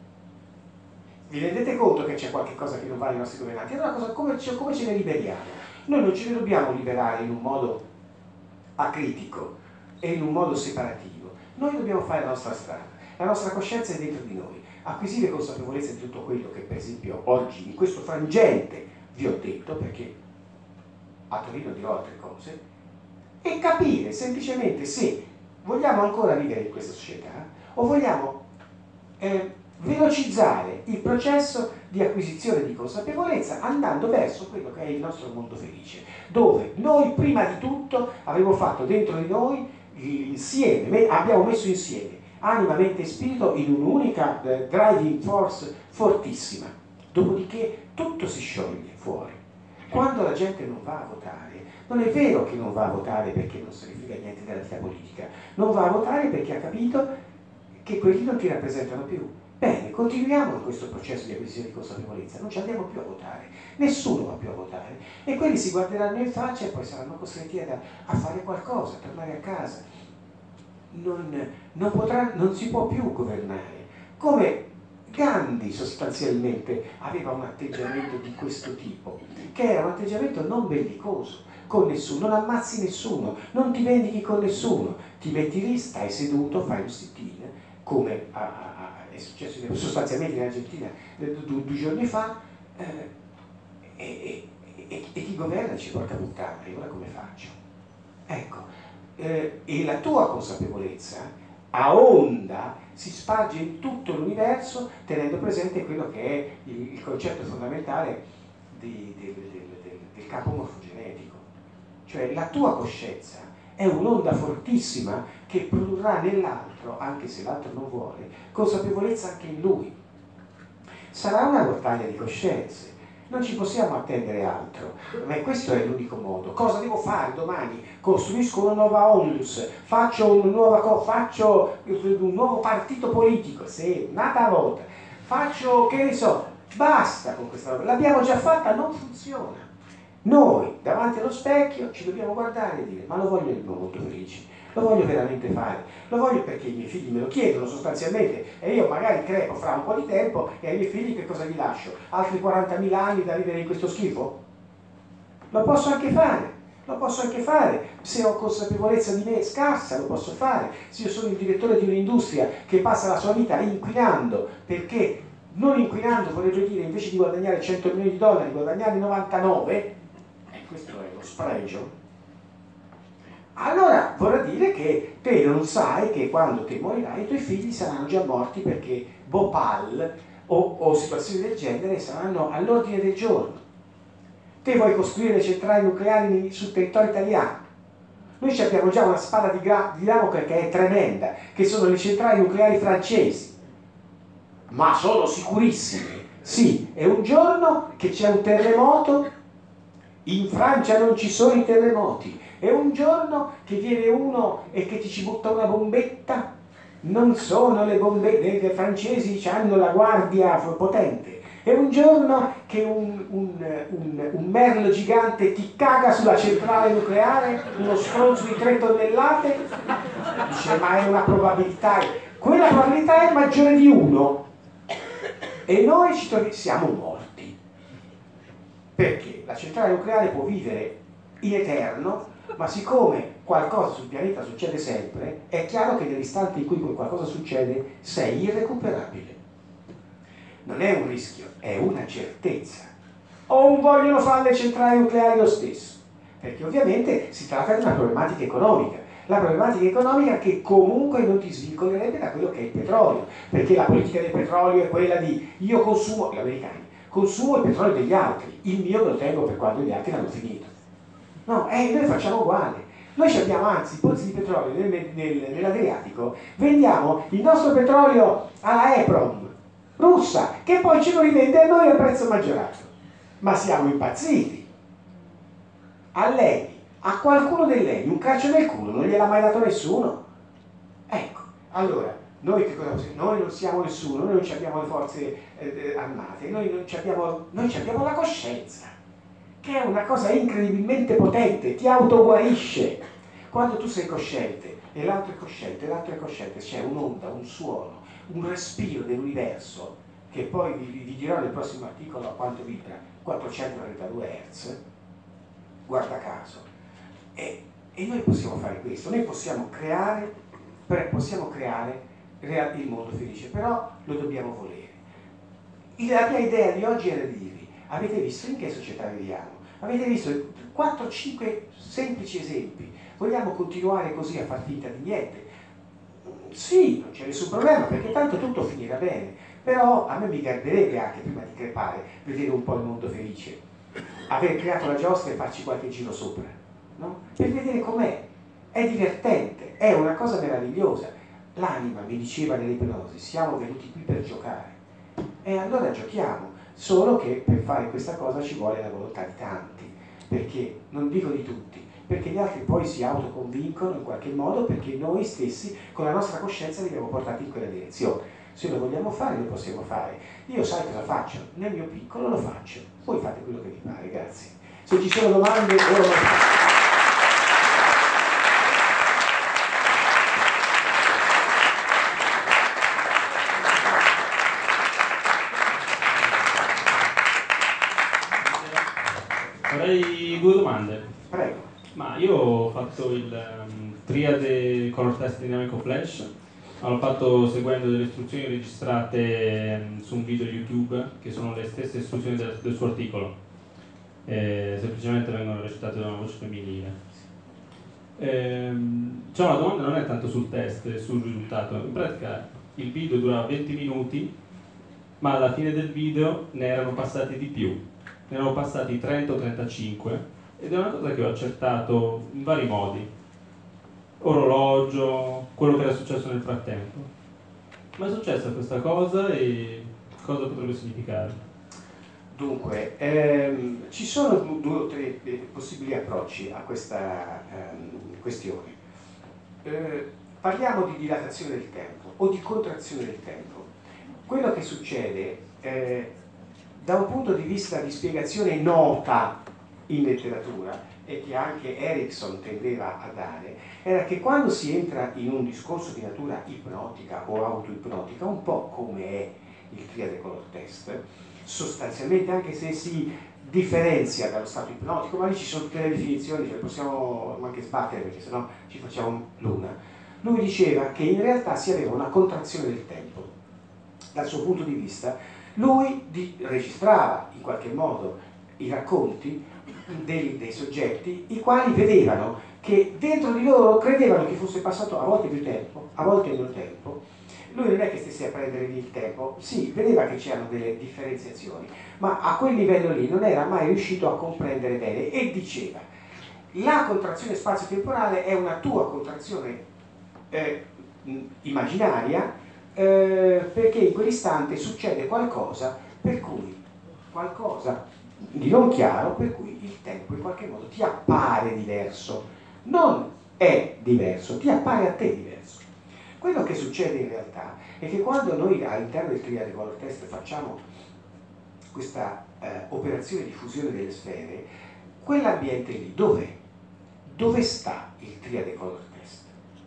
Vi rendete conto che c'è qualche cosa che non va ai nostri governanti? Allora cosa, come, come ce ne liberiamo? Noi non ce ne dobbiamo liberare in un modo acritico e in un modo separativo. Noi dobbiamo fare la nostra strada, la nostra coscienza è dentro di noi, acquisire consapevolezza di tutto quello che per esempio oggi in questo frangente vi ho detto, perché a Torino dirò altre cose, e capire semplicemente se vogliamo ancora vivere in questa società o vogliamo eh, velocizzare il processo di acquisizione di consapevolezza andando verso quello che è il nostro mondo felice, dove noi prima di tutto avremo fatto dentro di noi insieme, abbiamo messo insieme anima, mente e spirito in un'unica eh, driving force fortissima, dopodiché tutto si scioglie fuori. Quando la gente non va a votare, non è vero che non va a votare perché non se ne frega niente della vita politica, non va a votare perché ha capito che quelli non ti rappresentano più. Bene, continuiamo in questo processo di acquisizione di consapevolezza, non ci andiamo più a votare, nessuno va più a votare, e quelli si guarderanno in faccia e poi saranno costretti a, a fare qualcosa, a tornare a casa. Non, non, potrà, non si può più governare. Come Gandhi sostanzialmente aveva un atteggiamento di questo tipo, che era un atteggiamento non bellicoso con nessuno, non ammazzi nessuno, non ti vendichi con nessuno, ti metti lì, stai seduto, fai un sit-in, come a, a, è successo sostanzialmente in Argentina due, due giorni fa, eh, e, e, e, e chi governa dice porca puttana, e ora come faccio? Ecco, eh, e la tua consapevolezza a onda si sparge in tutto l'universo, tenendo presente quello che è il, il concetto fondamentale di, del, del, del, del campo morfogenetico. Cioè la tua coscienza è un'onda fortissima che produrrà nell'altro, anche se l'altro non vuole, consapevolezza anche in lui. Sarà una battaglia di coscienze, non ci possiamo attendere altro, ma questo è l'unico modo. Cosa devo fare domani? Costruisco una nuova onlus, faccio una nuova co- faccio un nuovo partito politico, se nata volta, faccio, che ne so, basta con questa roba, l'abbiamo già fatta, non funziona. Noi davanti allo specchio ci dobbiamo guardare e dire: ma lo voglio il mondo felice, lo voglio veramente fare, lo voglio perché i miei figli me lo chiedono sostanzialmente, e io magari crepo fra un po' di tempo, e ai miei figli che cosa gli lascio? Altri quarantamila anni da vivere in questo schifo? Lo posso anche fare, lo posso anche fare, se ho consapevolezza di me scarsa lo posso fare, se io sono il direttore di un'industria che passa la sua vita inquinando, perché non inquinando vorrebbe dire invece di guadagnare cento milioni di dollari guadagnare novantanove, questo è lo spregio, allora vorrà dire che te non sai che quando te morirai i tuoi figli saranno già morti, perché Bhopal o, o situazioni del genere saranno all'ordine del giorno. Te vuoi costruire le centrali nucleari sul territorio italiano? Noi abbiamo già una spada di, di Damocle che è tremenda, che sono le centrali nucleari francesi, ma sono sicurissime. Sì, è un giorno che c'è un terremoto. In Francia non ci sono i terremoti, è un giorno che viene uno e che ti ci butta una bombetta, non sono le bombette, i francesi hanno la guardia potente, è un giorno che un, un, un, un merlo gigante ti caga sulla centrale nucleare, uno stronzo di tre tonnellate, dice ma è una probabilità, quella probabilità è maggiore di uno e noi ci troviamo, siamo morti. Perché la centrale nucleare può vivere in eterno, ma siccome qualcosa sul pianeta succede sempre, è chiaro che nell'istante in cui qualcosa succede sei irrecuperabile. Non è un rischio, è una certezza. O non vogliono fare le centrali nucleari lo stesso, perché ovviamente si tratta di una problematica economica. La problematica economica che comunque non ti svincolerebbe da quello che è il petrolio, perché la politica del petrolio è quella di io consumo, gli americani, consumo il petrolio degli altri, il mio me lo tengo per quando gli altri l'hanno finito. No, eh, noi facciamo uguale. Noi abbiamo anzi pozzi di petrolio nel, nel, nell'Adriatico, vendiamo il nostro petrolio alla Eprom russa, che poi ce lo rivende a noi a prezzo maggiorato. Ma siamo impazziti. A lei, a qualcuno di lei, un calcio nel culo non gliel'ha mai dato nessuno. Ecco, allora, noi che cosa possiamo? Noi non siamo nessuno, noi non abbiamo le forze eh, armate, noi non abbiamo, noi abbiamo la coscienza, che è una cosa incredibilmente potente, ti autoguarisce. Quando tu sei cosciente e l'altro è cosciente, l'altro è cosciente, c'è un'onda, un suono, un respiro dell'universo, che poi vi, vi dirò nel prossimo articolo a quanto vibra, quattrocentotrentadue hertz, guarda caso. E, e noi possiamo fare questo, noi possiamo creare, possiamo creare il mondo felice, però lo dobbiamo volere. La mia idea di oggi era di dirvi: avete visto in che società viviamo? Avete visto quattro cinque semplici esempi? Vogliamo continuare così a far finta di niente? Sì, non c'è nessun problema, perché tanto tutto finirà bene, però a me mi garberebbe anche, prima di crepare, vedere un po' il mondo felice, aver creato la giostra e farci qualche giro sopra, no? Per vedere com'è. È divertente, è una cosa meravigliosa. L'anima mi diceva nell'ipnosi: siamo venuti qui per giocare, e allora giochiamo, solo che per fare questa cosa ci vuole la volontà di tanti, perché non dico di tutti, perché gli altri poi si autoconvincono in qualche modo, perché noi stessi con la nostra coscienza li abbiamo portati in quella direzione. Se lo vogliamo fare, lo possiamo fare. Io sai cosa faccio? Nel mio piccolo lo faccio, voi fate quello che vi pare, grazie. Se ci sono domande, ora lo faccio. Avrei due domande. Prego. Ma io ho fatto il um, triade color test dinamico flash, l'ho fatto seguendo delle istruzioni registrate um, su un video YouTube, che sono le stesse istruzioni del, del suo articolo, eh, semplicemente vengono recitate da una voce femminile. Ehm, cioè la domanda non è tanto sul test e sul risultato, in pratica il video durava venti minuti, ma alla fine del video ne erano passati di più, ne erano passati trenta o trentacinque, ed è una cosa che ho accertato in vari modi: orologio, quello che era successo nel frattempo. Ma è successa questa cosa e cosa potrebbe significare? Dunque, ehm, ci sono due o tre possibili approcci a questa ehm, questione. Eh, parliamo di dilatazione del tempo o di contrazione del tempo. Quello che succede eh, da un punto di vista di spiegazione nota in letteratura e che anche Erickson tendeva a dare, era che quando si entra in un discorso di natura ipnotica o autoipnotica, un po' come è il triade color test, sostanzialmente, anche se si differenzia dallo stato ipnotico, ma lì ci sono tutte le definizioni, ce le possiamo anche sbattere perché sennò ci facciamo l'una. Lui diceva che in realtà si aveva una contrazione del tempo. Dal suo punto di vista, lui di, registrava in qualche modo i racconti dei, dei soggetti, i quali vedevano che dentro di loro credevano che fosse passato a volte più tempo, a volte meno tempo. Lui non è che stesse a prendere lì il tempo, sì, vedeva che c'erano delle differenziazioni, ma a quel livello lì non era mai riuscito a comprendere bene e diceva: la contrazione spazio-temporale è una tua contrazione eh, immaginaria, eh, perché in quell'istante succede qualcosa per cui qualcosa di non chiaro, per cui il tempo in qualche modo ti appare diverso, non è diverso, ti appare a te diverso. Quello che succede in realtà è che quando noi all'interno del triade color test facciamo questa eh, operazione di fusione delle sfere, quell'ambiente lì dov'è? Dove sta il triade color test?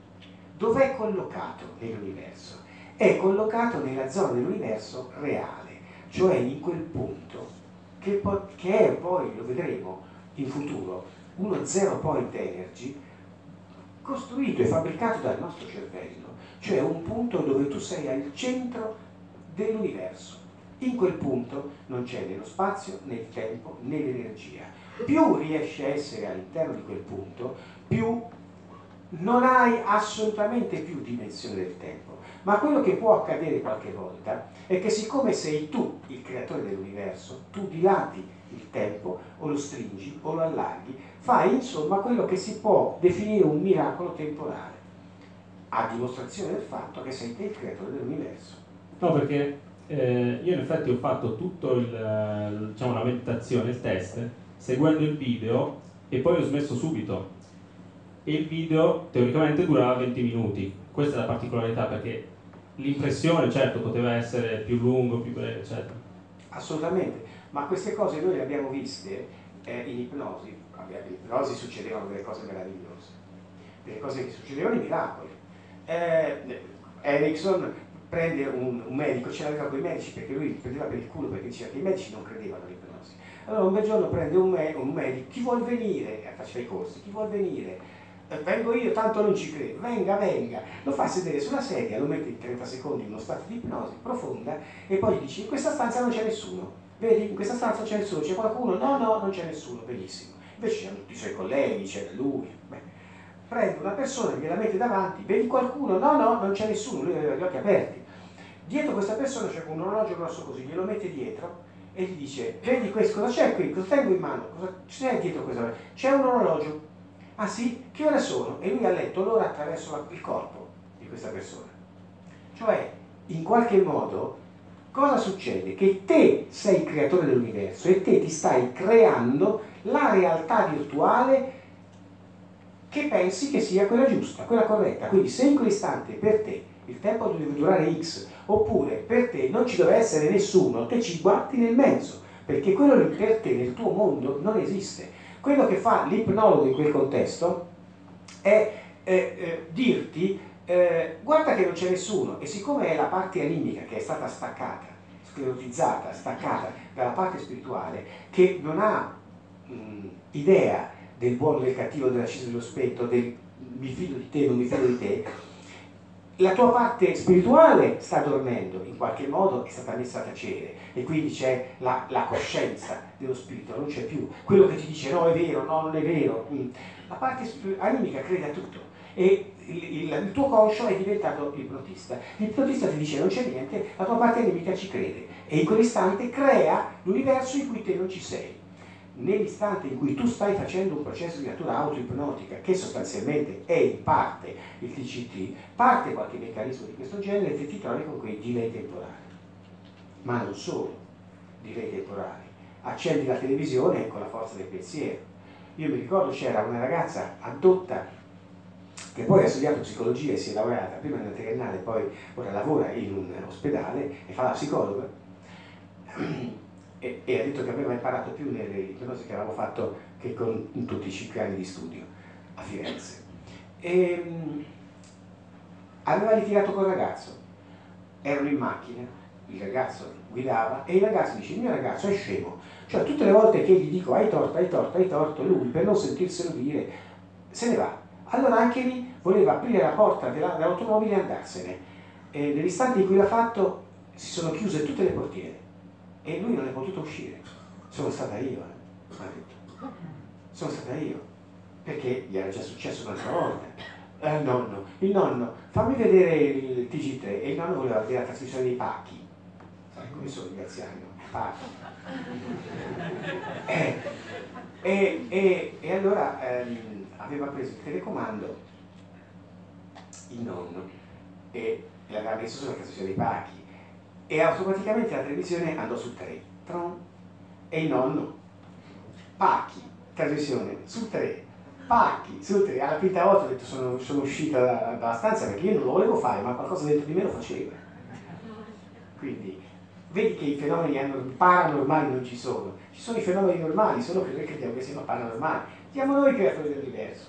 Dov'è collocato nell'universo? È collocato nella zona dell'universo reale, cioè in quel punto che, po- che è poi, lo vedremo in futuro, uno zero point energy costruito e fabbricato dal nostro cervello, cioè un punto dove tu sei al centro dell'universo. In quel punto non c'è né lo spazio, né il tempo, né l'energia. Più riesci a essere all'interno di quel punto, più non hai assolutamente più dimensione del tempo. Ma quello che può accadere qualche volta è che siccome sei tu il creatore dell'universo, tu dilati il tempo o lo stringi o lo allarghi, fai insomma quello che si può definire un miracolo temporale, a dimostrazione del fatto che sei te il creatore dell'universo. No, perché eh, io in effetti ho fatto tutto il, diciamo, la meditazione, il test, seguendo il video e poi ho smesso subito. E il video teoricamente durava venti minuti. Questa è la particolarità, perché l'impressione, certo, poteva essere più lungo, più breve, eccetera. Assolutamente, ma queste cose noi le abbiamo viste eh, in ipnosi. In ipnosi succedevano delle cose meravigliose, delle cose che succedevano i miracoli. Eh, Erickson prende un, un medico, ce l'aveva con i medici perché lui prendeva per il culo, perché diceva che i medici non credevano all'ipnosi. Allora un bel giorno prende un, me, un medico, chi vuol venire? Eh, faceva i corsi, chi vuol venire? Eh, vengo io, tanto non ci credo, venga, venga. Lo fa sedere sulla sedia, lo mette in trenta secondi in uno stato di ipnosi profonda e poi gli dice: in questa stanza non c'è nessuno, vedi? In questa stanza c'è nessuno, c'è qualcuno? No, no, non c'è nessuno, benissimo. Invece c'erano tutti i suoi colleghi, c'era lui. Beh, prende una persona, gliela mette davanti, vedi qualcuno? No, no, non c'è nessuno, lui aveva gli occhi aperti. Dietro questa persona c'è un orologio grosso così, glielo mette dietro e gli dice: vedi questo, cosa c'è qui? Cosa tengo in mano? Cosa c'è dietro questa? C'è un orologio. Ah sì? Che ore sono? E lui ha letto l'ora attraverso la, il corpo di questa persona. Cioè, in qualche modo, cosa succede? Che te sei il creatore dell'universo e te ti stai creando la realtà virtuale che pensi che sia quella giusta, quella corretta. Quindi se in quell'istante per te il tempo deve durare X, oppure per te non ci deve essere nessuno, te ci guardi nel mezzo, perché quello lì per te nel tuo mondo non esiste. Quello che fa l'ipnologo in quel contesto è eh, eh, dirti eh, guarda che non c'è nessuno, e siccome è la parte animica che è stata staccata, sclerotizzata, staccata dalla parte spirituale, che non ha mh, idea del buono, del cattivo, dell'acceso, dello spento, del mi fido di te, non mi fido di te, la tua parte spirituale sta dormendo, in qualche modo è stata messa a tacere, e quindi c'è la, la coscienza dello spirito, non c'è più quello che ti dice no è vero, no non è vero. La parte animica crede a tutto e il, il, il tuo conscio è diventato l'ipnotista. L'ipnotista ti dice non c'è niente, la tua parte animica ci crede e in quell'istante crea l'universo in cui te non ci sei. Nell'istante in cui tu stai facendo un processo di natura autoipnotica, che sostanzialmente è in parte il T C T, parte qualche meccanismo di questo genere e ti trovi con quei delay temporali. Ma non solo delay temporali, accendi la televisione con la forza del pensiero. Io mi ricordo c'era una ragazza addotta che poi ha studiato psicologia e si è laureata prima nella triennale, poi ora lavora in un ospedale e fa la psicologa, e, e ha detto che aveva imparato più nelle ipnosi che avevamo fatto che con in tutti i cinque anni di studio a Firenze. E, um, aveva litigato col ragazzo, erano in macchina, il ragazzo guidava e il ragazzo dice: il mio ragazzo è scemo, cioè tutte le volte che gli dico hai torto, hai torto, hai torto, lui per non sentirselo dire se ne va. Allora anche lì voleva aprire la porta dell'automobile e andarsene, e nell'istante in cui l'ha fatto si sono chiuse tutte le portiere e lui non è potuto uscire. Sono stata io, eh, ha detto. Sono stata io, perché gli era già successo un'altra volta. Eh, nonno, il nonno, fammi vedere il T G tre, e il nonno voleva vedere la trasmissione dei pacchi. Sai come sono gli anziani, no? Pacchi. Eh, e, e, e allora ehm, aveva preso il telecomando, il nonno, e l'aveva messo sulla trasmissione dei pacchi, e automaticamente la televisione andò sul tre, tron, e il nonno, pacchi, trasmissione sul tre, pacchi sul tre. Alla quinta volta ho detto sono, sono uscita da, dalla stanza perché io non lo volevo fare, ma qualcosa dentro di me lo faceva. Quindi vedi che i fenomeni paranormali non ci sono, ci sono i fenomeni normali, solo che noi crediamo che siano paranormali. Siamo noi creatori dell'universo.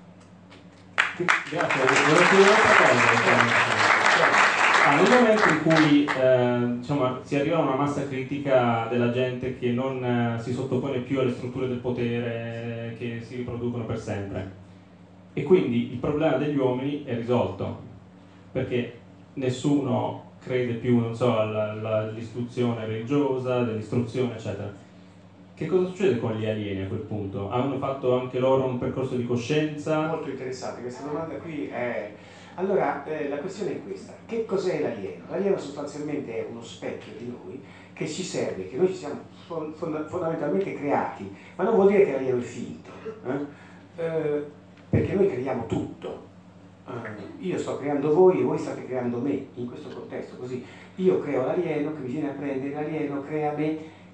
Grazie, volevo dire un'altra cosa. Ah, nel momento in cui eh, diciamo, si arriva a una massa critica della gente che non eh, si sottopone più alle strutture del potere che si riproducono per sempre, e quindi il problema degli uomini è risolto, perché nessuno crede più, non so, alla- alla- all'istruzione religiosa, dell'istruzione, eccetera. Che cosa succede con gli alieni a quel punto? Hanno fatto anche loro un percorso di coscienza? Molto interessante, questa domanda qui è... Allora, eh, la questione è questa: che cos'è l'alieno? L'alieno sostanzialmente è uno specchio di noi che ci serve, che noi ci siamo fond- fondamentalmente creati, ma non vuol dire che l'alieno è finto, eh? Eh, perché noi creiamo tutto. Uh, io sto creando voi e voi state creando me, in questo contesto, così io creo l'alieno che mi viene a prendere, l'alieno crea me,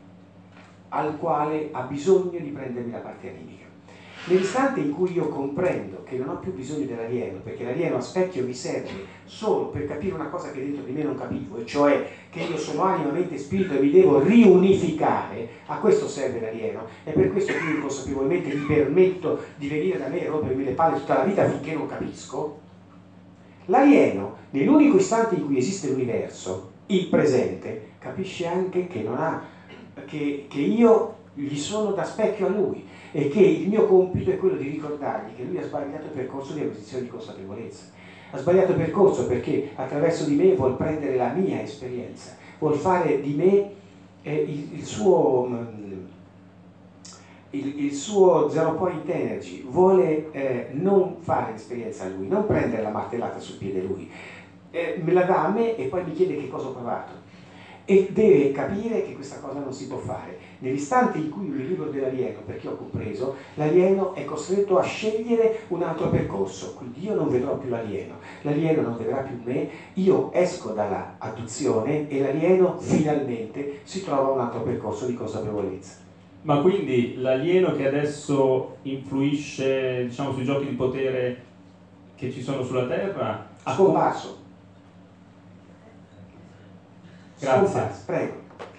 al quale ha bisogno di prendermi la parte animica. Nell'istante in cui io comprendo che non ho più bisogno dell'alieno, perché l'alieno a specchio mi serve solo per capire una cosa che dentro di me non capivo, e cioè che io sono anima, mente e spirito e mi devo riunificare, a questo serve l'alieno, e per questo che io inconsapevolmente mi permetto di venire da me e rompermi le palle tutta la vita finché non capisco. L'alieno, nell'unico istante in cui esiste l'universo, il presente, capisce anche che non ha, che, che io gli sono da specchio a lui, e che il mio compito è quello di ricordargli che lui ha sbagliato il percorso di acquisizione di consapevolezza. Ha sbagliato il percorso perché attraverso di me vuol prendere la mia esperienza, vuol fare di me eh, il, il suo mh, il, il suo zero point energy, vuole eh, non fare l'esperienza a lui, non prendere la martellata sul piede lui, eh, me la dà a me e poi mi chiede che cosa ho provato, e deve capire che questa cosa non si può fare. Nell'istante in cui mi libero dell'alieno, perché ho compreso, l'alieno è costretto a scegliere un altro percorso, quindi io non vedrò più l'alieno, l'alieno non vedrà più me, io esco dalla adduzione e l'alieno finalmente si trova un altro percorso di consapevolezza. Ma quindi l'alieno che adesso influisce, diciamo, sui giochi di potere che ci sono sulla Terra ha Scomparso. Grazie. Scomparso, prego.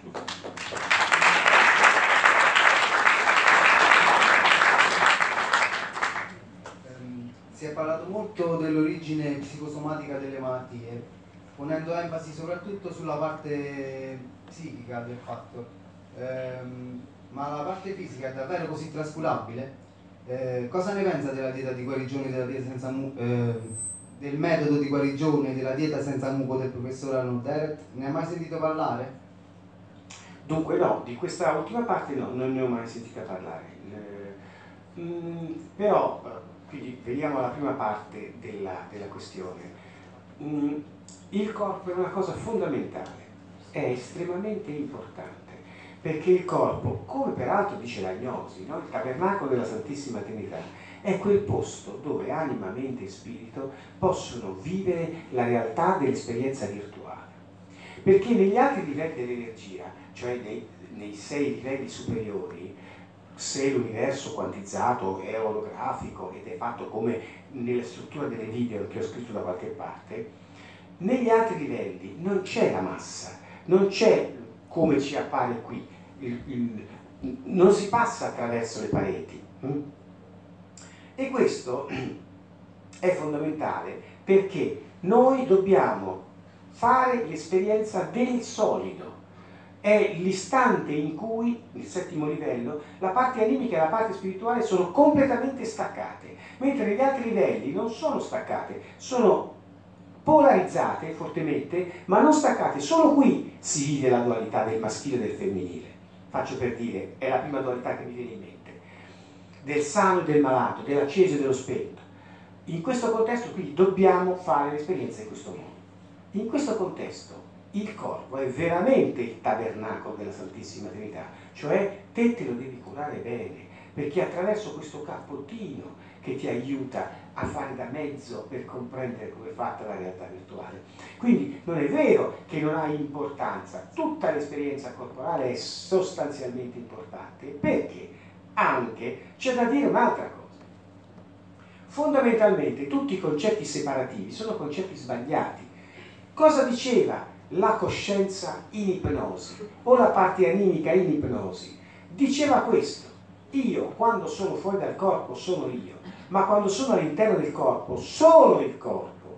Si è parlato molto dell'origine psicosomatica delle malattie, ponendo enfasi soprattutto sulla parte psichica del fatto. Ehm, ma la parte fisica è davvero così trascurabile? Eh, cosa ne pensa della dieta di guarigione, della dieta senza mu- eh, del metodo di guarigione della dieta senza muco del professor Arnold Deret? Ne hai mai sentito parlare? Dunque no, di questa ultima parte no, non ne ho mai sentita parlare. Eh, mh, però, quindi veniamo alla prima parte della, della questione. Mm, il corpo è una cosa fondamentale, è estremamente importante, perché il corpo, come peraltro dice l'agnosi, no? Il tabernacolo della Santissima Trinità, è quel posto dove anima, mente e spirito possono vivere la realtà dell'esperienza virtuale. Perché negli altri livelli dell'energia, cioè nei, nei sei livelli superiori, se l'universo quantizzato è olografico ed è fatto come nella struttura delle video che ho scritto da qualche parte, negli altri livelli non c'è la massa, non c'è come ci appare qui, il, il, non si passa attraverso le pareti. E questo è fondamentale perché noi dobbiamo fare l'esperienza del solido. È l'istante in cui, il settimo livello, la parte animica e la parte spirituale sono completamente staccate, mentre negli altri livelli non sono staccate, sono polarizzate fortemente, ma non staccate. Solo qui si vive la dualità del maschile e del femminile. Faccio per dire, è la prima dualità che mi viene in mente, del sano e del malato, dell'acceso e dello spento. In questo contesto quindi dobbiamo fare l'esperienza in questo modo. In questo contesto il corpo è veramente il tabernacolo della Santissima Trinità, cioè te te lo devi curare bene, perché attraverso questo cappottino che ti aiuta a fare da mezzo per comprendere come è fatta la realtà virtuale. Quindi non è vero che non ha importanza, tutta l'esperienza corporale è sostanzialmente importante, perché anche c'è da dire un'altra cosa. Fondamentalmente tutti i concetti separativi sono concetti sbagliati. Cosa diceva la coscienza in ipnosi o la parte animica in ipnosi? Diceva questo: io quando sono fuori dal corpo sono io, ma quando sono all'interno del corpo sono il corpo.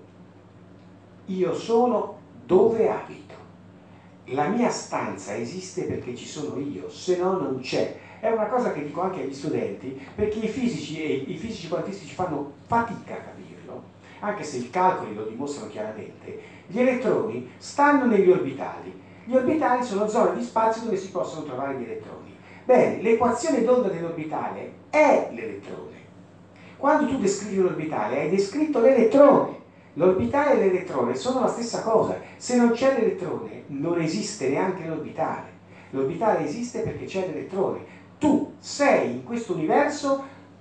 Io sono dove abito. La mia stanza esiste perché ci sono io, se no non c'è. È una cosa che dico anche agli studenti, perché i fisici e i fisici quantistici fanno fatica a capirlo, anche se i calcoli lo dimostrano chiaramente. Gli elettroni stanno negli orbitali. Gli orbitali sono zone di spazio dove si possono trovare gli elettroni. Bene, l'equazione d'onda dell'orbitale è l'elettrone. Quando tu descrivi un orbitale hai descritto l'elettrone. L'orbitale e l'elettrone sono la stessa cosa. Se non c'è l'elettrone non esiste neanche l'orbitale. L'orbitale esiste perché c'è l'elettrone. Tu sei in questo universo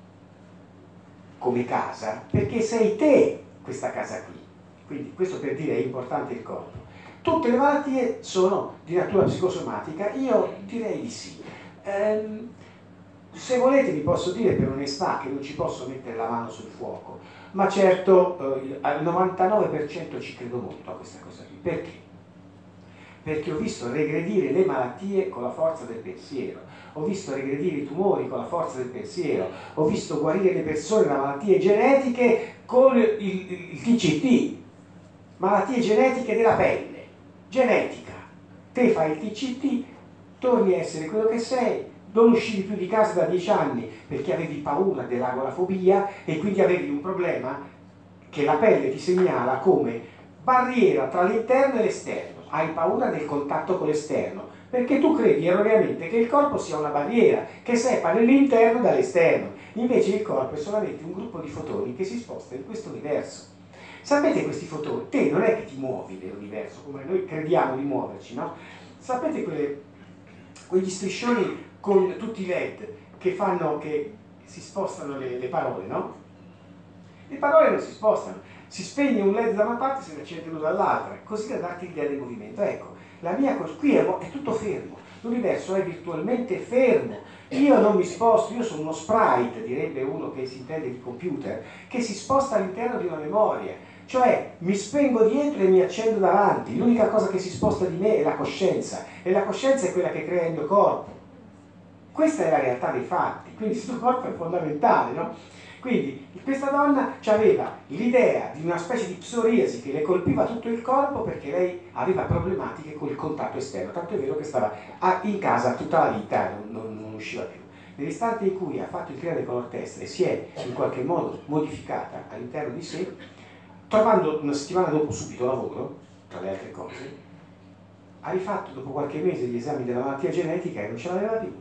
come casa perché sei te questa casa qui. Quindi questo per dire è importante il corpo. Tutte le malattie sono di natura psicosomatica? Io direi di sì. Ehm, se volete vi posso dire per onestà che non ci posso mettere la mano sul fuoco, ma certo eh, al novantanove per cento ci credo molto a questa cosa qui. Perché? Perché ho visto regredire le malattie con la forza del pensiero, ho visto regredire i tumori con la forza del pensiero, ho visto guarire le persone da malattie genetiche con il, il, il T C T, malattie genetiche della pelle, genetica. Te fai il T C T, torni a essere quello che sei, non uscivi più di casa da dieci anni perché avevi paura dell'agorafobia e quindi avevi un problema che la pelle ti segnala come barriera tra l'interno e l'esterno. Hai paura del contatto con l'esterno perché tu credi erroneamente che il corpo sia una barriera che separa l'interno dall'esterno. Invece il corpo è solamente un gruppo di fotoni che si sposta in questo universo. Sapete questi fotoni? Te non è che ti muovi nell'universo come noi crediamo di muoverci, no? Sapete quelle, quegli striscioni con tutti i led che fanno che si spostano le, le parole, no? Le parole non si spostano, si spegne un led da una parte e se ne accende uno dall'altra, così da darti l'idea del movimento. Ecco, la mia cosa qui è, è tutto fermo, l'universo è virtualmente fermo, io non mi sposto, io sono uno sprite, direbbe uno che si intende di computer, che si sposta all'interno di una memoria, cioè mi spengo dietro e mi accendo davanti, l'unica cosa che si sposta di me è la coscienza, e la coscienza è quella che crea il mio corpo. Questa è la realtà dei fatti, quindi il suo corpo è fondamentale, no? Quindi questa donna aveva l'idea di una specie di psoriasi che le colpiva tutto il corpo perché lei aveva problematiche con il contatto esterno, tanto è vero che stava in casa tutta la vita e non, non, non usciva più. Nell'istante in cui ha fatto il triade color test e si è in qualche modo modificata all'interno di sé, trovando una settimana dopo subito lavoro, tra le altre cose, ha rifatto dopo qualche mese gli esami della malattia genetica e non ce l'aveva più.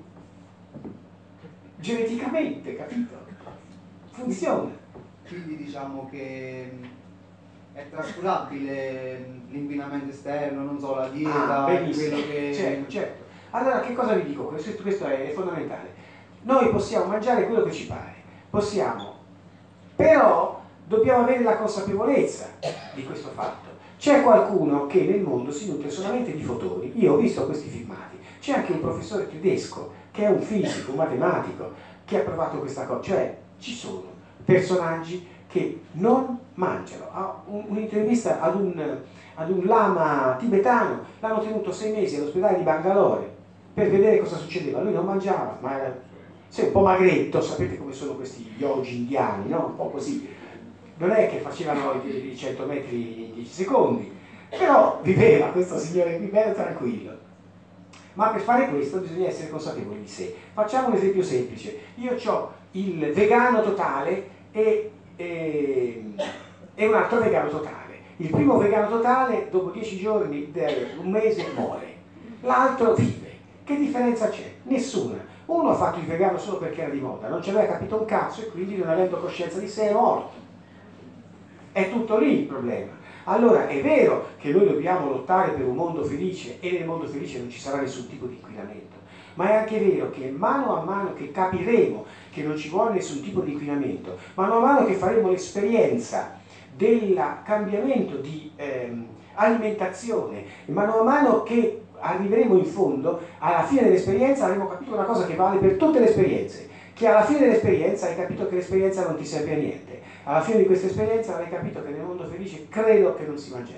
Geneticamente, capito? Funziona. Quindi diciamo che è trascurabile l'inquinamento esterno, non so, la dieta, ah, quello che... Certo, certo. Allora che cosa vi dico? Questo, questo è fondamentale. Noi possiamo mangiare quello che ci pare, possiamo, però dobbiamo avere la consapevolezza di questo fatto. C'è qualcuno che nel mondo si nutre solamente di fotoni, io ho visto questi filmati, c'è anche un professore tedesco che è un fisico, un matematico, che ha provato questa cosa. Cioè ci sono personaggi che non mangiano. A un'intervista ad un, ad un lama tibetano, l'hanno tenuto sei mesi all'ospedale di Bangalore per vedere cosa succedeva. Lui non mangiava, ma era sei un po' magretto, sapete come sono questi yogi indiani, no? Un po' così. Non è che facevano i cento metri in dieci secondi, però viveva questo signore qui bello tranquillo. Ma per fare questo bisogna essere consapevoli di sé. Facciamo un esempio semplice. Io ho il vegano totale e, e, e un altro vegano totale. Il primo vegano totale dopo dieci giorni, un mese, muore. L'altro vive. Che differenza c'è? Nessuna. Uno ha fatto il vegano solo perché era di moda, non ci aveva capito un cazzo e quindi non avendo coscienza di sé è morto. È tutto lì il problema. Allora è vero che noi dobbiamo lottare per un mondo felice e nel mondo felice non ci sarà nessun tipo di inquinamento, ma è anche vero che mano a mano che capiremo che non ci vuole nessun tipo di inquinamento, mano a mano che faremo l'esperienza del cambiamento di ehm, alimentazione, mano a mano che arriveremo in fondo, alla fine dell'esperienza avremo capito una cosa che vale per tutte le esperienze, che alla fine dell'esperienza hai capito che l'esperienza non ti serve a niente. Alla fine di questa esperienza avrai capito che nel mondo felice credo che non si mangerà.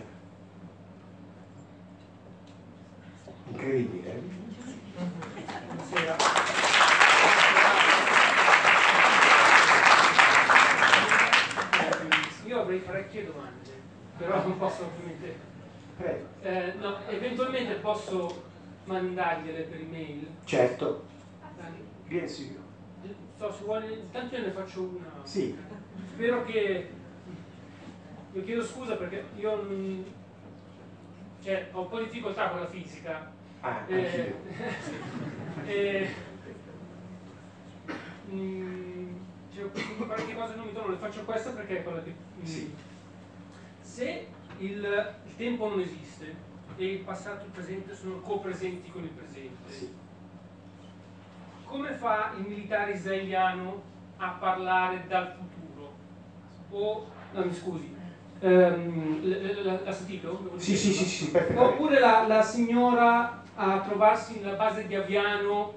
Incredibile, eh? Io avrei parecchie domande, però non posso ovviamente. Prego. Eh, no, eventualmente posso mandargliele per email? Certo. Vieni Silvio. So, se vuole, intanto io ne faccio una. Sì. Spero che. Io chiedo scusa perché io non... cioè, ho un po' di difficoltà con la fisica. Ah, eh, eh, mh, cioè, qualche cosa non mi torno, le faccio questa perché è quella che. Mh, sì. Se il, il tempo non esiste e il passato e il presente sono copresenti con il presente. Sì. Come fa il militare israeliano a parlare dal futuro? O, no, mi scusi, ehm, l'ha sentito? Sì, sì, sì, sì, perfetto. Oppure la, la signora a trovarsi nella base di Aviano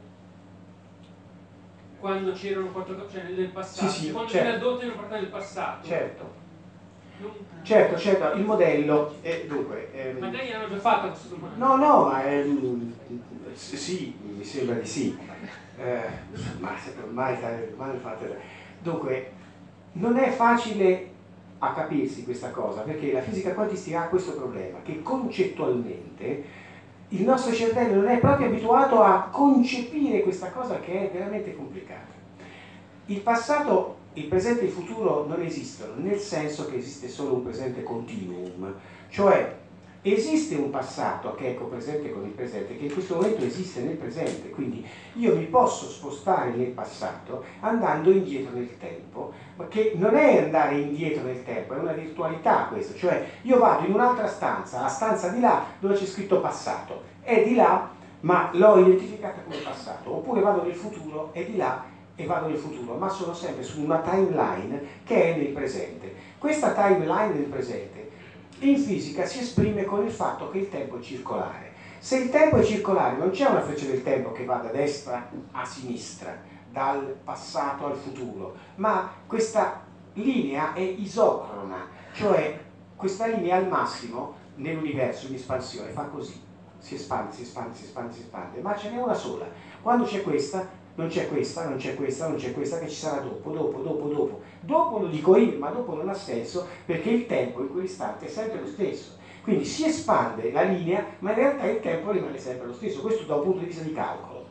quando c'erano quattro cose, cioè nel passato. Sì, sì, quando certo. viene addotta in parte del passato. Certo. Non... Certo, certo, il modello, eh, dunque... Ehm... Ma lei hanno già fatto questa domanda? No, no, ma ehm, sì, mi sembra di sì. Eh, ma ormai, ormai fate... Dunque, non è facile a capirsi questa cosa, perché la fisica quantistica ha questo problema, che concettualmente il nostro cervello non è proprio abituato a concepire questa cosa che è veramente complicata. Il passato, il presente e il futuro non esistono, nel senso che esiste solo un presente continuum, cioè esiste un passato che è copresente con il presente, che in questo momento esiste nel presente, quindi io mi posso spostare nel passato andando indietro nel tempo, ma che non è andare indietro nel tempo, è una virtualità questo, cioè io vado in un'altra stanza, la stanza di là dove c'è scritto passato, è di là ma l'ho identificata come passato, oppure vado nel futuro, è di là e vado nel futuro, ma sono sempre su una timeline che è nel presente. Questa timeline nel presente in fisica si esprime con il fatto che il tempo è circolare. Se il tempo è circolare non c'è una freccia del tempo che va da destra a sinistra, dal passato al futuro, ma questa linea è isocrona, cioè questa linea al massimo nell'universo in espansione fa così, si espande, si espande, si espande, si espande, ma ce n'è una sola. Quando c'è questa, non c'è questa, non c'è questa, non c'è questa, che ci sarà dopo, dopo, dopo, dopo. Dopo lo dico io, ma dopo non ha senso perché il tempo in quell'istante è sempre lo stesso. Quindi si espande la linea, ma in realtà il tempo rimane sempre lo stesso. Questo da un punto di vista di calcolo.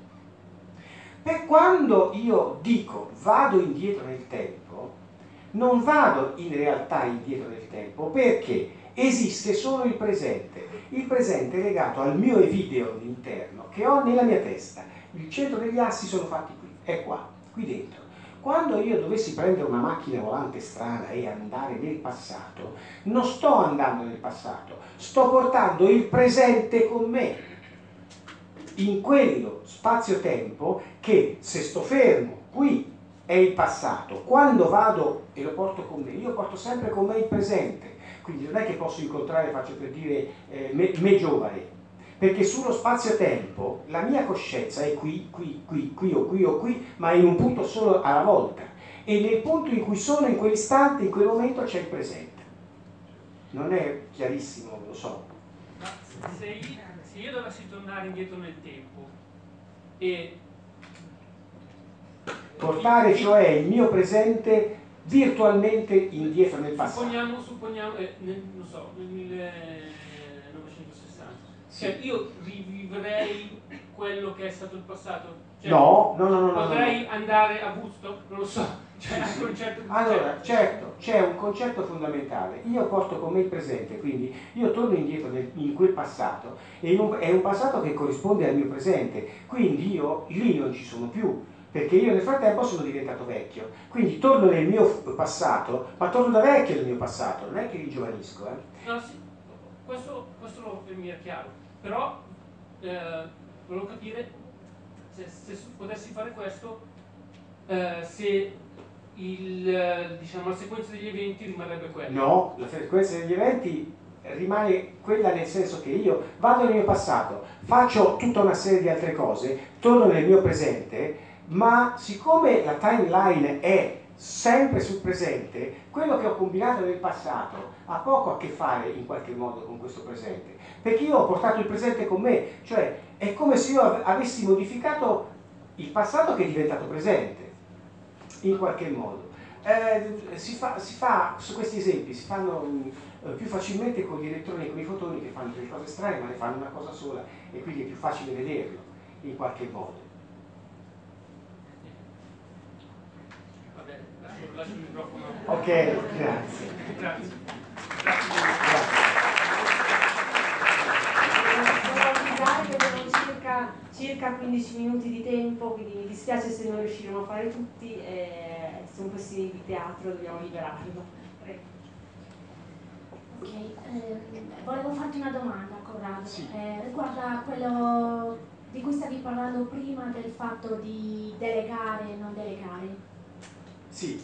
Per quando io dico vado indietro nel tempo, non vado in realtà indietro nel tempo perché esiste solo il presente. Il presente è legato al mio video interno che ho nella mia testa. Il centro degli assi sono fatti qui, è qua, qui dentro. Quando io dovessi prendere una macchina volante strana e andare nel passato, non sto andando nel passato, sto portando il presente con me in quello spazio-tempo che, se sto fermo qui, è il passato. Quando vado e lo porto con me, io porto sempre con me il presente. Quindi non è che posso incontrare, faccio per dire, eh, me, me giovane. perché sullo spazio-tempo la mia coscienza è qui, qui, qui, qui o qui o qui, ma in un punto solo alla volta, e nel punto in cui sono in quell'istante, in quel momento c'è il presente. Non è chiarissimo, lo so. Se io, se io dovessi tornare indietro nel tempo e portare cioè il mio presente virtualmente indietro nel passato. Supponiamo, supponiamo eh, nel, non so, nel millenovecentosessanta. Sì. Cioè io rivivrei quello che è stato il passato? Cioè, no, no, no, no. Potrei no, no. andare a Woodstock? Non lo so. Cioè, il concetto di allora, certo, c'è un concetto fondamentale. Io porto con me il presente, quindi io torno indietro nel, in quel passato, e in un, è un passato che corrisponde al mio presente, quindi io lì non ci sono più, perché io nel frattempo sono diventato vecchio, quindi torno nel mio passato, ma torno da vecchio nel mio passato, non è che ringiovanisco. Eh? No, sì, questo, questo lo, mi è chiaro, però eh, volevo capire se, se potessi fare questo, eh, se il, diciamo, la sequenza degli eventi rimarrebbe quella. No, la sequenza degli eventi rimane quella, nel senso che io vado nel mio passato, faccio tutta una serie di altre cose, torno nel mio presente, ma siccome la timeline è sempre sul presente, quello che ho combinato nel passato ha poco a che fare in qualche modo con questo presente, perché io ho portato il presente con me, cioè è come se io avessi modificato il passato che è diventato presente in qualche modo. Eh, si, fa, si fa, su questi esempi si fanno eh, più facilmente con gli elettroni e con i fotoni, che fanno delle cose strane ma ne fanno una cosa sola, e quindi è più facile vederlo in qualche modo. Lascio il microfono. Ok, grazie. Grazie. Grazie. Devo avvisare che abbiamo circa, circa quindici minuti di tempo, quindi mi dispiace se non riusciremo a fare tutti, eh, sono questioni di teatro, dobbiamo liberarlo. Prego. Ok, ehm, volevo farti una domanda, Corrado, Sì. eh, riguarda quello di cui stavi parlando prima, del fatto di delegare e non delegare. Sì.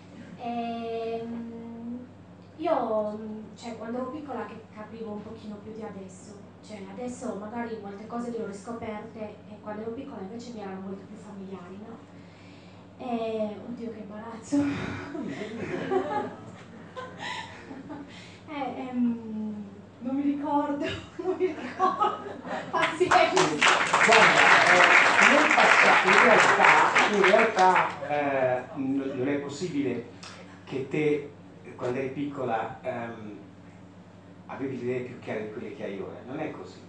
Ehm, io, cioè, quando ero piccola che capivo un pochino più di adesso, cioè adesso magari molte cose le ho riscoperte e quando ero piccola invece mi erano molto più familiari, no? E, oddio che imbarazzo! eh, ehm, non mi ricordo, non mi ricordo, pazienza! Guarda, eh, nel passato, in realtà, in realtà eh, n- non è possibile che te, quando eri piccola, ehm, avevi le idee più chiare di quelle che hai ora. Non è così.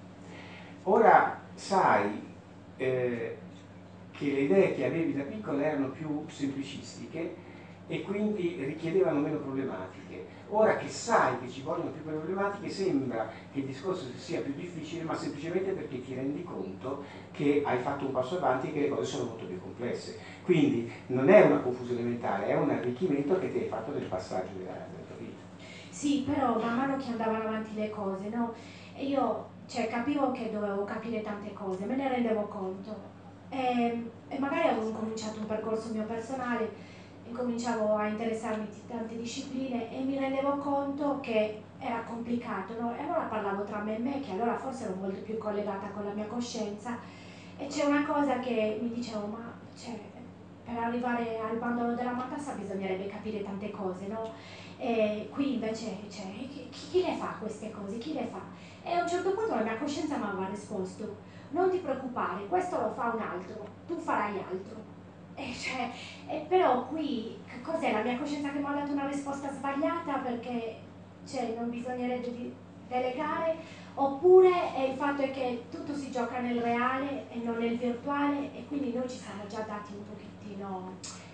Ora sai eh, che le idee che avevi da piccola erano più semplicistiche e quindi richiedevano meno problematiche. Ora che sai che ci vogliono più problematiche, sembra che il discorso sia più difficile, ma semplicemente perché ti rendi conto che hai fatto un passo avanti e che le cose sono molto più complesse. Quindi non è una confusione mentale, è un arricchimento che ti hai fatto nel passaggio della, della tua vita. Sì, però man mano che andavano avanti le cose, no? E io, cioè, capivo che dovevo capire tante cose, me ne rendevo conto. E, e magari avevo cominciato un percorso mio personale, incominciavo a interessarmi di tante discipline e mi rendevo conto che era complicato, no? E allora parlavo tra me e me, che allora forse ero molto più collegata con la mia coscienza, e c'è una cosa che mi dicevo, ma cioè, per arrivare al bandolo della matassa bisognerebbe capire tante cose, no? E qui invece, cioè, chi, chi le fa queste cose? Chi le fa? E a un certo punto la mia coscienza mi aveva risposto, non ti preoccupare, questo lo fa un altro, tu farai altro. E, cioè, e però qui cos'è la mia coscienza che mi ha dato una risposta sbagliata perché cioè, non bisognerebbe di delegare, oppure è il fatto è che tutto si gioca nel reale e non nel virtuale e quindi noi ci siamo già dati un pochettino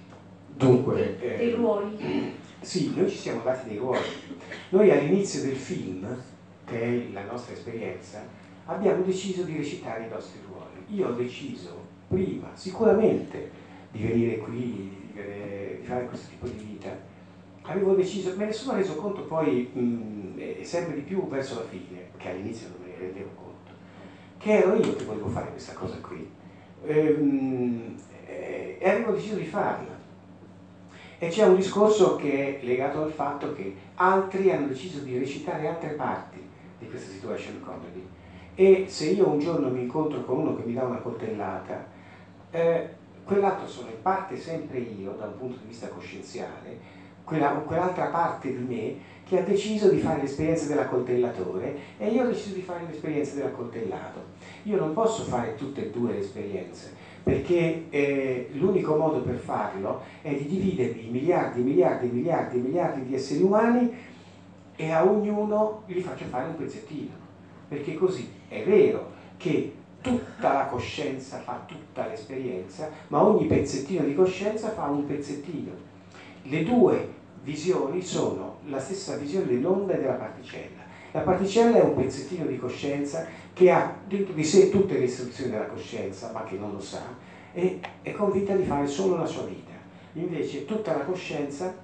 Dunque, dei, dei eh, ruoli. Sì, noi ci siamo dati dei ruoli. Noi all'inizio del film, che è la nostra esperienza, abbiamo deciso di recitare i nostri ruoli. Io ho deciso prima, sicuramente, di venire qui, di, vivere, di fare questo tipo di vita. Avevo deciso, me ne sono reso conto poi mh, e sempre di più verso la fine, che all'inizio non me ne rendevo conto, che ero io che volevo fare questa cosa qui. Ehm, e avevo deciso di farla. E c'è un discorso che è legato al fatto che altri hanno deciso di recitare altre parti di questa situation comedy e se io un giorno mi incontro con uno che mi dà una coltellata, eh, quell'altro sono in parte sempre io da un punto di vista coscienziale, quella, quell'altra parte di me che ha deciso di fare l'esperienza dell'accoltellatore e io ho deciso di fare l'esperienza dell'accoltellato. Io non posso fare tutte e due le esperienze, perché eh, l'unico modo per farlo è di dividermi in miliardi, miliardi, miliardi, miliardi di esseri umani e a ognuno gli faccio fare un pezzettino. Perché così è vero che tutta la coscienza fa tutta l'esperienza, ma ogni pezzettino di coscienza fa un pezzettino. Le due visioni sono la stessa visione dell'onda e della particella. La particella è un pezzettino di coscienza che ha dentro di sé tutte le istruzioni della coscienza, ma che non lo sa, e è convinta di fare solo la sua vita. Invece tutta la coscienza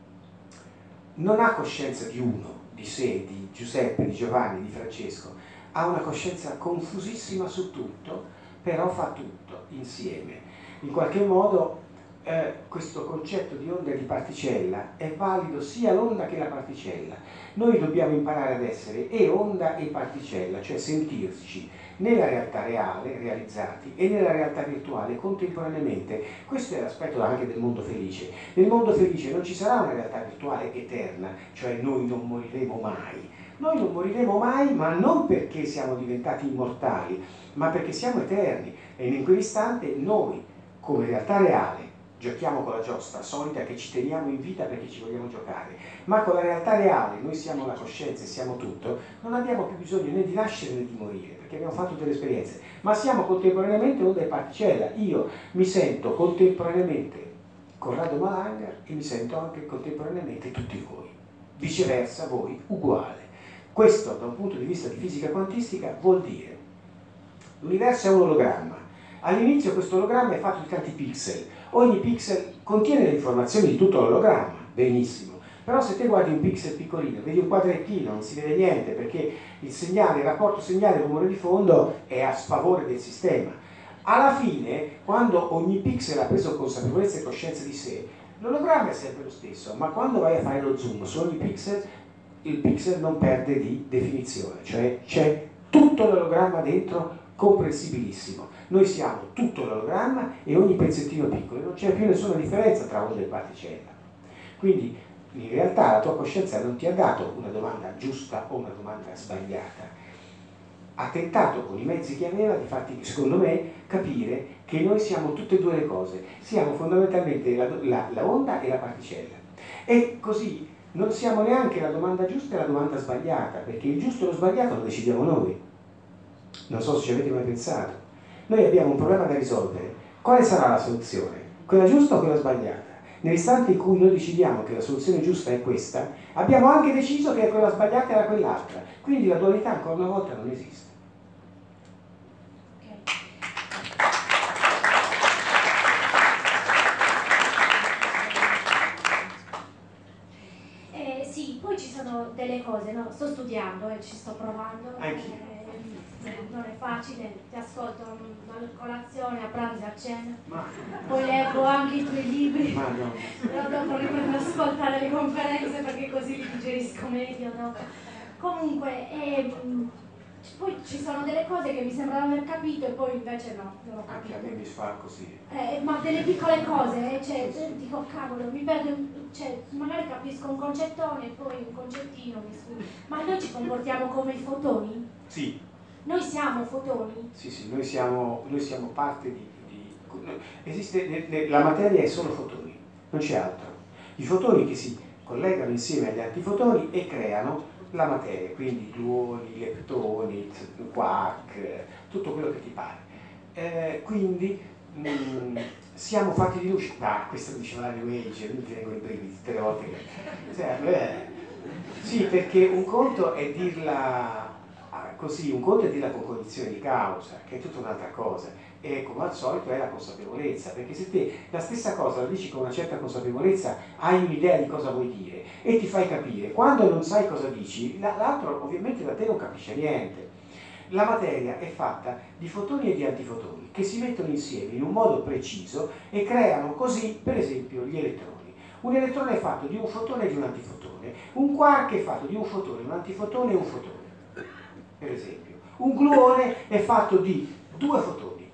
non ha coscienza di uno, di sé, di Giuseppe, di Giovanni, di Francesco, ha una coscienza confusissima su tutto, però fa tutto insieme. In qualche modo eh, questo concetto di onda e di particella è valido sia l'onda che la particella. Noi dobbiamo imparare ad essere e onda e particella, cioè sentirci nella realtà reale, realizzati, e nella realtà virtuale contemporaneamente. Questo è l'aspetto anche del mondo felice. Nel mondo felice non ci sarà una realtà virtuale eterna, cioè noi non moriremo mai. Noi non moriremo mai, ma non perché siamo diventati immortali, ma perché siamo eterni. E in quell'istante noi, come realtà reale, giochiamo con la giostra solita che ci teniamo in vita perché ci vogliamo giocare, ma con la realtà reale, noi siamo la coscienza e siamo tutto, non abbiamo più bisogno né di nascere né di morire, perché abbiamo fatto delle esperienze, ma siamo contemporaneamente onda e particella. Io mi sento contemporaneamente Corrado Malanga e mi sento anche contemporaneamente tutti voi, viceversa voi uguale. Questo da un punto di vista di fisica quantistica vuol dire l'universo è un ologramma. All'inizio questo ologramma è fatto di tanti pixel, ogni pixel contiene le informazioni di tutto l'ologramma, benissimo, però se te guardi un pixel piccolino, vedi un quadrettino, non si vede niente perché il segnale, il rapporto segnale-rumore di fondo è a sfavore del sistema. Alla fine, quando ogni pixel ha preso consapevolezza e coscienza di sé, l'ologramma è sempre lo stesso, ma quando vai a fare lo zoom su ogni pixel, il pixel non perde di definizione, cioè c'è tutto l'ologramma dentro comprensibilissimo. Noi siamo tutto l'ologramma e ogni pezzettino piccolo, non c'è più nessuna differenza tra onda e particella. Quindi in realtà la tua coscienza non ti ha dato una domanda giusta o una domanda sbagliata, ha tentato con i mezzi che aveva di farti, secondo me, capire che noi siamo tutte e due le cose, siamo fondamentalmente la, la, la onda e la particella. E così non siamo neanche la domanda giusta e la domanda sbagliata, perché il giusto e lo sbagliato lo decidiamo noi. Non so se ci avete mai pensato. Noi abbiamo un problema da risolvere. Quale sarà la soluzione? Quella giusta o quella sbagliata? Nell'istante in cui noi decidiamo che la soluzione giusta è questa, abbiamo anche deciso che quella sbagliata era quell'altra. Quindi la dualità ancora una volta non esiste. Eh, sì, poi ci sono delle cose, no? Sto studiando e ci sto provando. Anch'io. Non è facile, ti ascolto a colazione, a pranzo, a cena, Ma, poi leggo anche i tuoi libri, ma no. però dopo riprendo ad ascoltare le conferenze perché così li digerisco meglio, no? Comunque, ehm, poi ci sono delle cose che mi sembrano aver capito e poi invece no, non ho Anche capito. a me mi fa così. Eh, ma delle piccole cose, eh, cioè, dico cavolo, mi perdo, cioè, magari capisco un concettone e poi un concettino mi sfugge. Ma noi ci comportiamo come i fotoni? Sì. Noi siamo fotoni? Sì, sì, noi siamo, noi siamo parte di, di... Esiste, la materia è solo fotoni, non c'è altro. I fotoni che si collegano insieme agli antifotoni e creano la materia, quindi gluoni, leptoni, quark, tutto quello che ti pare. Eh, quindi mh, siamo fatti di luce. Ah, questo diceva la New Age, mi vengono i brividi tutte le volte che... Cioè, eh, sì, perché un conto è dirla così, un conto è dirla con cognizione di causa, che è tutta un'altra cosa, e come al solito è la consapevolezza, perché se te la stessa cosa la dici con una certa consapevolezza, hai un'idea di cosa vuoi dire e ti fai capire. Quando non sai cosa dici, l'altro ovviamente da te non capisce niente. La materia è fatta di fotoni e di antifotoni che si mettono insieme in un modo preciso e creano così, per esempio, gli elettroni. Un elettrone è fatto di un fotone e di un antifotone, un quark è fatto di un fotone, un antifotone e un fotone. Per esempio, Un gluone è fatto di due fotoni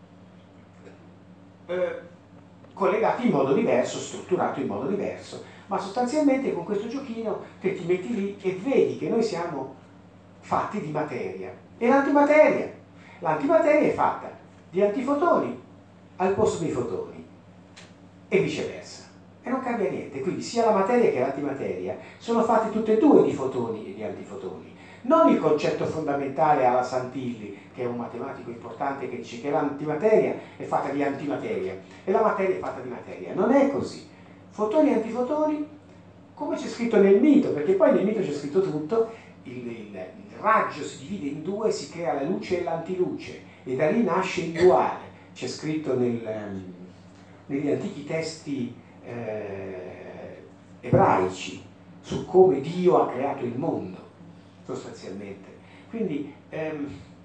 eh, collegati in modo diverso, strutturato in modo diverso, ma sostanzialmente con questo giochino te ti metti lì e vedi che noi siamo fatti di materia. E l'antimateria? L'antimateria è fatta di antifotoni al posto dei fotoni e viceversa. E non cambia niente, quindi sia la materia che l'antimateria sono fatte tutte e due di fotoni e di antifotoni. Non il concetto fondamentale alla Santilli, che è un matematico importante che dice che l'antimateria è fatta di antimateria e la materia è fatta di materia. Non è così. Fotoni e antifotoni, come c'è scritto nel mito, perché poi nel mito c'è scritto tutto, il, il, il raggio si divide in due, si crea la luce e l'antiluce e da lì nasce il duale. C'è scritto nel, negli antichi testi eh, ebraici su come Dio ha creato il mondo, sostanzialmente. Quindi, ehm,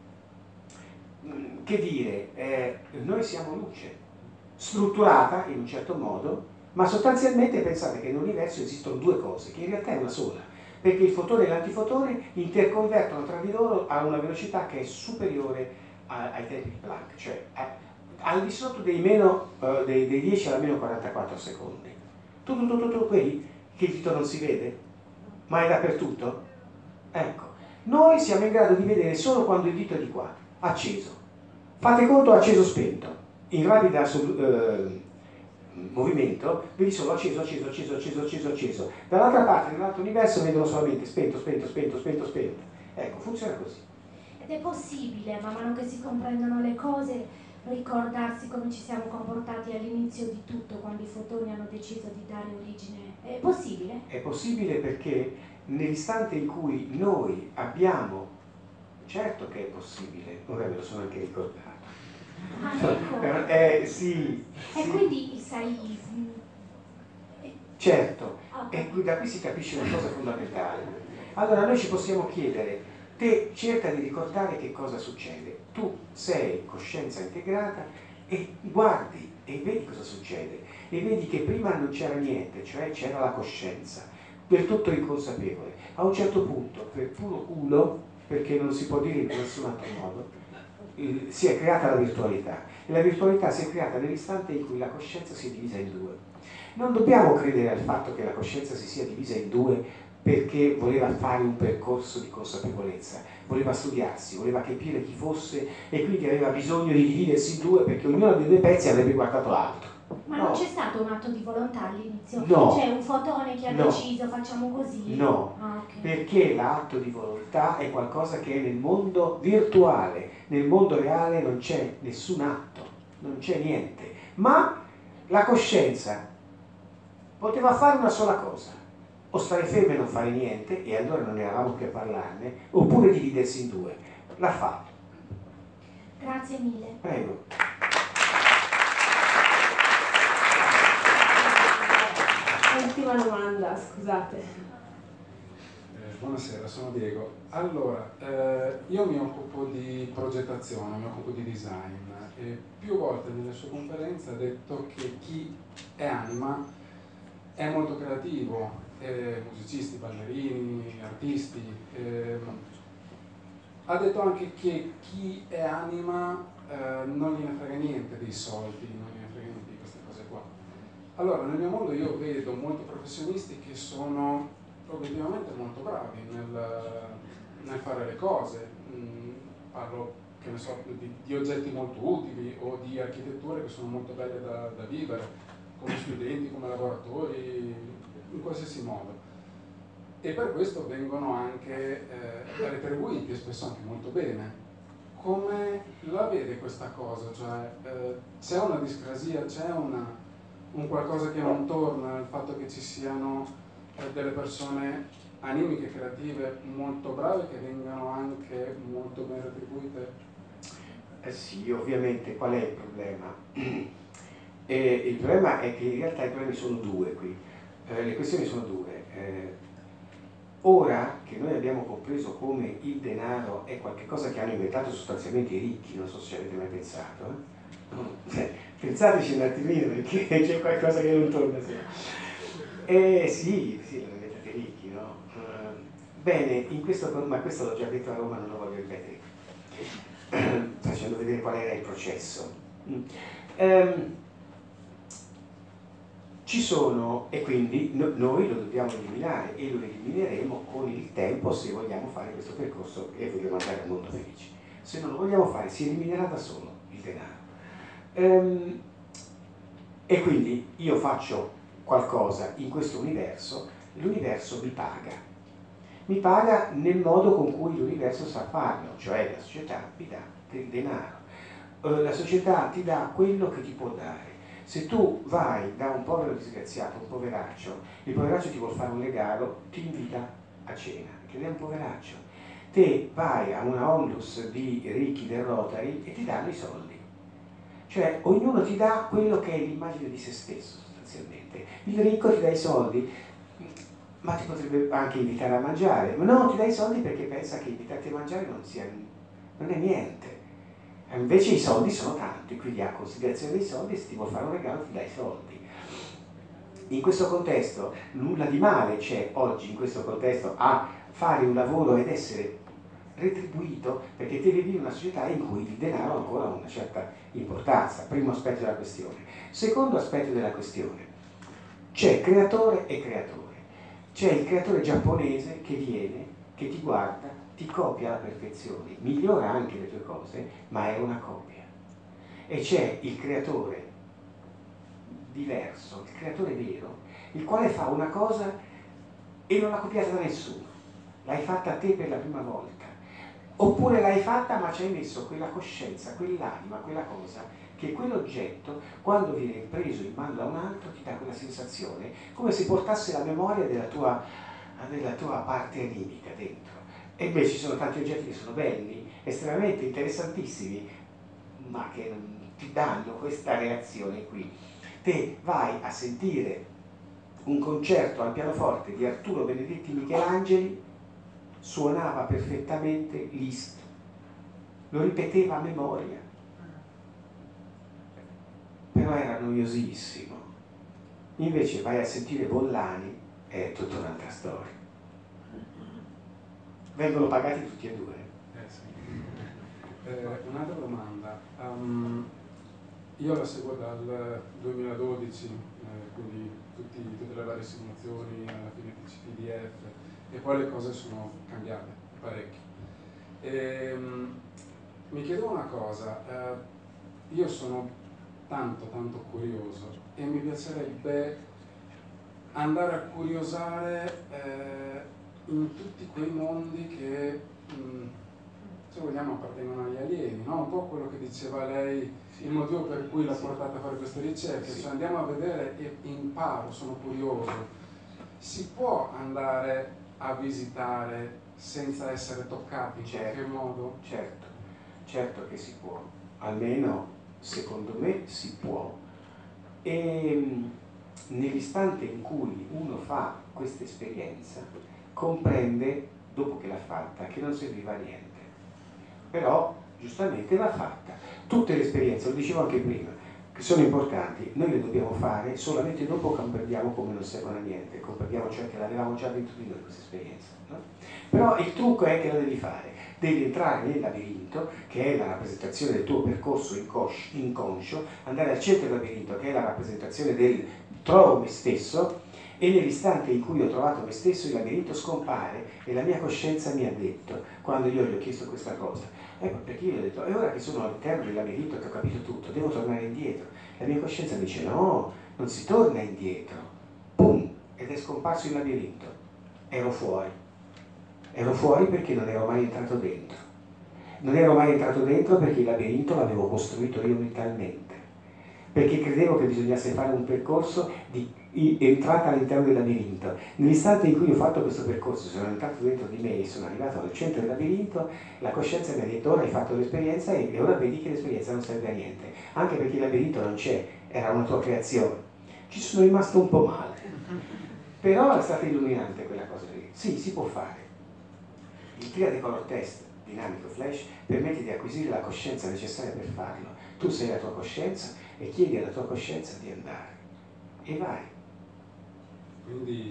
che dire, eh, noi siamo luce, strutturata in un certo modo, ma sostanzialmente pensate che nell'universo esistono due cose, che in realtà è una sola, perché il fotone e l'antifotone interconvertono tra di loro a una velocità che è superiore a, ai tempi di Planck, cioè a, al di sotto dei, meno, uh, dei, dei dieci alla meno quarantaquattro secondi. Tu, tu, tu, tu, tu, vedi che il dito non si vede? Ma è dappertutto? Ecco, noi siamo in grado di vedere solo quando il dito è di qua, acceso. Fate conto acceso-spento, in rapida uh, movimento, vedi solo acceso, acceso, acceso, acceso, acceso, acceso. Dall'altra parte, nell'altro universo, vedono solamente spento, spento, spento, spento, spento. Ecco, funziona così. Ed è possibile, man mano che si comprendono le cose, ricordarsi come ci siamo comportati all'inizio di tutto, quando i fotoni hanno deciso di dare origine. È possibile? È possibile perché nell'istante in cui noi abbiamo, certo che è possibile, ora me lo sono anche ricordato. Ah, ecco. Eh, sì, E sì. quindi sai... Certo, Okay. e da qui si capisce una cosa fondamentale. Allora noi ci possiamo chiedere, te cerca di ricordare che cosa succede. Tu sei coscienza integrata e guardi e vedi cosa succede. E vedi che prima non c'era niente, cioè c'era la coscienza, del tutto inconsapevole. A un certo punto, per puro culo, perché non si può dire in nessun altro modo, eh, si è creata la virtualità. E la virtualità si è creata nell'istante in cui la coscienza si è divisa in due. Non dobbiamo credere al fatto che la coscienza si sia divisa in due perché voleva fare un percorso di consapevolezza, voleva studiarsi, voleva capire chi fosse e quindi aveva bisogno di dividersi in due perché ognuno dei due pezzi avrebbe guardato l'altro. Ma no. non c'è stato un atto di volontà all'inizio? No. Cioè un fotone che ha no. deciso facciamo così? No, ah, okay. Perché l'atto di volontà è qualcosa che è nel mondo virtuale, nel mondo reale non c'è nessun atto, non c'è niente, ma la coscienza poteva fare una sola cosa, o stare ferma e non fare niente, e allora non eravamo qui a parlarne, oppure dividersi in due. L'ha fatto. Grazie mille. Prego. Ultima domanda, scusate. Eh, buonasera, sono Diego. Allora, eh, io mi occupo di progettazione, mi occupo di design e più volte nelle sue conferenze ha detto che chi è anima è molto creativo, eh, musicisti, ballerini, artisti. Eh, ha detto anche che chi è anima eh, non gliene frega niente dei soldi, non gliene frega niente di queste cose qua. Allora, nel mio mondo io vedo molti professionisti che sono obiettivamente molto bravi nel, nel fare le cose. Mm, parlo, che ne so, di, di oggetti molto utili o di architetture che sono molto belle da, da vivere, come studenti, come lavoratori, in qualsiasi modo. E per questo vengono anche eh, retribuiti, e spesso anche molto bene. Come la vede questa cosa? Cioè, eh, c'è una discrasia, c'è una, un qualcosa che non torna nel fatto che ci siano eh, delle persone animiche, creative, molto brave, che vengano anche molto ben retribuite? Eh sì, ovviamente, qual è il problema? E il problema è che in realtà i problemi sono due qui, eh, le questioni sono due. Eh, ora che noi abbiamo compreso come il denaro è qualcosa che hanno inventato sostanzialmente i ricchi, non so se ci avete mai pensato, eh? Pensateci un attimino perché c'è qualcosa che non torna. Eh sì, sì, l'hanno inventato i ricchi, no? Uh, bene, in questo, ma questo l'ho già detto a Roma, non lo voglio ripetere. facendo vedere qual era il processo. Um, ci sono, e quindi no, noi lo dobbiamo eliminare e lo elimineremo con il tempo se vogliamo fare questo percorso e vogliamo andare al mondo felice. Se non lo vogliamo fare si eliminerà da solo il denaro. Um, e quindi io faccio qualcosa in questo universo, l'universo mi paga. Mi paga nel modo con cui l'universo sa farlo, cioè la società mi dà del denaro. Uh, la società ti dà quello che ti può dare. Se tu vai da un povero disgraziato, un poveraccio, il poveraccio ti vuol fare un regalo, ti invita a cena, perché è un poveraccio. Te vai a una onlus di ricchi del Rotary e ti danno i soldi. Cioè ognuno ti dà quello che è l'immagine di se stesso sostanzialmente. Il ricco ti dà i soldi, ma ti potrebbe anche invitare a mangiare, ma no, ti dà i soldi perché pensa che invitarti a mangiare non, sia, non è niente. Invece i soldi sono tanti, quindi ha considerazione dei soldi e se ti vuol fare un regalo ti dà i soldi. In questo contesto nulla di male c'è oggi, in questo contesto, a fare un lavoro ed essere retribuito, perché te vivi in una società in cui il denaro ha ancora una certa importanza. Primo aspetto della questione. Secondo aspetto della questione, c'è creatore e creatore. C'è il creatore giapponese che viene, che ti guarda, ti copia alla perfezione, migliora anche le tue cose, ma è una copia. E c'è il creatore diverso, il creatore vero, il quale fa una cosa e non l'ha copiata da nessuno. L'hai fatta a te per la prima volta. Oppure l'hai fatta ma ci hai messo quella coscienza, quell'anima, quella cosa, che quell'oggetto, quando viene preso in mano da un altro, ti dà quella sensazione, come se portasse la memoria della tua, della tua parte animica dentro. E invece ci sono tanti oggetti che sono belli, estremamente interessantissimi, ma che non ti danno questa reazione qui. Te vai a sentire un concerto al pianoforte di Arturo Benedetti Michelangeli, suonava perfettamente Liszt, lo ripeteva a memoria, però era noiosissimo. Invece vai a sentire Bollani, è tutta un'altra storia. Vengono pagati tutti e due. Eh, sì. eh, un'altra domanda. Um, io la seguo dal duemiladodici, eh, quindi tutti, tutte le varie simulazioni, alla fine T C P D F, e poi le cose sono cambiate parecchio. E, um, mi chiedevo una cosa, eh, io sono tanto tanto curioso e mi piacerebbe andare a curiosare eh, in tutti quei mondi che, mh, se vogliamo, appartengono agli alieni, no? Un po' quello che diceva lei, il motivo per cui l'ha sì. portata a fare queste ricerche, sì. cioè andiamo a vedere e imparo, sono curioso. Si può andare a visitare senza essere toccati in certo, qualche modo? Certo, certo che si può, almeno secondo me si può. E nell'istante in cui uno fa questa esperienza, comprende, dopo che l'ha fatta, che non serviva a niente. Però, giustamente, va fatta. Tutte le esperienze, lo dicevo anche prima, che sono importanti, noi le dobbiamo fare solamente dopo che comprendiamo come non servono a niente, comprendiamo cioè che l'avevamo già dentro di noi questa esperienza. No? Però il trucco è che la devi fare, devi entrare nel labirinto, che è la rappresentazione del tuo percorso inconscio, andare al centro del labirinto, che è la rappresentazione del trovo me stesso, e nell'istante in cui ho trovato me stesso il labirinto scompare e la mia coscienza mi ha detto, quando io gli ho chiesto questa cosa, ecco perché io gli ho detto, e ora che sono all'interno del labirinto che ho capito tutto, devo tornare indietro. La mia coscienza mi dice no, non si torna indietro. Pum! Ed è scomparso il labirinto. Ero fuori. Ero fuori perché non ero mai entrato dentro. Non ero mai entrato dentro perché il labirinto l'avevo costruito io mentalmente. Perché credevo che bisognasse fare un percorso di entrata all'interno del labirinto. Nell'istante in cui ho fatto questo percorso, sono entrato dentro di me e sono arrivato al centro del labirinto, la coscienza mi ha detto ora hai fatto l'esperienza e ora vedi che l'esperienza non serve a niente, anche perché il labirinto non c'è, era una tua creazione. Ci sono rimasto un po' male, però è stata illuminante quella cosa lì. Sì, si può fare. Il triade color test dinamico flash permette di acquisire la coscienza necessaria per farlo. Tu sei la tua coscienza e chiedi alla tua coscienza di andare e vai. Quindi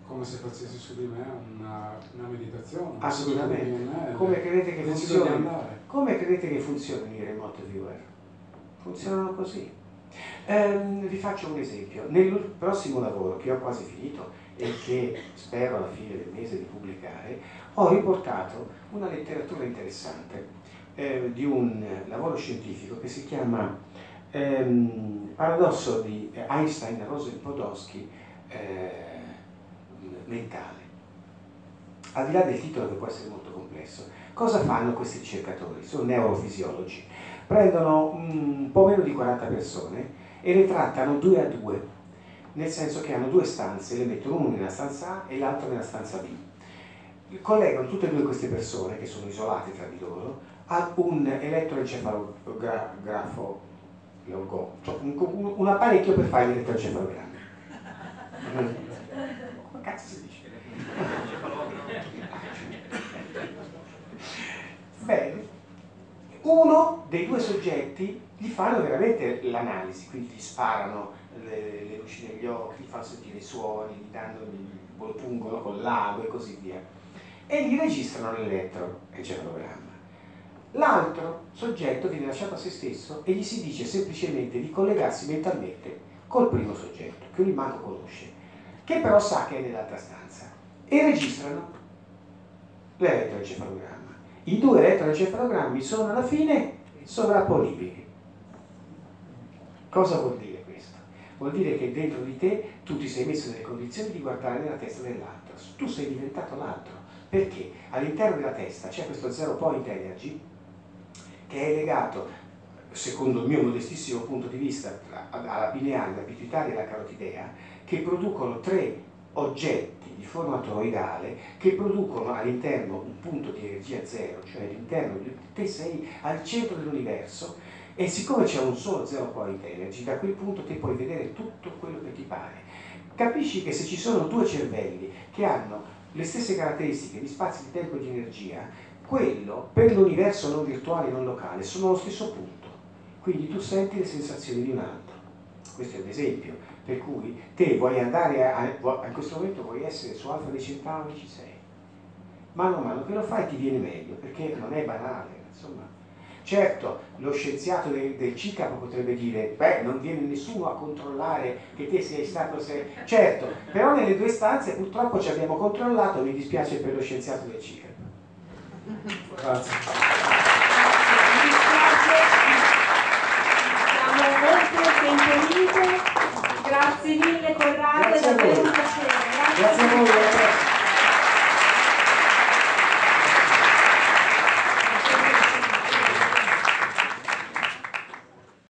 come se facessi su di me una, una meditazione. Assolutamente. Come credete che funzioni? Come credete che funzionano i remote viewer? Funzionano così. Ehm, vi faccio un esempio. Nel prossimo lavoro, che ho quasi finito e che spero alla fine del mese di pubblicare, ho riportato una letteratura interessante eh, di un lavoro scientifico che si chiama ehm, Paradosso di Einstein-Rosen-Podolsky eh, mentale. Al di là del titolo, che può essere molto complesso, cosa fanno questi ricercatori? Sono neurofisiologi. Prendono un po' meno di quaranta persone e le trattano due a due, nel senso che hanno due stanze, le mettono uno nella stanza A e l'altro nella stanza B. Collegano tutte e due queste persone, che sono isolate tra di loro, a un elettroencefalografo, cioè un, un, un apparecchio per fare gli elettroencefalogrammi. Come cazzo si dice? Bene, uno dei due soggetti gli fanno veramente l'analisi, quindi gli sparano le, le luci negli occhi, gli fanno sentire i suoni, gli danno il pungono col lago e così via, e gli registrano l'elettroencefalogramma. L'altro soggetto viene lasciato a se stesso e gli si dice semplicemente di collegarsi mentalmente col primo soggetto, che lui manco conosce, che però sa che è nell'altra stanza, e registrano l'elettroencefalogramma. I due elettroencefalogrammi sono alla fine sovrapponibili. Cosa vuol dire questo? Vuol dire che dentro di te tu ti sei messo nelle condizioni di guardare nella testa dell'altro. Tu sei diventato l'altro. Perché all'interno della testa c'è questo zero point energy che è legato, secondo il mio modestissimo punto di vista, alla pineale, alla pituitaria e alla carotidea, che producono tre oggetti di forma toroidale che producono all'interno un punto di energia zero, cioè all'interno di te sei al centro dell'universo, e siccome c'è un solo zero point energy, da quel punto te puoi vedere tutto quello che ti pare. Capisci che se ci sono due cervelli che hanno le stesse caratteristiche di spazio, di tempo e di energia, quello per l'universo non virtuale e non locale sono allo stesso punto, quindi tu senti le sensazioni di un altro. Questo è un esempio per cui te vuoi andare a, a in questo momento vuoi essere su Alfa dei Centauri, ci sei, mano a mano che lo fai ti viene meglio, perché non è banale, insomma. Certo, lo scienziato del, del C I C A P potrebbe dire, beh, non viene nessuno a controllare che te sei stato se... Certo, però nelle due stanze purtroppo ci abbiamo controllato, mi dispiace per lo scienziato del C I C A P. Grazie.